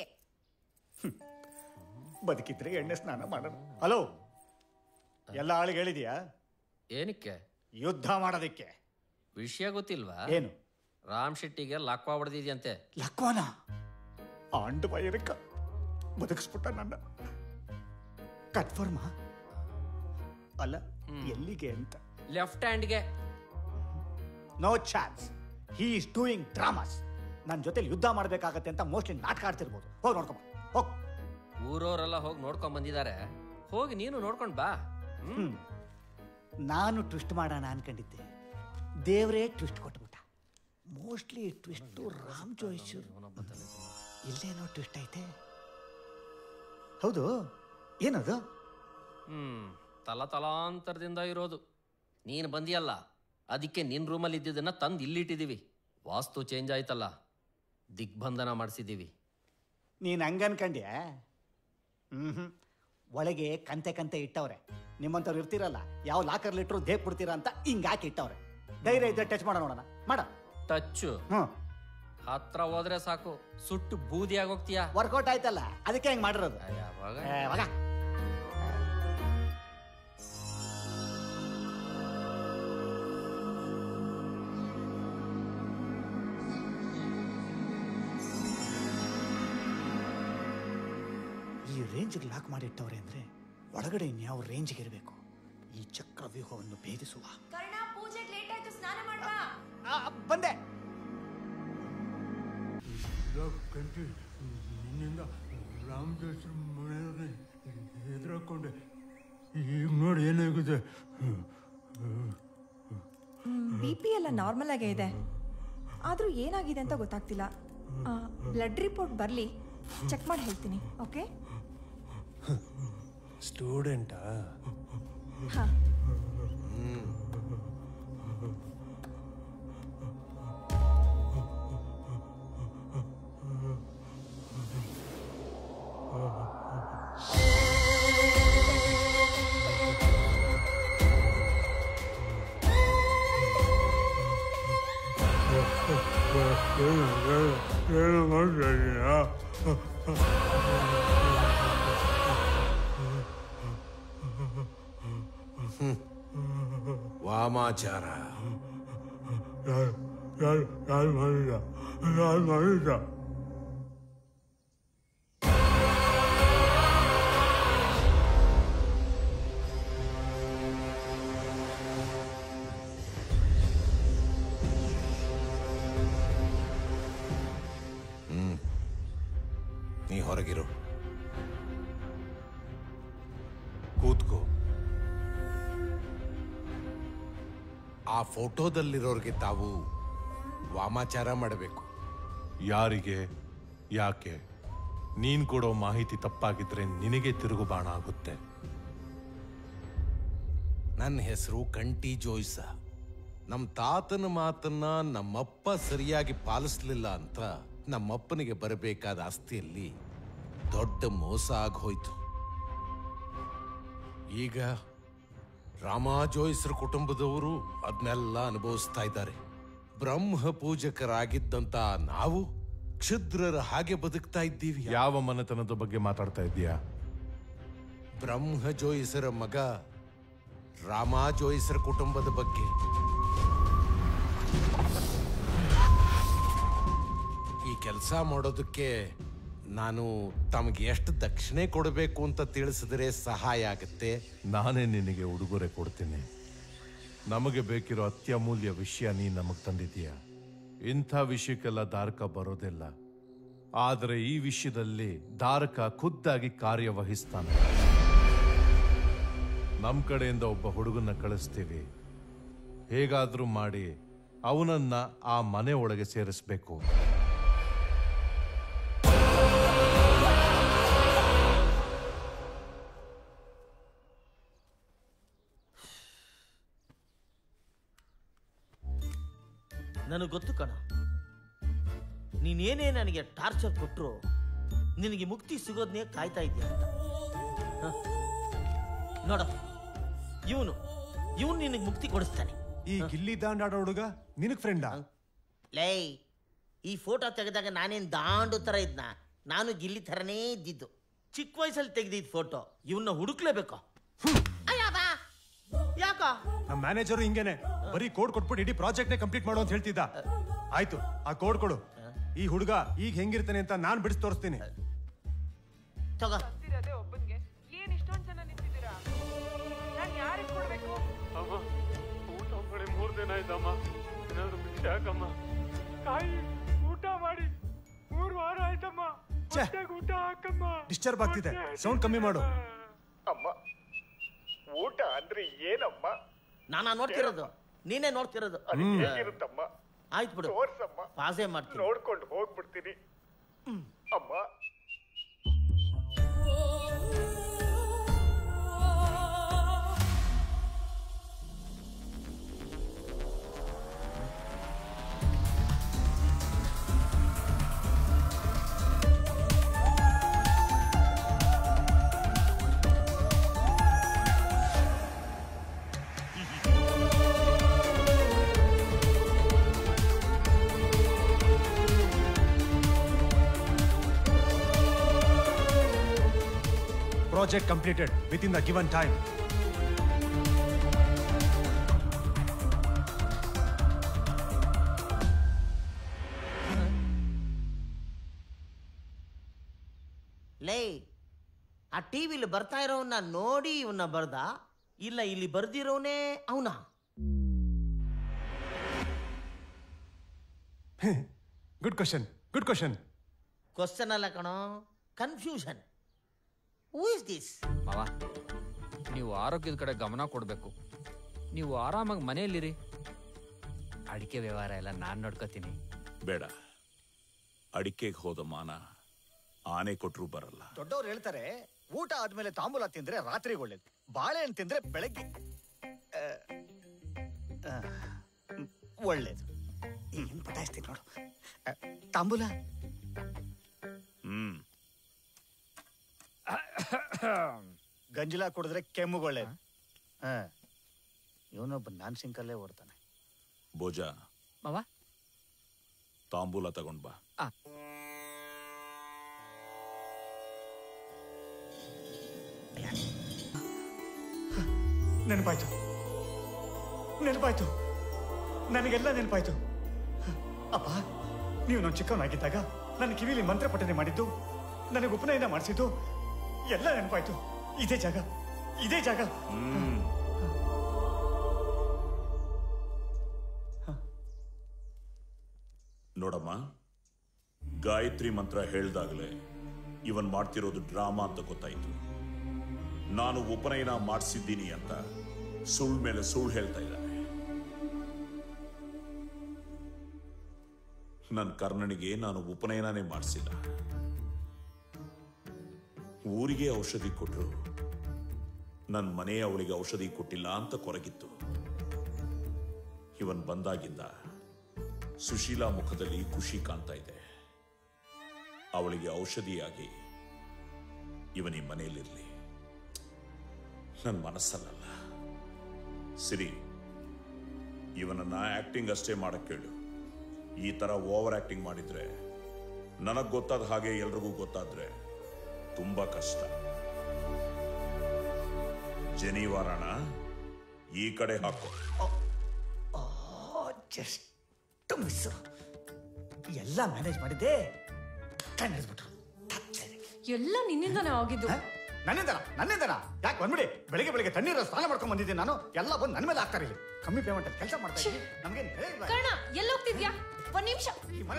ಬದುಕಿದ್ರೆ ಎಣ್ಣೆ ಸ್ನಾನ ಮಾಡೋಣ. ಹಲೋ, ಎಲ್ಲ ಆಳಿಗೆ ಹೇಳಿದ್ಯಾ? ಏನಕ್ಕೆ? ಯುದ್ಧ ಮಾಡೋದಿಕ್ಕೆ. ವಿಷಯ ಗೊತ್ತಿಲ್ವಾ? ಏನು? ರಾಮ್ ಶೆಟ್ಟಿಗೆ ಲಕ್ವಾ ಹೊಡೆದಿದ್ಯಂತೆ. ಲಕ್ವಾನ? ಆಂಡು ಬೈರಕ್ಕ ಬದುಕಿಸ್ಬಿಟ್ಟ ನನ್ನ. ಕನ್ಫರ್ಮ? ಅಲ್ಲ, ಎಲ್ಲಿಗೆ ಅಂತ? ಲೆಫ್ಟ್ ಹ್ಯಾಂಡ್ಗೆ. No chance. He is doing dramas. ನನ್ನ ಜೊತೆ ಯುದ್ಧ ಮಾಡ್ಬೇಕಾಗತ್ತೆ ಅಂತ ಮೋಸ್ಟ್ಲಿ ನಾಟಕ ಆಡ್ತಿರ್ಬೋದು. ಹೋಗಿ ನೋಡ್ಕೊಂಬ, ಹೋಗ್. ಊರವರೆಲ್ಲ ಹೋಗಿ ನೋಡ್ಕೊಂಡ್ ಬಂದಿದ್ದಾರೆ, ಹೋಗಿ ನೀನು ನೋಡ್ಕೊಂಡ್ ಬಾ. ನಾನು ಟ್ವಿಸ್ಟ್ ಮಾಡೋಣ ಅನ್ಕೊಂಡಿದ್ದೆ, ದೇವರೇ ಟ್ವಿಸ್ಟ್ ಕೊಟ್ಬಿಟ್ಟ. Mostly twist Ram Jois. ಇಲ್ಲೇನೋ ಟ್ವಿಸ್ಟ್ ಐತೆ. ಹೌದು, ಏನದು? ತಲಾಂತರದಿಂದ ಇರೋದು. ನೀನು ಬಂದಿಯಲ್ಲ, ಅದಕ್ಕೆ ನಿನ್ನ ರೂಮಲ್ಲಿ ಇದ್ದಿದ್ದನ್ನ ತಂದು ಇಲ್ಲಿಟ್ಟಿದ್ದೀವಿ. ವಾಸ್ತು ಚೇಂಜ್ ಆಯ್ತಲ್ಲ, ದಿಗ್ಬಂಧನ ಮಾಡಿಸಿದ್ದೀವಿ. ನೀನು ಹಂಗನ್ಕಂಡ್ಯಾ? ಒಳಗೆ ಕಂತೆ ಇಟ್ಟವ್ರೆ. ನಿಮ್ಮಂಥವ್ರು ಇರ್ತಿರಲ್ಲ, ಯಾವ ಲಾಕರ್ಲಿಟ್ರು ದೇಪ್ ಬಿಡ್ತೀರಾ ಅಂತ ಹಿಂಗಾಕಿ ಇಟ್ಟವ್ರೆ. ಧೈರ್ಯ ಇದ್ರೆ ಟಚ್ ಮಾಡ ನೋಡೋಣ. ಮಾಡ ಟಚ್ಚು. ಹತ್ರ ಹೋದ್ರೆ ಸಾಕು, ಸುಟ್ಟು ಬೂದಿ ಆಗೋಗ್ತೀಯಾ. ವರ್ಕೌಟ್ ಆಯ್ತಲ್ಲ, ಅದಕ್ಕೆ ಹೆಂಗ್ ಮಾಡಿರೋದು. ಈ ರೇಂಜ್ಗೆ ಲಾಕ್ ಮಾಡಿಟ್ಟವ್ರೆ ಅಂದ್ರೆ ಒಳಗಡೆ ಇನ್ಯಾವ ರೇಂಜ್ಗೆ ಇರಬೇಕು. ಈ ಚಕ್ರ ವ್ಯೂಹವನ್ನು ಭೇದಿಸುವ. ಕರ್ಣ, ಪೂಜೆಗೆ ಲೇಟ್ ಆಯ್ತು, ಸ್ನಾನ ಮಾಡ್ಬಾ. ಬಂದೆ. ನಿನ್ನಿಂದ ರಾಮದಾಸರ ಮನೆಯವ್ರನ್ನ ಎದುರಾಕೊಂಡೆ. ಈಗ ನೋಡಿ ಏನಾಗಿದೆ. BP ಎಲ್ಲ ನಾರ್ಮಲ್ ಆಗೇ ಇದೆ, ಆದರೂ ಏನಾಗಿದೆ ಅಂತ ಗೊತ್ತಾಗ್ತಿಲ್ಲ. ಬ್ಲಡ್ ರಿಪೋರ್ಟ್ ಬರಲಿ, ಚೆಕ್ ಮಾಡಿ ಹೇಳ್ತೀನಿ. ಓಕೆ? ಸ್ಟೂಡೆಂಟಾ? ಹಾಂ. ವಾಮಾಚಾರ. ನೀ ಹೊರಗಿರು, ಕೂತ್ಕೋ. ಆ ಫೋಟೋದಲ್ಲಿರೋರ್ಗೆ ತಾವು ವಾಮಾಚಾರ ಮಾಡಬೇಕು. ಯಾರಿಗೆ, ಯಾಕೆ? ನೀನ್ ಕೊಡೋ ಮಾಹಿತಿ ತಪ್ಪಾಗಿದ್ರೆ ನಿನಗೆ ತಿರುಗುಬಾಣ ಆಗುತ್ತೆ. ನನ್ನ ಹೆಸರು ಕಂಟಿ ಜೋಯ್ಸ. ನಮ್ಮ ತಾತನ ಮಾತನ್ನ ನಮ್ಮಪ್ಪ ಸರಿಯಾಗಿ ಪಾಲಿಸ್ಲಿಲ್ಲ ಅಂತ ನಮ್ಮಪ್ಪನಿಗೆ ಬರಬೇಕಾದ ಆಸ್ತಿಯಲ್ಲಿ ದೊಡ್ಡ ಮೋಸ ಆಗೋಯ್ತು. ಈಗ ರಾಮ ಜೋಯ್ಸರ ಕುಟುಂಬದವರು ಅದನ್ನೆಲ್ಲ ಅನುಭವಿಸ್ತಾ ಇದ್ದಾರೆ. ಬ್ರಹ್ಮ ಪೂಜಕರಾಗಿದ್ದಂತ ನಾವು ಕ್ಷುದ್ರರ ಹಾಗೆ ಬದುಕ್ತಾ ಇದ್ದೀವಿ. ಯಾವ ಮನೆತನದ ಬಗ್ಗೆ ಮಾತಾಡ್ತಾ ಇದ್ದೀಯಾ? ಬ್ರಹ್ಮ ಜೋಯಿಸರ ಮಗ ರಾಮ ಜೋಯಿಸರ ಕುಟುಂಬದ ಬಗ್ಗೆ. ಈ ಕೆಲಸ ಮಾಡೋದಕ್ಕೆ ನಾನು ತಮಗೆ ಎಷ್ಟು ದಕ್ಷಿಣೆ ಕೊಡಬೇಕು ಅಂತ ತಿಳಿಸಿದ್ರೆ ಸಹಾಯ ಆಗುತ್ತೆ. ನಾನೇ ನಿನಗೆ ಉಡುಗೊರೆ ಕೊಡ್ತೀನಿ. ನಮಗೆ ಬೇಕಿರೋ ಅತ್ಯಮೂಲ್ಯ ವಿಷಯ ನೀ ನಮಗ್ ತಂದಿದ್ದೀಯ. ಇಂಥ ವಿಷಯಕ್ಕೆಲ್ಲ ದಾರಕ ಬರೋದಿಲ್ಲ. ಆದರೆ ಈ ವಿಷಯದಲ್ಲಿ ದಾರಕ ಖುದ್ದಾಗಿ ಕಾರ್ಯವಹಿಸ್ತಾನೆ. ನಮ್ ಕಡೆಯಿಂದ ಒಬ್ಬ ಹುಡುಗನ್ನ ಕಳಿಸ್ತೀವಿ. ಹೇಗಾದ್ರೂ ಮಾಡಿ ಅವನನ್ನ ಆ ಮನೆ ಒಳಗೆ ಸೇರಿಸ್ಬೇಕು. ನನಗೆ ಗೊತ್ತು ಕಣ, ನೀನೇನೇ ನನಗೆ ಟಾರ್ಚರ್ ಕೊಟ್ಟರು ನಿನಗೆ ಮುಕ್ತಿ ಸಿಗೋದನ್ನೇ ಕಾಯ್ತಾ ಇದೆಯಾ ಅಂತ. ನೋಡ, ಇವನು ನಿನಗೆ ಮುಕ್ತಿ ಕೊಡಿಸ್ತಾನೆ. ಈ ಗಿಲ್ಲಿ ದಾಂಡಾಡೋ ಹುಡುಗ ನಿನಗೆ ಫ್ರೆಂಡಾ? ಲೇ, ಈ ಫೋಟೋ ತೆಗೆದಾಗ ನಾನೇನು ದಾಂಡು ಥರ ಇದ್ನ? ನಾನು ಗಿಲ್ಲಿ ಥರನೇ ಇದ್ದಿದ್ದು. ಚಿಕ್ಕ ವಯಸ್ಸಲ್ಲಿ ತೆಗೆದಿದ್ದ ಫೋಟೋ. ಇವನ್ನ ಹುಡುಕ್ಲೇಬೇಕು. ಯಾಕ ನಮ್ಮ ಮ್ಯಾನೇಜರು ಹಿಂಗೇನೆ ಬರೀ ಕೋಡ್ ಕೊಟ್ಬಿಟ್ಟು ಇಡೀ ಪ್ರಾಜೆಕ್ಟ್ ನೇ ಕಂಪ್ಲೀಟ್ ಮಾಡು ಅಂತ ಹೇಳ್ತಿದ್ದ. ಆಯ್ತು, ಆ ಕೋಡ್ ಕೊಡು. ಈ ಹುಡುಗ ಈಗ ಹೆಂಗಿರ್ತಾನೆ ಅಂತ ನಾನ್ ಬಿಡಿಸಿ ತೋರಿಸ್ತೀನಿ. ತಗೋ. ಒಬ್ಬನ್ಗೆ ಏನ್ ಇಷ್ಟೊಂದ್ ಜನ ನಿಂತಿದ್ದೀರಾ? ನಾನ್ ಯಾರಿಗೆ ಕೊಡ್ಬೇಕು? ಅಮ್ಮ, ಊಟ ಮಾಡಿ 3 ದಿನ ಆಯ್ತಮ್ಮ. ಏನಾದ್ರು ಭಿಕ್ಷೆ ಹಾಕಮ್ಮ. ಕಾಯಿ ಊಟ ಮಾಡಿ 3 ವಾರ ಆಯ್ತಮ್ಮ. ಊಟ ಹಾಕಮ್ಮ. ಡಿಸ್ಟರ್ಬ್ ಆಗ್ತಿದೆ, ಸೌಂಡ್ ಕಮ್ಮಿ ಮಾಡು. ಅಮ್ಮ, ಊಟ ಅಂದ್ರೆ ಏನಮ್ಮ? ನಾನಾ ನೋಡ್ತಿರೋದು, ನೀನೇ ನೋಡ್ತಿರೋದು. ಹೇಗಿರುತ್ತಮ್ಮ? ಆಯ್ತು ಬಿಡು, ತೋರ್ಸಮ್ಮ. ಪಾಸೆ ಮಾಡ್ತೀನಿ. ನೋಡ್ಕೊಂಡು ಹೋಗ್ಬಿಡ್ತೀನಿ ಅಮ್ಮ. Project completed within the given time. ಲೇ, ಆ ಟಿವಿಲಿ ಬರ್ತಾ ಇರೋವನ್ನ ನೋಡಿ ಇವನ್ನ ಬರ್ದ, ಇಲ್ಲ ಇಲ್ಲಿ ಬರ್ದಿರೋನೇ ಅವನ? Good question, good question. Question ಅಲ್ಲ ಕಣೋ, ಕನ್ಫ್ಯೂಷನ್. Who is this? ಮಾವ, ನೀವು ಆರೋಗ್ಯದ ಕಡೆ ಗಮನ ಕೊಡಬೇಕು. ನೀವು ಆರಾಮಾಗಿ ಮನೆಯಲ್ಲಿರಿ. ಅಡಿಕೆ ವ್ಯವಹಾರ ಎಲ್ಲ ನಾನು ನೋಡ್ಕೋತೀನಿ. ಬೇಡ, ಅಡಿಕೆಗೆ ಹೋದ ಮಾನ ಆನೆ ಕೊಟ್ರು ಬರಲ್ಲ. ದೊಡ್ಡವ್ರು ಹೇಳ್ತಾರೆ ಊಟ ಆದ್ಮೇಲೆ ತಾಂಬೂಲ ತಿಂದ್ರೆ ರಾತ್ರಿಗೆ ಒಳ್ಳೇದು, ಬಾಳೆಹಣ್ಣು ತಿಂದ್ರೆ ಬೆಳಗ್ಗೆ ಒಳ್ಳೇದು. ಏನ್ ಪಟಾಯಿಸ್ತೀನಿ ನೋಡು. ತಾಂಬೂಲ ಗಂಜಲ ಕುಡಿದ್ರೆ ಕೆಮ್ಮುಗೊಳ್ಳೇದು. ಇವನೊಬ್ಬ ನಾನ್ ಸಿಂಕಲ್ಲೇ ಓಡ್ತಾನೆ. ಭೋಜ ಮಾವ, ತಾಂಬೂಲ ತಗೊಂಡ್ ಬಾ. ನೆನಪಾಯ್ತು, ನೆನಪಾಯ್ತು, ನನಗೆಲ್ಲ ನೆನಪಾಯ್ತು. ಅಪ್ಪ, ನೀವು ನಾನು ಚಿಕ್ಕವನಾಗಿದ್ದಾಗ ನನ್ನ ಕಿವಿಲಿ ಮಂತ್ರ ಪಠನೆ ಮಾಡಿದ್ದು, ನನಗೆ ಉಪನಯನ ಮಾಡಿಸಿದ್ದು ಎಲ್ಲ ನೆನಪಾಯ್ತು. ಇದೇ ಜಾಗ, ಇದೇ ಜಾಗ. ನೋಡಮ್ಮ, ಗಾಯತ್ರಿ ಮಂತ್ರ ಹೇಳ್ದಾಗಲೇ ಇವನ್ ಮಾಡ್ತಿರೋದು ಡ್ರಾಮಾ ಅಂತ ಗೊತ್ತಾಯ್ತು. ನಾನು ಉಪನಯನ ಮಾಡಿಸಿದ್ದೀನಿ ಅಂತ ಸುಳ್ಳು ಮೇಲೆ ಸುಳ್ಳು ಹೇಳ್ತಾ ಇದ್ದಾನೆ. ನನ್ನ ಕರ್ಣನಿಗೆ ನಾನು ಉಪನಯನನೇ ಮಾಡಿಸಿಲ್ಲ. ಊರಿಗೆ ಔಷಧಿ ಕೊಟ್ಟರು, ನನ್ನ ಮನೆ ಅವಳಿಗೆ ಔಷಧಿ ಕೊಟ್ಟಿಲ್ಲ ಅಂತ ಕೊರಗಿತ್ತು. ಇವನ್ ಬಂದಾಗಿಂದ ಸುಶೀಲಾ ಮುಖದಲ್ಲಿ ಖುಷಿ ಕಾಣ್ತಾ ಇದೆ. ಅವಳಿಗೆ ಔಷಧಿಯಾಗಿ ಇವನಿ ಮನೆಯಲ್ಲಿರಲಿ, ನನ್ನ ಮನಸ್ಸಲ್ಲ. ಸಿರಿ, ಇವನನ್ನ ಆಕ್ಟಿಂಗ್ ಅಷ್ಟೇ ಮಾಡಕ್ ಕೇಳು. ಈ ತರ ಓವರ್ ಆಕ್ಟಿಂಗ್ ಮಾಡಿದ್ರೆ, ನನಗ್ ಗೊತ್ತಾದ ಹಾಗೆ ಎಲ್ರಿಗೂ ಗೊತ್ತಾದ್ರೆ ತುಂಬಾ ಕಷ್ಟ. ಜನಿವಾರಣ ಈ ಕಡೆ ಹಾಕೋ. Just miss. ಎಲ್ಲ ಮ್ಯಾನೇಜ್ ಮಾಡಿದ್ದೆ, ಕಣ್ಣಿಸ್ಬಿಟ್ರು. ಎಲ್ಲ ನಿನ್ನಿಂದನೇ ಆಗಿದ್ದು. ನನ್ನಿಂದನ ಯಾಕೆ ಬಂದ್ಬಿಡಿ. ಬೆಳಿಗ್ಗೆ ಬೆಳಿಗ್ಗೆ ತಣ್ಣೀರ ಸ್ನಾನ ಮಾಡ್ಕೊಂಡ್ ಬಂದಿದ್ದೀನಿ ನಾನು. ಎಲ್ಲ ಬಂದು ನನ್ನ ಮೇಲೆ ಆಗ್ತಾರೆ. ಕಮ್ಮಿ ಪೇಮೆಂಟ್ ಕೆಲಸ ಮಾಡ್ತಾ ಇದ್ದೀನಿ. ನಮ್ಗೆ ಕರ್ಣ, ಎಲ್ಲ ಹೋಗ್ತಿದ್ಯಾ? ಒಂದ್ ನಿಮಿಷ.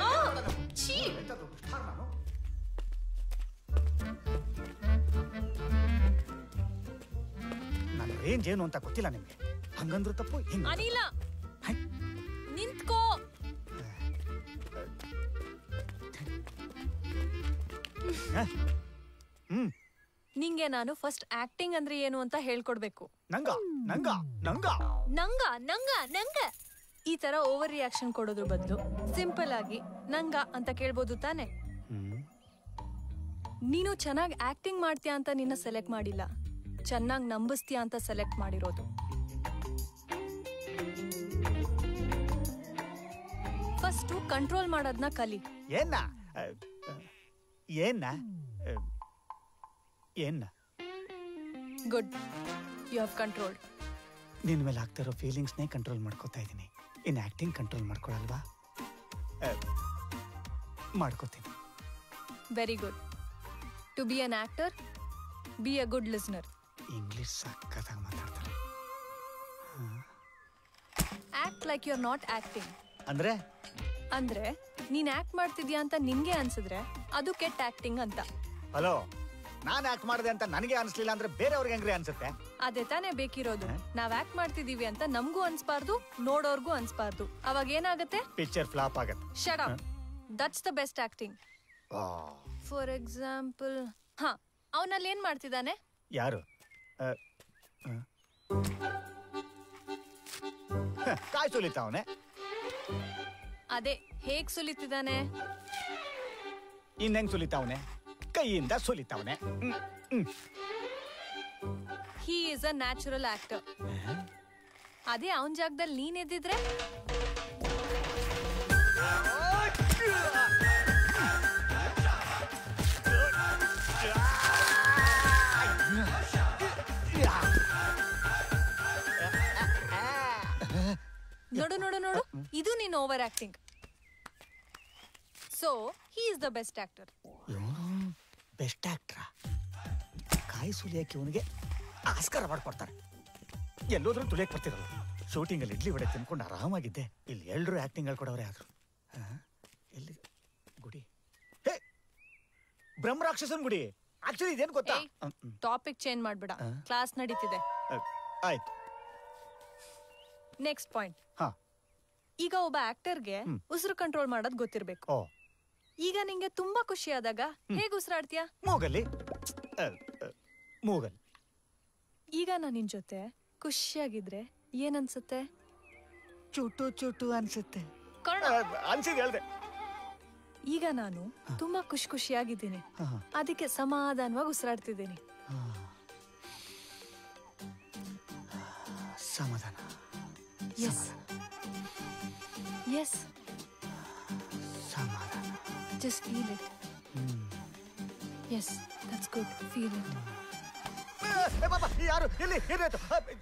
ನನ್ನ ರೇಂಜ್ ಏನು ಅಂತ ಗೊತ್ತಿಲ್ಲ ನಿಮ್ಗೆ. ಹಂಗಂದ್ರು ತಪ್ಪು. ಅನಿಲ, ನಿಂತ್ಕೋ. ನಿಂಗೆ ನಾನು ಫಸ್ಟ್ ಆಕ್ಟಿಂಗ್ ಅಂದ್ರೆ ಏನು ಅಂತ ಹೇಳ್ಕೊಡ್ಬೇಕು. ನಂಗ ನಂಗ ನಂಗ ನಂಗ ನಂಗ ನಂಗ ಈ ತರ ಓವರ್ ರಿಯಾಕ್ಷನ್ ಕೊಡೋದ್ರ ಬದಲು ಸಿಂಪಲ್ ಆಗಿ ನಂಗ ಅಂತ ಕೇಳ್ಬೋದು ತಾನೆ. ನೀನು ಚೆನ್ನಾಗಿ ಆಕ್ಟಿಂಗ್ ಮಾಡ್ತೀಯ ಅಂತ ನಿನ್ನ ಸೆಲೆಕ್ಟ್ ಮಾಡಿಲ್ಲ, ಚೆನ್ನಾಗಿ ನಂಬಿಸ್ತೀಯ ಅಂತ ಸೆಲೆಕ್ಟ್ ಮಾಡಿರೋದು. ಫಸ್ಟ್ ಕಂಟ್ರೋಲ್ ಮಾಡೋದನ್ನ ಕಲಿ. ಏನ ಏನ ಏನ ಗುಡ್, ಯು ಹ್ಯಾವ್ ಕಂಟ್ರೋಲ್ಡ್. ನಿನ್ ಮೇಲೆ ಆಗ್ತಾ ಇರೋ ಫೀಲಿಂಗ್ಸ್ನೇ ಕಂಟ್ರೋಲ್ ಮಾಡ್ಕೋತಾ ಇದ್ದೀನಿ. ಇನ್ ಆಕ್ಟಿಂಗ್ ಕಂಟ್ರೋಲ್ ಮಾಡ್ಕೊಳಲ್ವಾ? ಮಾಡ್ಕೋತೀನಿ. Very good. To be an actor, be a good listener. English ಸಕ್ಕತ್ತಾಗಿ ಮಾತಾಡ್ತಾರೆ. Act like you are not acting. ಅಂದ್ರೆ ಅಂದ್ರೆ ನೀನ್ ಆಕ್ಟ್ ಮಾಡ್ತಿದ್ಯಾ ಅಂತ ನಿನ್ಗೆ ಅನ್ಸಿದ್ರೆ ಅದು ಕೆಟ್ಟ ಆಕ್ಟಿಂಗ್ ಅಂತ. ಹಲೋ, ನಾನ್ ಆಕ್ಟ್ ಮಾಡಿದೆ ಅಂತ ನನಗೆ ಅನ್ಸ್ಲಿಲ್ಲ ಅಂದ್ರೆ ಬೇರೆಯವ್ರಿಗೆ ಹೆಂಗ್ರಿ ಅನ್ಸುತ್ತೆ? ಅದೇ ತಾನೇ ಬೇಕಿರೋದು. ನಾವ್ ಆಕ್ಟ್ ಮಾಡ್ತಿದೀವಿ ಅಂತ ನಮಗೂ ಅನ್ಸ್ಬಾರ್ದು, ನೋಡೋರ್ಗೂ ಅನ್ಸ್ಬಾರ್ದು. ಅವಾಗ ಏನಾಗುತ್ತೆ? ಪಿಕ್ಚರ್ ಫ್ಲಾಪ್ ಆಗತ್ತೆ. Shut up. That's the best acting. For example, ಹಾ, ಅವನಲ್ಲಿ ಏನ್ ಮಾಡ್ತಿದ್ದಾನೆ? ಯಾರು? ಕಾಯಿ ಸುಲಿತಾವನೆ. ಅದೇ, ಹೇಗ್ ಸುಲಿತಿದ್ದಾನೆ? ಇನ್ನೆಂಗ್ ಸುಲಿತಾವನೆ? ಕೈಯಿಂದ ಸುಲಿತಾವನೆ. He is a natural actor. ಅದೇ ಅವನ ಜಾಗದಲ್ಲಿ ನೀನ್ ಎದ್ದಿದ್ರೆ ನೋಡು ನೋಡು ನೋಡು, ಇದು ನೀನ್ over acting. So he is the best actor. Best ಆಕ್ಟ್ರಾ? ಕಾಯಿ ಸುಲಿಯಕ್ಕೆ ಇವನಿಗೆ ಆಸ್ಕಾರ ಮಾಡ್ಕೊಡ್ತಾರೆ. ಎಲ್ಲೋದ್ರೂ ತುಳಿಯಕ್ಕೆ ಬರ್ತಿರಲ್ಲ. ಶೂಟಿಂಗಲ್ಲಿ ಇಡ್ಲಿ ವಡೆ ತಿನ್ಕೊಂಡು ಆರಾಮಾಗಿದ್ದೆ. ಇಲ್ಲಿ ಎಲ್ಲರೂ ಆ್ಯಕ್ಟಿಂಗ್ ಹೇಳ್ಕೊಡೋರೆ ಆದ್ರು. ಎಲ್ಲಿ ಗುಡಿ? ಹೇ, ಬ್ರಹ್ಮರಾಕ್ಷಸನ್ ಗುಡಿ. ಆಕ್ಚುಲಿ ಇದೇನು ಗೊತ್ತಾ? ಟಾಪಿಕ್ ಚೇಂಜ್ ಮಾಡ್ಬೇಡ, ಕ್ಲಾಸ್ ನಡೀತಿದೆ. ಆಯ್ತು. Next point. ಈಗ ಒಬ್ಬ ಆಕ್ಟರ್ಗೆ ಉಸಿರು ಕಂಟ್ರೋಲ್ ಮಾಡೋದ್ ಗೊತ್ತಿರ್ಬೇಕು. ಈಗ ನಿಂಗೆ ತುಂಬಾ ಖುಷಿ ಆದಾಗ ಹೇಗೆ ಉಸಿರಾಡ್ತೀಯ? ಮೂಗಲ್ಲಿ. ಮೂಗಲ್. ಈಗ ನಾನು ನಿನ್ ಜೊತೆ ಖುಷಿಯಾಗಿದ್ರೆ ಏನನ್ಸುತ್ತೆ? ಚುಟು ಚುಟು ಅನ್ಸುತ್ತೆ. ಅನ್ಸಿದ್ ಹೇಳ್ದೆ. ಈಗ ನಾನು ತುಂಬಾ ಖುಷಿಯಾಗಿದ್ದೀನಿ, ಅದಕ್ಕೆ ಸಮಾಧಾನವಾಗಿ ಉಸಿರಾಡ್ತಿದ್ದೀನಿ. ಸಮಾಧಾನ. Yes. ಸಮಾಧಾನ. Just feel it. Yes, that's good. Feel it. ಯಾರು ಎಲ್ಲಿ ಏನಾಯ್ತು?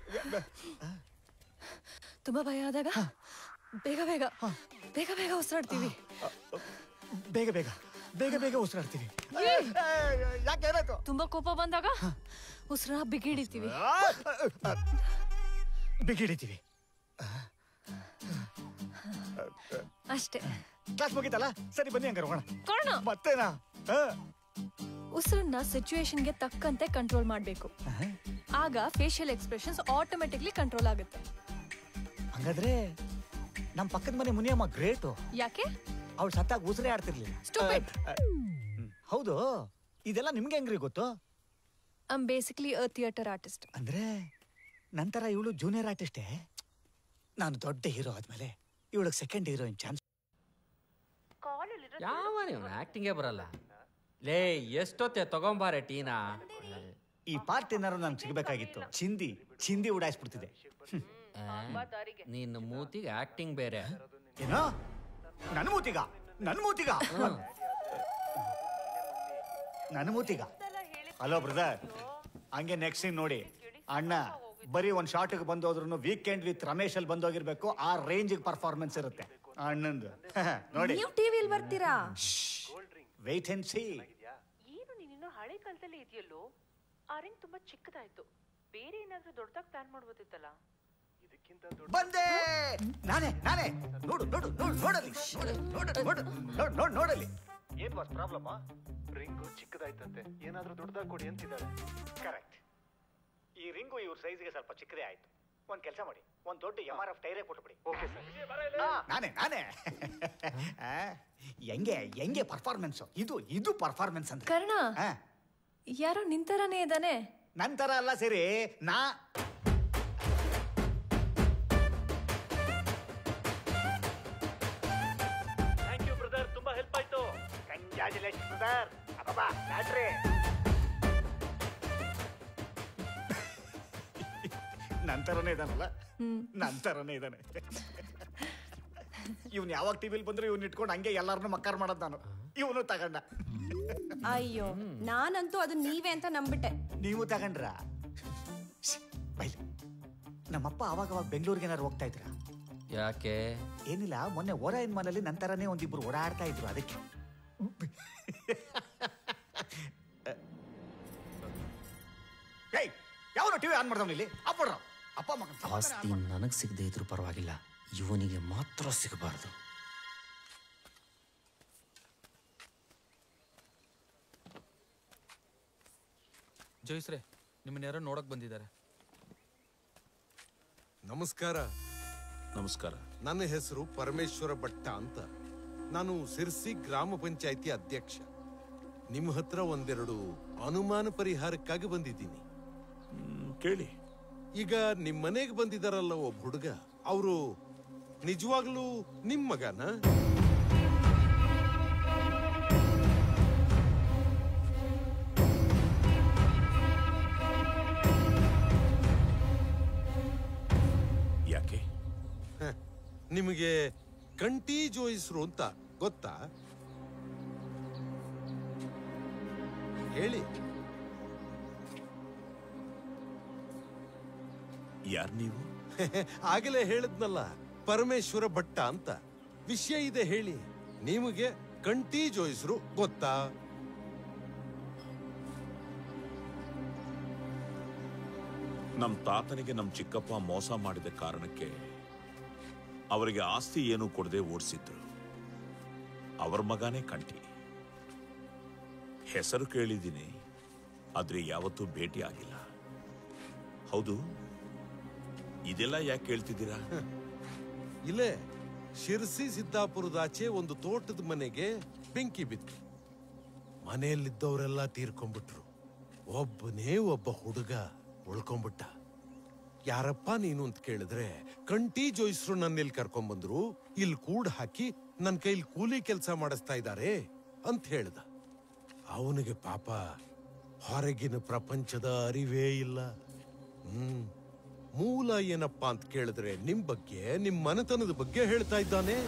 ತುಂಬಾ ಭಯ ಆದಾಗ ಬೇಗ ಬೇಗ ಬೇಗ ಬೇಗ ಉಸಿರಾಡ್ತೀವಿ. ಬೇಗ ಬೇಗ ಬೇಗ ಬೇಗ ಉಸಿರಾಡ್ತೀವಿ. ಯಾಕೆ ಏನಾಯ್ತು? ತುಂಬಾ ಕೋಪ ಬಂದಾಗ ಉಸಿರ ಬಿಗಿಡಿತೀವಿ. ಬಿಗಿಡಿತೀವಿ. ಅಷ್ಟೇ. ಕ್ಲಾಸ್ ಮುಗಿತಲ್ಲ, ಸರಿ ಬನ್ನಿ ಹಂಗಾರೆ ಹೋಗೋಣ. ಕಾರಣ ಮತ್ತೇನಾ? ಉಸಿರನ್ನ ಸಿಚುವೇಶನ್ಗೆ ತಕ್ಕಂತೆ ಕಂಟ್ರೋಲ್ ಮಾಡಬೇಕು. ಆಗ ಫೇಶಿಯಲ್ ಎಕ್ಸ್ಪ್ರೆಷನ್ಸ್ ಆಟೋಮೆಟಿಕ್ಲಿ ಕಂಟ್ರೋಲ್ ಆಗುತ್ತೆ. ಹಂಗಾದ್ರೆ ನಮ್ಮ ಪಕ್ಕದ ಮನೆ ಮುನಿಯಮ್ಮ ಗ್ರೇಟು. ಯಾಕೆ? ಅವಳು ಸತ್ತಾಗ ಉಸಿರೇ ಆಡ್ತಿರ್ಲಿಲ್ಲ. ಹೌದು, ಇದೆಲ್ಲ ನಿಮ್ಗೆ ಹೆಂಗ್ರಿ ಗೊತ್ತು? I am basically a theatre artist. ಅಂದ್ರೆ ನಂತರ ಇವಳು ಜೂನಿಯರ್ ಆರ್ಟಿಸ್ಟೇ. ನಾನು ದೊಡ್ಡ ಹೀರೋ ಆದ್ಮೇಲೆ ಇವಳಿಗೆ ಸೆಕೆಂಡ್ ಹೀರೋಯಿನ್ ಚಾನ್ಸ್. ಯಾವ ಆಕ್ಟಿಂಗೇ ಬರಲ್ಲ. ಲೇ ಎಷ್ಟೊತ್ತೆ ತಗೊಂಬಾರೆ ಟೀನಾ. ಈ ಪಾರ್ಟ್ ಏನಾರು ನನ್ಗೆ ಸಿಗ್ಬೇಕಾಗಿತ್ತು. ಚಿಂದಿ ಉಡಾಯಿಸ್ಬಿಡ್ತಿದೆ. ನಿನ್ನ ಮೂತಿಗೆ ಆಕ್ಟಿಂಗ್ ಬೇರೆ. ಏನೋ ನನ್ ಮೂತಿಗ ಹಲೋ ಬ್ರದರ್. ಹಂಗೆ ನೆಕ್ಸ್ಟ್ ಸೀನ್ ನೋಡಿ. ಅಣ್ಣ ಬರೀ ಒಂದ್ ಶಾರ್ಟ್ಗೆ ಬಂದೋದ್ರು ವೀಕೆಂಡ್ ವಿತ್ ರಮೇಶ್ ಅಲ್ಲಿ ಬಂದೋಗಿರ್ಬೇಕು. ಆ ರೇಂಜ್ ಪರ್ಫಾರ್ಮೆನ್ಸ್ ಇರುತ್ತೆ ಅಣ್ಣಂದು. ನೋಡಿ, ನೀವು ಟಿವಿಯಲ್ಲಿ ಬರ್ತೀರಾ? Wait and see. ಏನು ನೀನಿನ್ನು ಹಳೆ ಕಾಲದಲ್ಲೇ ಇದೆಯಲ್ಲೋ? ಆ ರಿಂಗ್ ತುಂಬಾ ಚಿಕ್ಕದಾಯ್ತು. ಬೇರೆ ಏನಾದ್ರೂ ದೊಡ್ಡದಾಗಿ ಪ್ಲಾನ್ ಮಾಡ್ಬೋದಿತ್ತಲ್ಲ. ಬಂದೆ ನಾನೇ ನೋಡಲಿ. ಏನ್ ಬಾಸ್ ಪ್ರಾಬ್ಲಮ್? ರಿಂಗು ಚಿಕ್ಕದಾಯ್ತಂತೆ, ಏನಾದ್ರೂ ದೊಡ್ಡದಾಗಿ ಕೊಡಿ ಅಂತಿದ್ದಾರೆ. ಕರೆಕ್ಟ್. ಈ ರಿಂಗು ಇವ್ರ ಸೈಜ್ಗೆ ಸ್ವಲ್ಪ ಚಿಕ್ಕದೇ ಆಯ್ತು. ಒಂದ್ ಕೆಲಸ ಮಾಡಿ, ಒಂದ್ ದೊಡ್ಡ MRF ಟೈರೇ ಕೊಟ್ಬಿಡಿ. Okay sir. ನಾನೇ ಹೆಂಗೆ ಪರ್ಫಾರ್ಮೆನ್ಸ್ ಇದು ಪರ್ಫಾರ್ಮೆನ್ಸ್ ಅಂತ. ಕರ್ಣ, ಯಾರೋ ನಿಂತರನೇ ಇದ್ದಾನೆ. ನಂತರ ಅಲ್ಲ ಸರಿ. ಥ್ಯಾಂಕ್ ಯು ಬ್ರದರ್, ತುಂಬಾ ಹೆಲ್ಪ್ ಆಯ್ತು. Congratulation brother. ಅಬ್ಬಾ ಲಾಟ್ರಿ. ನಂತರನೇ ಇದ್ದಾನೆ. ಇವ್ನು ಯಾವಾಗ ಟಿವಿಲಿ ಬಂದ್ರೆ ಇವ್ನ ಇಟ್ಕೊಂಡು ಹಂಗೆ ಎಲ್ಲಾರನ್ನೂ ಮಕ್ಕಾರ್ ಮಾಡೋದು ನಾನು. ಇವನು ತಗೊಂಡ. ಅಯ್ಯೋ, ನಾನಂತೂ ಅದು ನೀವೇ ಅಂತ ನಂಬಿಟ್ಟೆ. ನೀವು ತಗೊಂಡ್ರ? ಬೈಲಿ. ನಮ್ಮಪ್ಪ ಅವಾಗ ಬೆಂಗಳೂರಿಗೆ ಏನಾರು ಹೋಗ್ತಾ ಇದ್ರ? ಯಾಕೆ? ಏನಿಲ್ಲ, ಮೊನ್ನೆ ಓರಾಯನ್ ಮನೇಲಿ ನಂತರನೇ ಒಂದಿಬ್ರು ಓಡಾಡ್ತಾ ಇದ್ರು, ಅದಕ್ಕೆ. ಯಾವನು ಟಿವಿ ಆನ್ ಮಾಡ್ದವ್ ಇಲ್ಲಿ? ಅಪ್ಪ ಮಗ ಆಸ್ತಿ ನನಗ್ ಸಿಗದೆ ಇದ್ರು ಪರವಾಗಿಲ್ಲ, ಇವನಿಗೆ ಮಾತ್ರ ಸಿಗಬಾರ್ದು. ಜೋಯಿಸ್ರೆ, ನಿಮ್ಮನ್ನ ಯಾರೋ ನೋಡಕ್ ಬಂದಿದ್ದಾರೆ. ನಮಸ್ಕಾರ. ನನ್ನ ಹೆಸರು ಪರಮೇಶ್ವರ ಭಟ್ಟ ಅಂತ. ನಾನು ಸಿರ್ಸಿ ಗ್ರಾಮ ಪಂಚಾಯಿತಿ ಅಧ್ಯಕ್ಷ. ನಿಮ್ಮ ಹತ್ರ ಒಂದೆರಡು ಅನುಮಾನ ಪರಿಹಾರಕ್ಕಾಗಿ ಬಂದಿದ್ದೀನಿ. ಕೇಳಿ. ಈಗ ನಿಮ್ ಮನೆಗೆ ಬಂದಿದಾರಲ್ಲ ಒಬ್ಬ ಹುಡುಗ, ಅವರು ನಿಜವಾಗ್ಲೂ ನಿಮ್ ಮಗನ? ಯಾಕೆ? ನಿಮಗೆ ಕಂಟಿ ಜೋಯಿಸ್ರು ಅಂತ ಗೊತ್ತಾ? ಹೇಳಿ. ಯಾರು ನೀವು? ಆಗಲೇ ಹೇಳಿದ್ನಲ್ಲ, ಪರಮೇಶ್ವರ ಭಟ್ಟ ಅಂತ. ವಿಷಯ ಇದೆ ಹೇಳಿ. ನಿಮಗೆ ಕಂಟಿ ಜೋಯಿಸ್ರು ಗೊತ್ತಾ? ನಮ್ಮ ತಾತನಿಗೆ ನಮ್ಮ ಚಿಕ್ಕಪ್ಪ ಮೋಸ ಮಾಡಿದ ಕಾರಣಕ್ಕೆ ಅವರಿಗೆ ಆಸ್ತಿ ಏನೂ ಕೊಡದೆ ಓಡಿಸಿದ್ರು. ಅವರ ಮಗನೇ ಕಂಠಿ. ಹೆಸರು ಕೇಳಿದ್ದೀನಿ, ಆದ್ರೆ ಯಾವತ್ತೂ ಭೇಟಿ ಆಗಿಲ್ಲ. ಹೌದು, ಇದೆಲ್ಲ ಯಾಕೆ ಕೇಳ್ತಿದ್ದೀರಾ? ಇಲ್ಲೇ ಶಿರ್ಸಿ ಸಿದ್ದಾಪುರದಾಚೆ ಒಂದು ತೋಟದ ಮನೆಗೆ ಬೆಂಕಿ ಬಿತ್ತು. ಮನೆಯಲ್ಲಿದ್ದವರೆಲ್ಲ ತೀರ್ಕೊಂಡ್ಬಿಟ್ರು. ಒಬ್ಬನೇ ಒಬ್ಬ ಹುಡುಗ ಉಳ್ಕೊಂಡ್ಬಿಟ್ಟ. ಯಾರಪ್ಪ ನೀನು ಅಂತ ಕೇಳಿದ್ರೆ, ಕಂಠಿ ಜೋಯಿಸ್ರು ನನ್ನ ಇಲ್ಲಿ ಕರ್ಕೊಂಡ್ಬಂದ್ರು, ಇಲ್ಲಿ ಕೂಡ್ ಹಾಕಿ ನನ್ನ ಕೈಲಿ ಕೂಲಿ ಕೆಲಸ ಮಾಡಿಸ್ತಾ ಇದ್ದಾರೆ ಅಂತ ಹೇಳ್ದ. ಅವನಿಗೆ ಪಾಪ ಹೊರಗಿನ ಪ್ರಪಂಚದ ಅರಿವೇ ಇಲ್ಲ. ಮೂಲ ಏನಪ್ಪ ಅಂತ ಕೇಳಿದ್ರೆ ನಿಮ್ ಬಗ್ಗೆ, ನಿಮ್ ಮನೆತನದ ಬಗ್ಗೆ ಹೇಳ್ತಾ ಇದ್ದಾನೆ.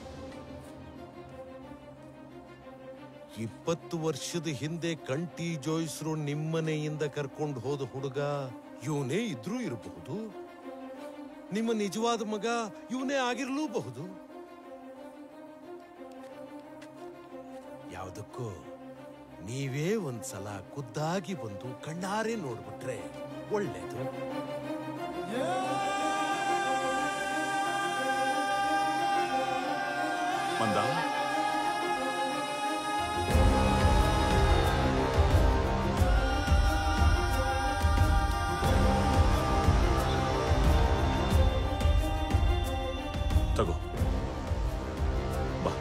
20 ವರ್ಷದ ಹಿಂದೆ ಕಂಠಿ ಜೋಯಿಸ್ರು ನಿಮ್ಮನೆಯಿಂದ ಕರ್ಕೊಂಡು ಹೋದ ಹುಡುಗ ಇವನೇ ಇದ್ರೂ ಇರಬಹುದು. ನಿಮ್ಮ ನಿಜವಾದ ಮಗ ಇವನೇ ಆಗಿರ್ಲೂಬಹುದು. ಯಾವುದಕ್ಕೂ ನೀವೇ ಒಂದ್ಸಲ ಖುದ್ದಾಗಿ ಬಂದು ಕಣ್ಣಾರೆ ನೋಡ್ಬಿಟ್ರೆ ಒಳ್ಳೇದು. ಮಂದ, ತಗೋ ಬಾ.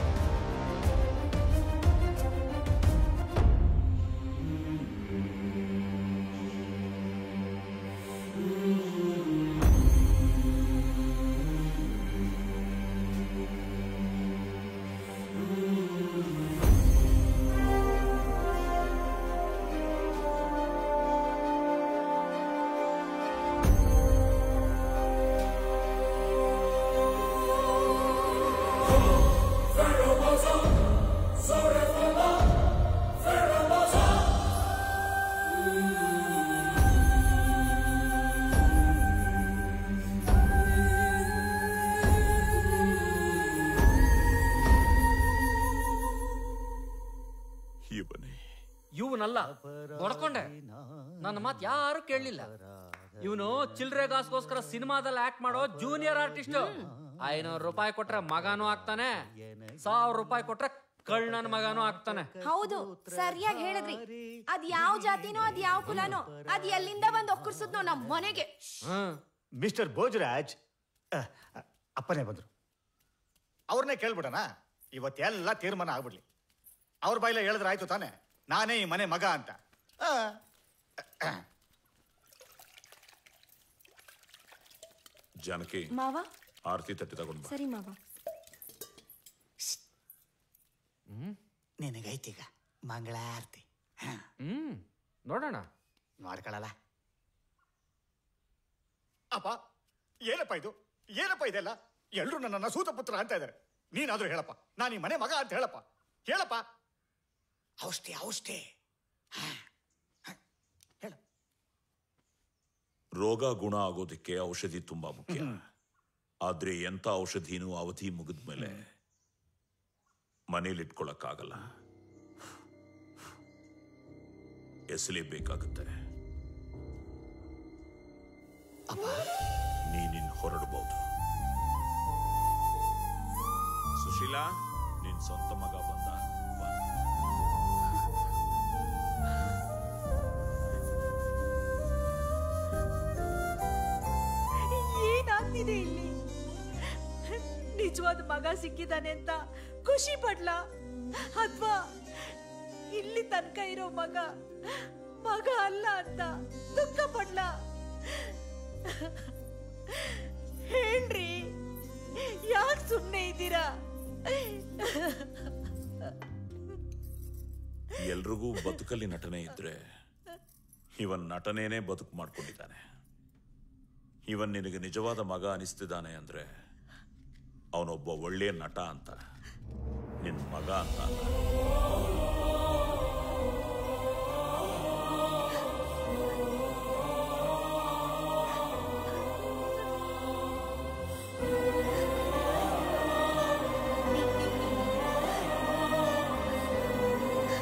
ಇವನಲ್ಲ ಹೊಡ್ಕೊಂಡೆ. ನನ್ನ ಮಾತು ಯಾರು ಕೇಳಲಿಲ್ಲ. ಇವನು ಚಿಲ್ರೆಗಾಸ್ಗೋಸ್ಕರ ಸಿನಿಮಾದಲ್ಲಿ ಆಕ್ಟ್ ಮಾಡೋ ಜೂನಿಯರ್ ಆರ್ಟಿಸ್ಟ್. 500 ರೂಪಾಯಿ ಕೊಟ್ರೆ ಮಗನೂ ಆಗ್ತಾನೆ, 1000 ರೂಪಾಯಿ ಕೊಟ್ರೆ ಕಳ್ಳನ ಮಗನೂ ಆಗ್ತಾನೆ. ಹೌದು, ಸರಿಯಾಗಿ ಹೇಳಿದ್ರಿ. ಅದ್ ಯಾವ ಜಾತಿನೋ ಅದ್ ಯಾವ ಕುಲನೋ ಅದ್ ಎಲ್ಲಿಂದ ಬಂದು ಒಕ್ಕರ್ಸುದ್ನೋ ನಮ್ ಮನೆಗೆ. ಮಿಸ್ಟರ್ ಭೋಜರಾಜ್ ಅಪ್ಪನೇ ಬಂದ್ರು. ಅವ್ರನ್ನೇ ಕೇಳ್ಬಿಡಣ. ಇವತ್ತೆಲ್ಲ ತೀರ್ಮಾನ ಆಗ್ಬಿಡ್ಲಿ. ಅವ್ರ ಬಾಯಿಲೆ ಹೇಳಿದ್ರೆ ಆಯ್ತು ತಾನೆ, ನಾನೇ ಈ ಮನೆ ಮಗ ಅಂತ. ಜಾನಕಿ, ಮಾವ ಆರತಿ ತಟ್ಟಿ ತಗೊಂಡ್ ಬಾ. ಸರಿ ಮಾವ. ನಿನಗೈತೀಗ ಮಂಗಳಾರತಿ. ನೋಡೋಣ. ಮಾಡ್ಕೊಳ್ಳಲ್ಲ. ಅಪ್ಪ, ಏನಪ್ಪ ಇದು? ಏನಪ್ಪ ಇದೆಲ್ಲ? ಎಲ್ರು ನನ್ನನ್ನ ಸೂತಪುತ್ರ ಅಂತ ಇದ್ದಾರೆ. ನೀನಾದ್ರೂ ಹೇಳಪ್ಪ, ನಾನು ಈ ಮನೆ ಮಗ ಅಂತ ಹೇಳಪ್ಪ. ಹೇಳಪ್ಪ. ಔಷಧಿ ಔಷಧಿ ಹೇಳ. ರೋಗ ಗುಣ ಆಗೋದಕ್ಕೆ ಔಷಧಿ ತುಂಬಾ ಮುಖ್ಯ. ಆದ್ರೆ ಎಂತ ಔಷಧಿನೂ ಅವಧಿ ಮುಗಿದ್ಮೇಲೆ ಮನೇಲಿಟ್ಕೊಳಕ್ಕಾಗಲ್ಲ, ಎಸಲೇಬೇಕಾಗುತ್ತೆ. ನೀನಿನ್ ಹೊರಡಬಹುದು. ಸುಶೀಲಾ, ನಿನ್ ಸ್ವಂತ ಮಗ ಬಂದ. ಏನಾಗ್ತಿದೆ ಇಲ್ಲಿ? ನಿಜವಾದ ಮಗ ಸಿಕ್ಕಿದಾನೆ ಅಂತ ಖುಷಿ ಪಡ್ಲಾ, ಅಥವಾ ಇಲ್ಲಿ ತನಕ ಇರೋ ಮಗ ಅಲ್ಲ ಅಂತ ದುಃಖ ಪಡ್ಲಾ? ಹೇಳ್ರಿ, ಯಾಕೆ ಸುಮ್ಮನೆ ಇದ್ದೀರಾ? ಎಲ್ರಿಗೂ ಬದುಕಲ್ಲಿ ನಟನೆ ಇದ್ರೆ ಇವನ್ ನಟನೇನೆ ಬದುಕು ಮಾಡ್ಕೊಂಡಿದ್ದಾನೆ. ಇವನ್ ನಿನಗೆ ನಿಜವಾದ ಮಗ ಅನಿಸ್ತಿದ್ದಾನೆ ಅಂದ್ರೆ ಅವನೊಬ್ಬ ಒಳ್ಳೆಯ ನಟ ಅಂತ, ನಿನ್ ಮಗ ಅಂತ ಅಲ್ಲ.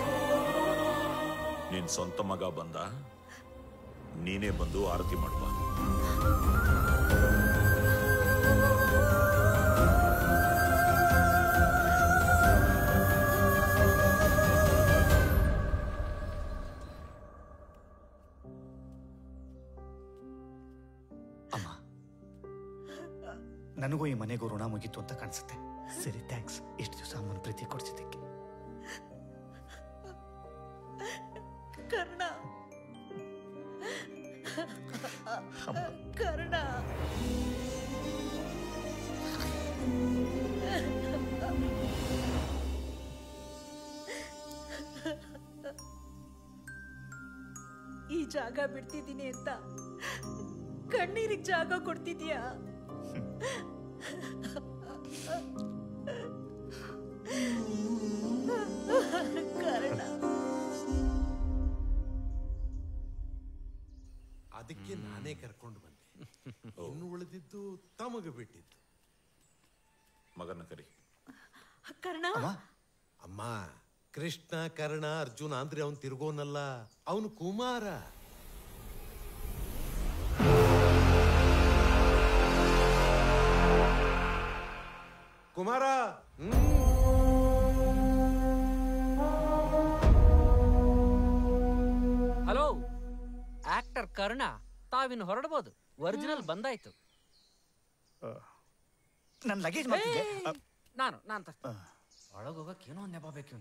ನಿನ್ ಸ್ವಂತ ಮಗ ಬಂದ, ನೀನೇ ಬಂದು ಆರತಿ ಮಾಡುವ. ನನಗೂ ಈ ಮನೆಗೂ ಋಣ ಮುಗೀತು ಅಂತ ಕಾಣಿಸುತ್ತೆ. ಸರಿ, ಥ್ಯಾಂಕ್ಸ್ ಇಷ್ಟು ದಿವಸ ಅಮ್ಮನ ಪ್ರೀತಿ ಕೊಡ್ಸಿದ್ದಕ್ಕೆ. ಕರ್ಣ ಕರ್ಣ ಈ ಜಾಗ ಬಿಡ್ತಿದ್ದೀನಿ ಅಂತ ಕಣ್ಣೀರಿಗೆ ಜಾಗ ಕೊಡ್ತಿದ್ಯಾ? ಕರ್ಣ, ಅದಕ್ಕೆ ನಾನೇ ಕರ್ಕೊಂಡು ಬಂದೆ. ಇನ್ನು ಉಳಿದಿದ್ದು ತಮಗೆ ಬಿಟ್ಟಿದ್ದು. ಮಗನ ಕರಿ. ಕರ್ಣ, ಅಮ್ಮ, ಕೃಷ್ಣ ಕರ್ಣ ಅರ್ಜುನ ಅಂದ್ರೆ ಅವನು ತಿರ್ಗೋನಲ್ಲ, ಅವನು ಕುಮಾರ. ಕುಮಾರ. ಹಲೋ, ಆಕ್ಟರ್ ಕರ್ಣ, ತಾವಿನ್ನು ಹೊರಡಬಹುದು. ಒರಿಜಿನಲ್ ಬಂದಾಯ್ತು. ನನ್ನ ಲಗೇಜ್ ನಾನು ಒಳಗೋಗಕ್ಕೆ ಏನೋ ಒಂದು ನೆಪ ಬೇಕು.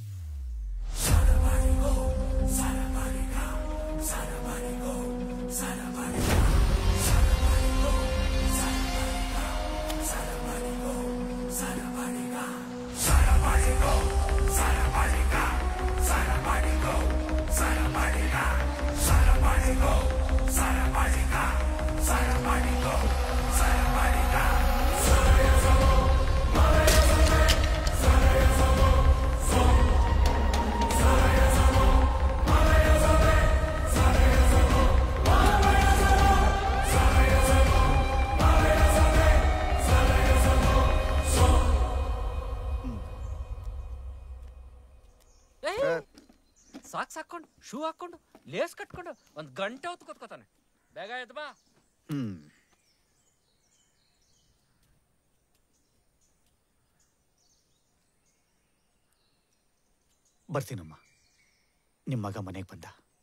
ಸಾಕ್ಸ್ ಹಾಕೊಂಡು, ಶೂ ಹಾಕೊಂಡು, ಲೇಸ್ ಕಟ್ಕೊಂಡು ಒಂದ್ ಗಂಟೆ ಹೊತ್ತು ಕೂತ್ಕೋತಾನೆ. ಬೇಗ ಎದ್ದು ಬಾ. ಬರ್ತೀನಮ್ಮ. ನಿಮ್ಮ ಮಗ ಮನೆಗೆ ಬಂದ.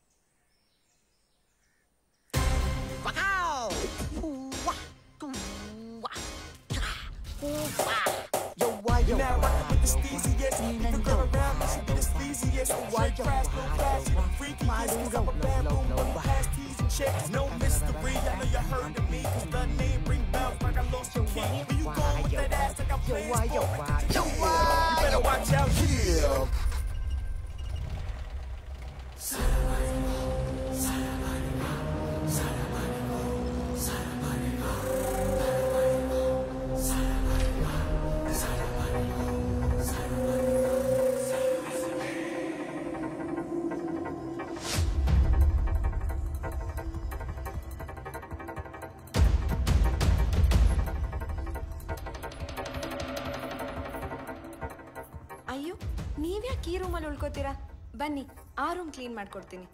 You're now rockin' with the steeziest. If you girl around, you should be the sleaziest. Straight trash, no flash, even freakiest. Cause I'm a bad boom, but we pass teas and checks. No mystery, I know you heard of me. Cause the name ring bells like I lost your key. When you go with that ass like I'm playing sport. You better watch out, yeah. ಅಯ್ಯೋ, ನೀವ್ಯಾಕೆ ಈ ರೂಮಲ್ಲಿ ಉಳ್ಕೋತೀರಾ? ಬನ್ನಿ, ಆ room clean ಮಾಡ್ಕೊಡ್ತೀನಿ.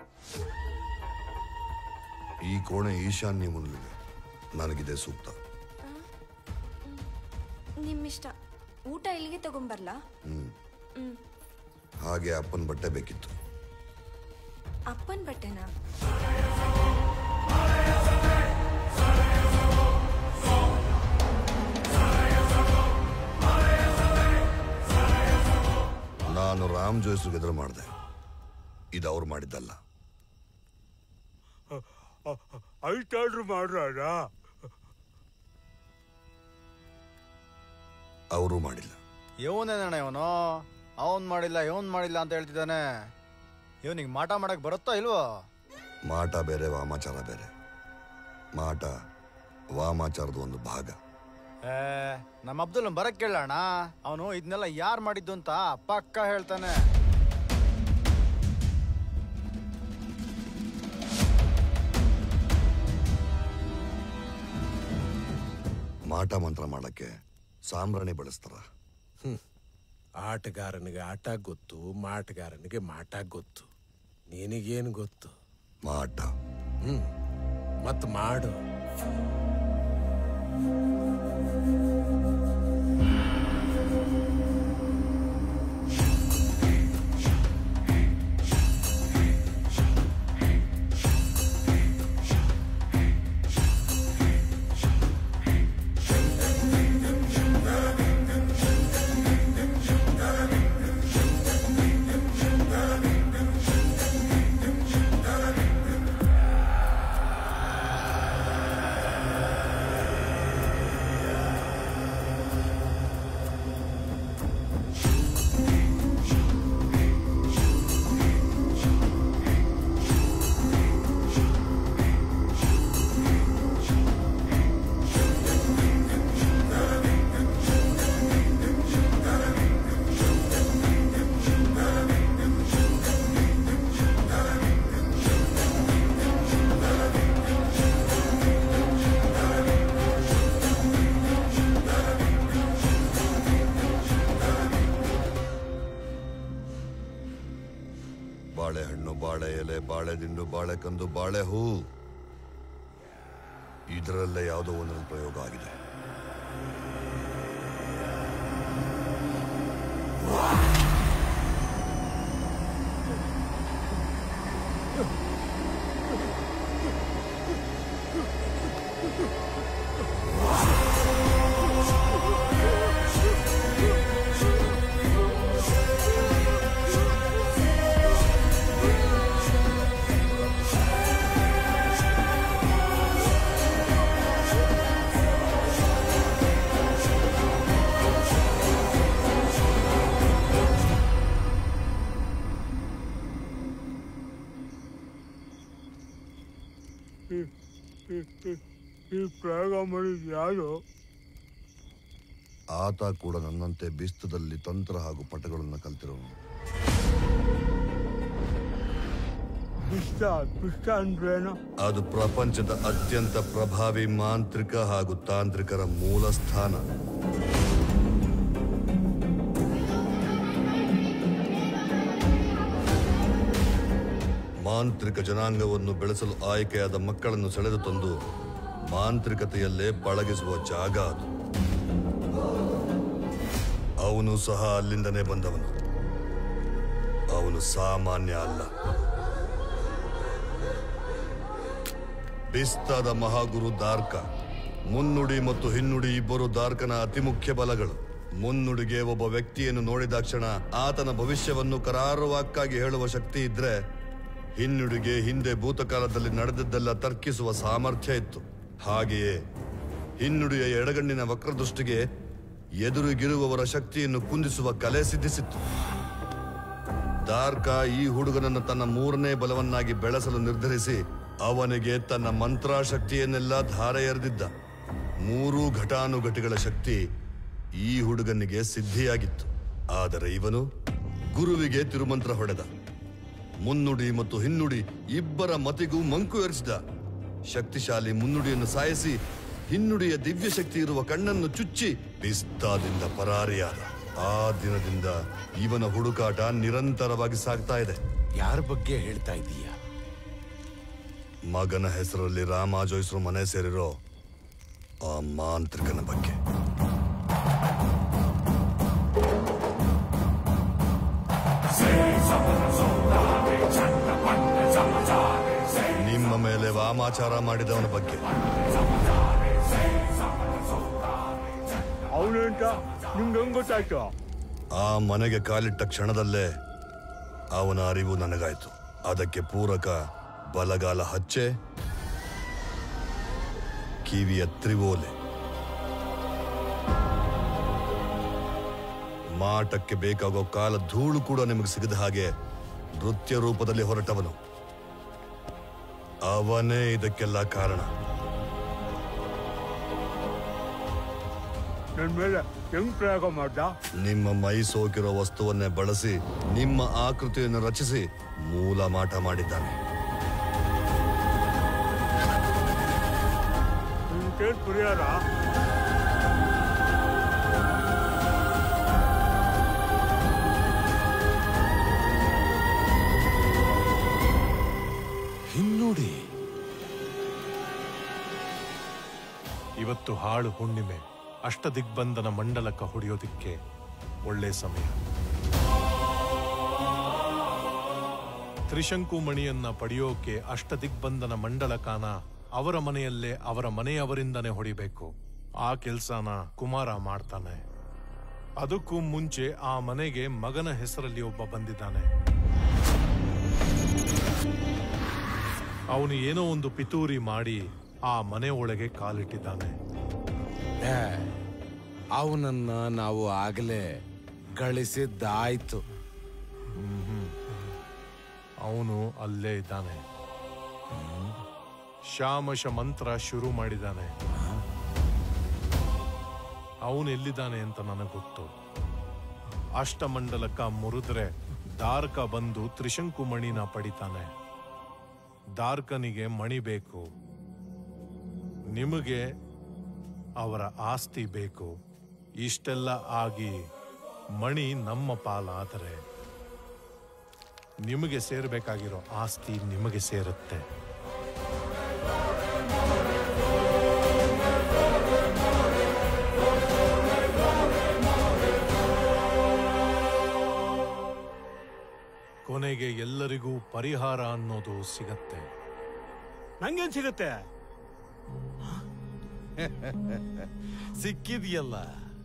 ಈ ಕೋಣೆ ಈಶಾನ್ಯ ಮುನ್ಲಿದೆ. ನನಗಿದೆ ಸೂಕ್ತ. ನಿಮ್ಮಿಷ್ಟ. ಊಟ ಇಲ್ಲಿಗೆ ತಗೊಂಬರ್ಲಾ? ಹಾಗೆ ಅಪ್ಪನ ಬಟ್ಟೆ ಬೇಕಿತ್ತು. ಅಪ್ಪನ್ ಬಟ್ಟೆನಾ? ನಾನು ರಾಮ್ ಜೋಯ್ಸ್ಗೆ ಎದುರು ಮಾಡಿದೆ. ಇದು ಅವ್ರು ಮಾಡಿದ್ದಲ್ಲ. ಐಟಾಡ್ರು ಮಾಡ್ರಾಡ. ಅವರು ಮಾಡಿಲ್ಲ. ಇವನೇನಣ್ಣ ಇವನು? ಅವನ್ ಮಾಡಿಲ್ಲ ಅಂತ ಹೇಳ್ತಿದ್ದಾನೆ. ಇವನಿಗೆ ಮಾಟ ಮಾಡಕ್ ಬರುತ್ತಾ ಇಲ್ವೋ? ಮಾಟ ಬೇರೆ, ವಾಮಾಚಾರ ಬೇರೆ. ಮಾಟ ವಾಮಾಚಾರದ ಒಂದು ಭಾಗ. ನಮ್ಮ ಅಬ್ದುಲ್ ಬರಕ್ ಕೇಳೋಣ. ಅವನು ಇದನ್ನೆಲ್ಲ ಯಾರು ಮಾಡಿದ್ದು ಅಂತ ಪಕ್ಕ ಹೇಳ್ತಾನೆ. ಮಾಟ ಮಂತ್ರ ಮಾಡಕ್ಕೆ ಸಾಂಬ್ರಾಣಿ ಬಳಸ್ತಾರ. ಆಟಗಾರನಿಗೆ ಆಟ ಗೊತ್ತು, ಮಾಟಗಾರನಿಗೆ ಮಾಟ ಗೊತ್ತು. ನಿನಗೇನು ಗೊತ್ತು? ಮಾಟ. ಮತ್ ಮಾಡು. ಬಾಳೆಹಣ್ಣು, ಬಾಳೆ ಎಲೆ, ಬಾಳೆ ದಿಂಡು, ಬಾಳೆಕಂದು, ಬಾಳೆ ಹೂ, ಇದರಲ್ಲೇ ಯಾವುದೋ ಒಂದೊಂದು ಪ್ರಯೋಗ ಆಗಿದೆ. ಈ ಪ್ರಯೋಗ ಮಾಡಿದ ಯಾರು? ಆತ ಕೂಡ ನನ್ನಂತೆ ಬಿಸ್ತದಲ್ಲಿ ತಂತ್ರ ಹಾಗೂ ಪಟಗಳನ್ನು ಕಲ್ತಿರೋನು. ಬಿಷ್ಟ ಅಂದ್ರೇನು? ಅದು ಪ್ರಪಂಚದ ಅತ್ಯಂತ ಪ್ರಭಾವಿ ಮಾಂತ್ರಿಕ ಹಾಗೂ ತಾಂತ್ರಿಕರ ಮೂಲ ಸ್ಥಾನ. ಮಾಂತ್ರಿಕ ಜನಾಂಗವನ್ನು ಬೆಳೆಸಲು ಆಯ್ಕೆಯಾದ ಮಕ್ಕಳನ್ನು ಸೆಳೆದು ತಂದು ಮಾಂತ್ರಿಕತೆಯಲ್ಲೇ ಪಳಗಿಸುವ ಜಾಗ ಅದು. ಅವನು ಸಹ ಅಲ್ಲಿಂದನೇ ಬಂದವನು. ಅವನು ಸಾಮಾನ್ಯ ಅಲ್ಲ. ಬಿಸ್ತಾದ ಮಹಾಗುರು ದಾರ್ಕ. ಮುನ್ನುಡಿ ಮತ್ತು ಹಿನ್ನುಡಿ ಇಬ್ಬರು ದಾರ್ಕನ ಅತಿ ಮುಖ್ಯ ಬಲಗಳು. ಮುನ್ನುಡಿಗೆ ಒಬ್ಬ ವ್ಯಕ್ತಿಯನ್ನು ನೋಡಿದಾಕ್ಷಣ ಆತನ ಭವಿಷ್ಯವನ್ನು ಕರಾರುವಾಕ್ಕಾಗಿ ಹೇಳುವ ಶಕ್ತಿ ಇದ್ರೆ, ಹಿನ್ನುಡಿಗೆ ಹಿಂದೆ ಭೂತಕಾಲದಲ್ಲಿ ನಡೆದದ್ದೆಲ್ಲ ತರ್ಕಿಸುವ ಸಾಮರ್ಥ್ಯ ಇತ್ತು. ಹಾಗೆಯೇ ಹಿನ್ನುಡಿಯ ಎಡಗಣ್ಣಿನ ವಕ್ರದೃಷ್ಟಿಗೆ ಎದುರಿಗಿರುವವರ ಶಕ್ತಿಯನ್ನು ಕುಂದಿಸುವ ಕಲೆ ಸಿದ್ಧಿಸಿತ್ತು. ದಾರ್ಕ ಈ ಹುಡುಗನನ್ನು ತನ್ನ ಮೂರನೇ ಬಲವನ್ನಾಗಿ ಬೆಳೆಸಲು ನಿರ್ಧರಿಸಿ ಅವನಿಗೆ ತನ್ನ ಮಂತ್ರಾಶಕ್ತಿಯನ್ನೆಲ್ಲ ಧಾರೆ ಎರೆದಿದ್ದ. ಮೂರೂ ಘಟಾನುಘಟಿಗಳ ಶಕ್ತಿ ಈ ಹುಡುಗನಿಗೆ ಸಿದ್ಧಿಯಾಗಿತ್ತು. ಆದರೆ ಇವನು ಗುರುವಿಗೆ ತಿರುಮಂತ್ರ ಹೊಡೆದ. ಮುನ್ನುಡಿ ಮತ್ತು ಹಿನ್ನುಡಿ ಇಬ್ಬರ ಮತಿಗೂ ಮಂಕು ಏರಿಸಿದ. ಶಕ್ತಿಶಾಲಿ ಮುನ್ನುಡಿಯನ್ನು ಸಾಯಿಸಿ ಹಿನ್ನುಡಿಯ ದಿವ್ಯ ಶಕ್ತಿ ಇರುವ ಕಣ್ಣನ್ನು ಚುಚ್ಚಿ ಬಿಸ್ತಾದಿಂದ ಪರಾರಿಯಾದ. ಆ ದಿನದಿಂದ ಇವನ ಹುಡುಕಾಟ ನಿರಂತರವಾಗಿ ಸಾಗ್ತಾ ಇದೆ. ಯಾರ ಬಗ್ಗೆ ಹೇಳ್ತಾ ಇದೀಯ? ಮಗನ ಹೆಸರಲ್ಲಿ ರಾಮ ಜೋಯಿಸ್ರು ಮನೆ ಸೇರಿರೋ ಆ ಮಾಂತ್ರಿಕನ ಬಗ್ಗೆ. ನಿಮ್ಮ ಮೇಲೆ ವಾಮಾಚಾರ ಮಾಡಿದವನ ಬಗ್ಗೆ. ಅವನೇಂತ ನಿಮ್ಗೆ ಹೆಂಗ್ ಗೊತ್ತಾಯ್ತು? ಆ ಮನೆಗೆ ಕಾಲಿಟ್ಟ ಕ್ಷಣದಲ್ಲೇ ಅವನ ಅರಿವು ನನಗಾಯ್ತು. ಅದಕ್ಕೆ ಪೂರಕ ಬಲಗಾಲ ಹಚ್ಚೆ, ಕಿವಿಯ ತ್ರಿವೋಲೆ. ಮಾಟಕ್ಕೆ ಬೇಕಾಗೋ ಕಾಲ ಧೂಳು ಕೂಡ ನಿಮಗೆ ಸಿಗದ ಹಾಗೆ ನೃತ್ಯ ರೂಪದಲ್ಲಿ ಹೊರಟವನು. ಅವನೇ ಇದಕ್ಕೆಲ್ಲ ಕಾರಣ. ನನ್ ಮೇಲೆ ಹೆಂಗ್ ಪ್ರಯೋಗ ಮಾಡ್ದ? ನಿಮ್ಮ ಮೈ ಸೋಕಿರೋ ವಸ್ತುವನ್ನೇ ಬಳಸಿ ನಿಮ್ಮ ಆಕೃತಿಯನ್ನು ರಚಿಸಿ ಮೂಲ ಮಾಟ ಮಾಡಿದ್ದಾನೆ. ಪರಿಹಾರ ಹಿನ್ನುಡಿ ಇವತ್ತು ಹಾಳು ಹುಣ್ಣಿಮೆ, ಅಷ್ಟದಿಗ್ಬಂಧನ ಮಂಡಲಕ ಹೊಡೆಯೋದಿಕ್ಕೆ ಒಳ್ಳೆ ಸಮಯ. ತ್ರಿಶಂಕು ಮಣಿಯನ್ನ ಪಡೆಯೋಕೆ ಅಷ್ಟದಿಗ್ಬಂಧನ ಮಂಡಲಕಾನ ಅವರ ಮನೆಯಲ್ಲೇ ಅವರ ಮನೆಯವರಿಂದನೇ ಹೊಡಿಬೇಕು. ಆ ಕೆಲ್ಸನ ಕುಮಾರ ಮಾಡ್ತಾನೆ. ಅದಕ್ಕೂ ಮುಂಚೆ ಆ ಮನೆಗೆ ಮಗನ ಹೆಸರಲ್ಲಿ ಒಬ್ಬ ಬಂದಿದ್ದಾನೆ. ಅವನು ಏನೋ ಒಂದು ಪಿತೂರಿ ಮಾಡಿ ಆ ಮನೆ ಒಳಗೆ ಕಾಲಿಟ್ಟಿದ್ದಾನೆ. ಅವನನ್ನ ನಾವು ಆಗಲೇ ಗಳಿಸಿದ್ದಾಯ್ತು. ಅವನು ಅಲ್ಲೇ ಇದ್ದಾನೆ. ಶಾಮಶ ಮಂತ್ರ ಶುರು ಮಾಡಿದ್ದಾನೆ. ಅವನು ಎಲ್ಲಿದ್ದಾನೆ ಅಂತ ನನಗೆ ಗೊತ್ತು. ಅಷ್ಟಮಂಡಲಕ ಮುರಿದ್ರೆ ದಾರ್ಕ ಬಂದು ತ್ರಿಶಂಕು ಮಣಿನ ಪಡಿತಾನೆ. ದಾರ್ಕನಿಗೆ ಮಣಿ ಬೇಕು, ನಿಮಗೆ ಅವರ ಆಸ್ತಿ ಬೇಕು. ಇಷ್ಟೆಲ್ಲ ಆಗಿ ಮಣಿ ನಮ್ಮ ಪಾಲಾದರೆ ನಿಮಗೆ ಸೇರಬೇಕಾಗಿರೋ ಆಸ್ತಿ ನಿಮಗೆ ಸೇರುತ್ತೆ. ಕೊನೆಗೆ ಎಲ್ಲರಿಗೂ ಪರಿಹಾರ ಅನ್ನೋದು ಸಿಗತ್ತೆ. ನಂಗೇನ್ ಸಿಗತ್ತೆ? ಸಿಕ್ಕಿದೆಯಲ್ಲ.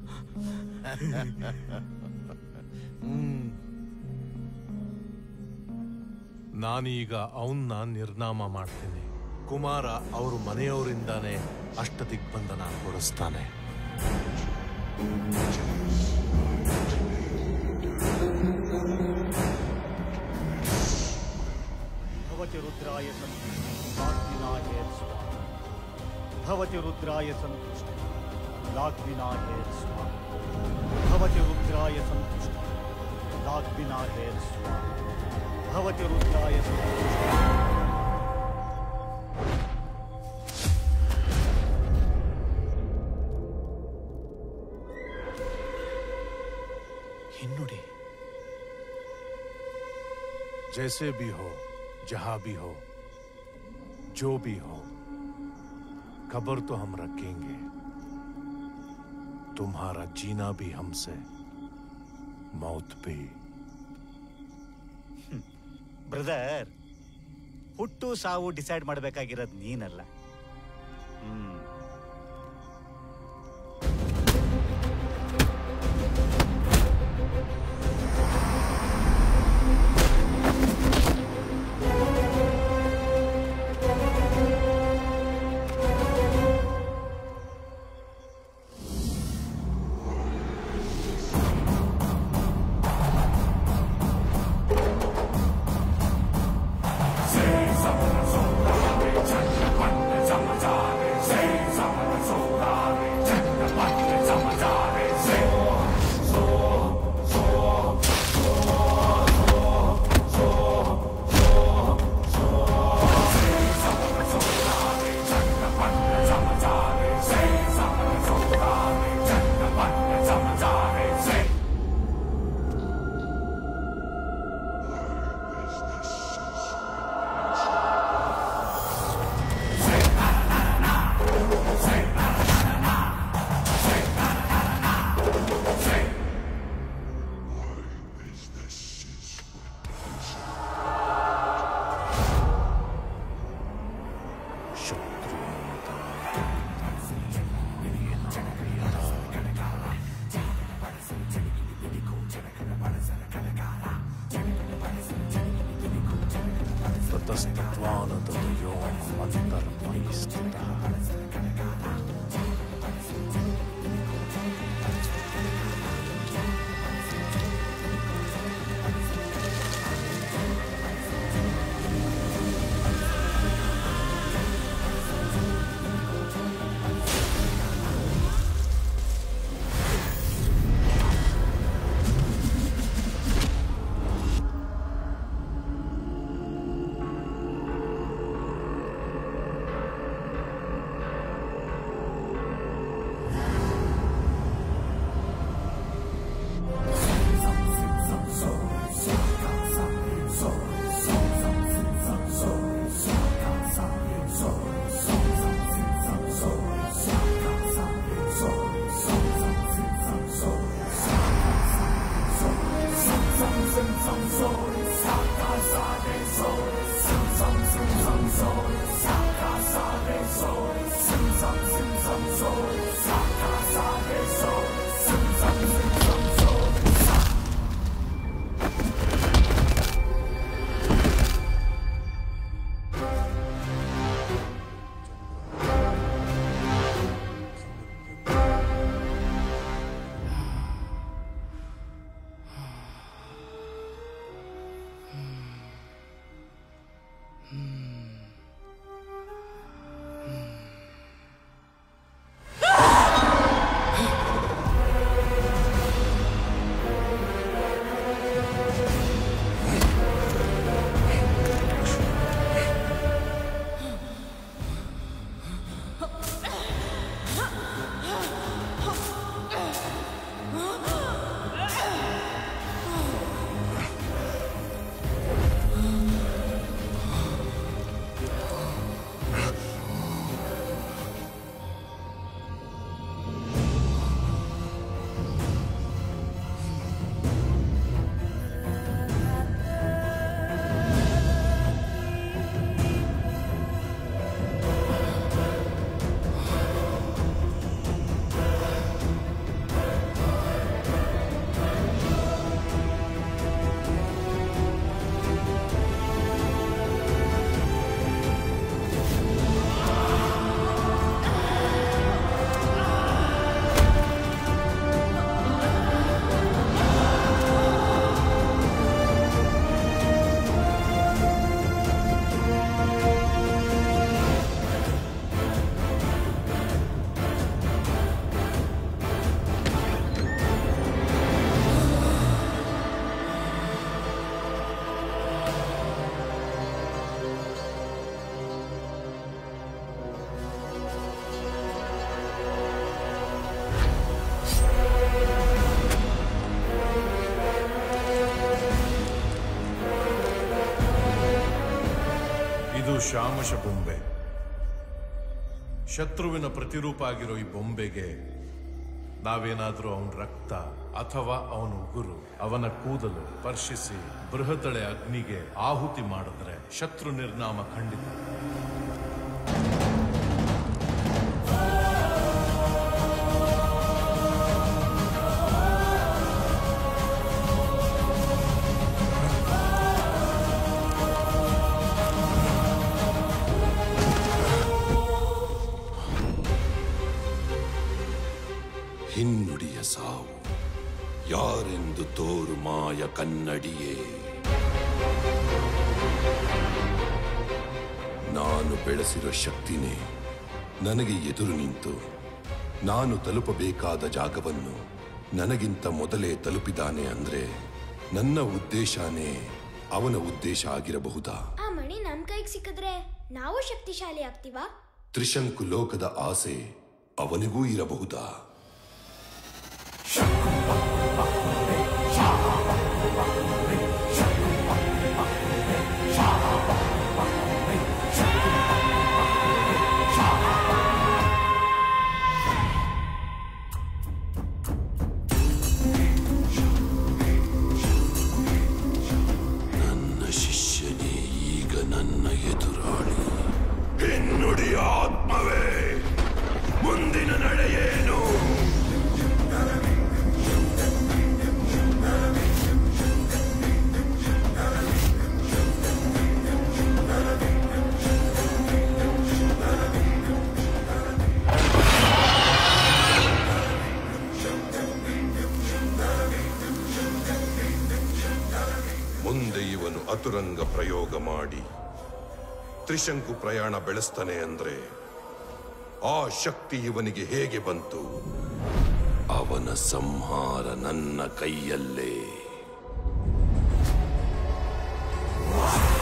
ನಾನೀಗ ಅವನ್ನ ನಿರ್ನಾಮ ಮಾಡ್ತೀನಿ. ಕುಮಾರ ಅವ್ರ ಮನೆಯವರಿಂದಾನೇ ಅಷ್ಟದಿಗ್ಬಂಧನ ಕೊಡಿಸ್ತಾನೆ. भवति रुद्राय सन्तुष्टि लाग्विनाय स्वाहा। भवति रुद्राय सन्तुष्टि लाग्विनाय स्वाहा। भवति रुद्राय सन्तुष्टि लाग्विनाय स्वाहा। भवति रुद्राय हिन्नुडी जैसे भी हो, जहां भी हो, जो भी हो, खबर तो हम रखेंगे. तुम्हारा जीना भी हमसे, मौत भी. ಬ್ರದರ್, ಹುಟ್ಟು ಸಾವು ಡಿಸೈಡ್ ಮಾಡಬೇಕಾಗಿರೋದು ನೀನಲ್ಲ. ಶಾಮಶ ಬೊಂಬೆ. ಶತ್ರುವಿನ ಪ್ರತಿರೂಪ ಆಗಿರೋ ಈ ಬೊಂಬೆಗೆ ನಾವೇನಾದ್ರೂ ಅವನ ರಕ್ತ ಅಥವಾ ಅವನ ಉಗುರು, ಅವನ ಕೂದಲು ಸ್ಪರ್ಶಿಸಿ ಬೃಹದಳೆ ಅಗ್ನಿಗೆ ಆಹುತಿ ಮಾಡಿದ್ರೆ ಶತ್ರು ನಿರ್ನಾಮ ಖಂಡಿತ. ಹಿನ್ನುಡಿಯ ಸಾವು ಯಾರೆಂದು ತೋರು ಮಾಯ ಕನ್ನಡಿಯೇ. ನಾನು ಬೆಳೆಸಿರೋ ಶಕ್ತಿನೇ ನನಗೆ ಎದುರು ನಿಂತು ನಾನು ತಲುಪಬೇಕಾದ ಜಾಗವನ್ನು ನನಗಿಂತ ಮೊದಲೇ ತಲುಪಿದಾನೆ ಅಂದ್ರೆ ನನ್ನ ಉದ್ದೇಶನೇ ಅವನ ಉದ್ದೇಶ ಆಗಿರಬಹುದಾ? ಆ ಮಣಿ ನಮ್ ಕೈಗೆ ಸಿಕ್ಕಿದ್ರೆ ನಾವು ಶಕ್ತಿಶಾಲಿ ಆಗ್ತೀವಾ? ತ್ರಿಶಂಕು ಲೋಕದ ಆಸೆ ಅವನಿಗೂ ಇರಬಹುದಾ? ನನ್ನ ಶಿಷ್ಯನೇ ಈಗ ನನ್ನ ಎದುರಾಳಿ. ಹಿನ್ನುಡಿಯ ಆತ್ಮವೇ, ಮುಂದಿನ ನಡೆಯೇನು? ಮುಂದೆ ಇವನು ಅತುರಂಗ ಪ್ರಯೋಗ ಮಾಡಿ ತ್ರಿಶಂಕು ಪ್ರಯಾಣ ಬೆಳೆಸ್ತಾನೆ ಅಂದ್ರೆ ಆ ಶಕ್ತಿ ಇವನಿಗೆ ಹೇಗೆ ಬಂತು? ಅವನ ಸಂಹಾರ ನನ್ನ ಕೈಯಲ್ಲೇ.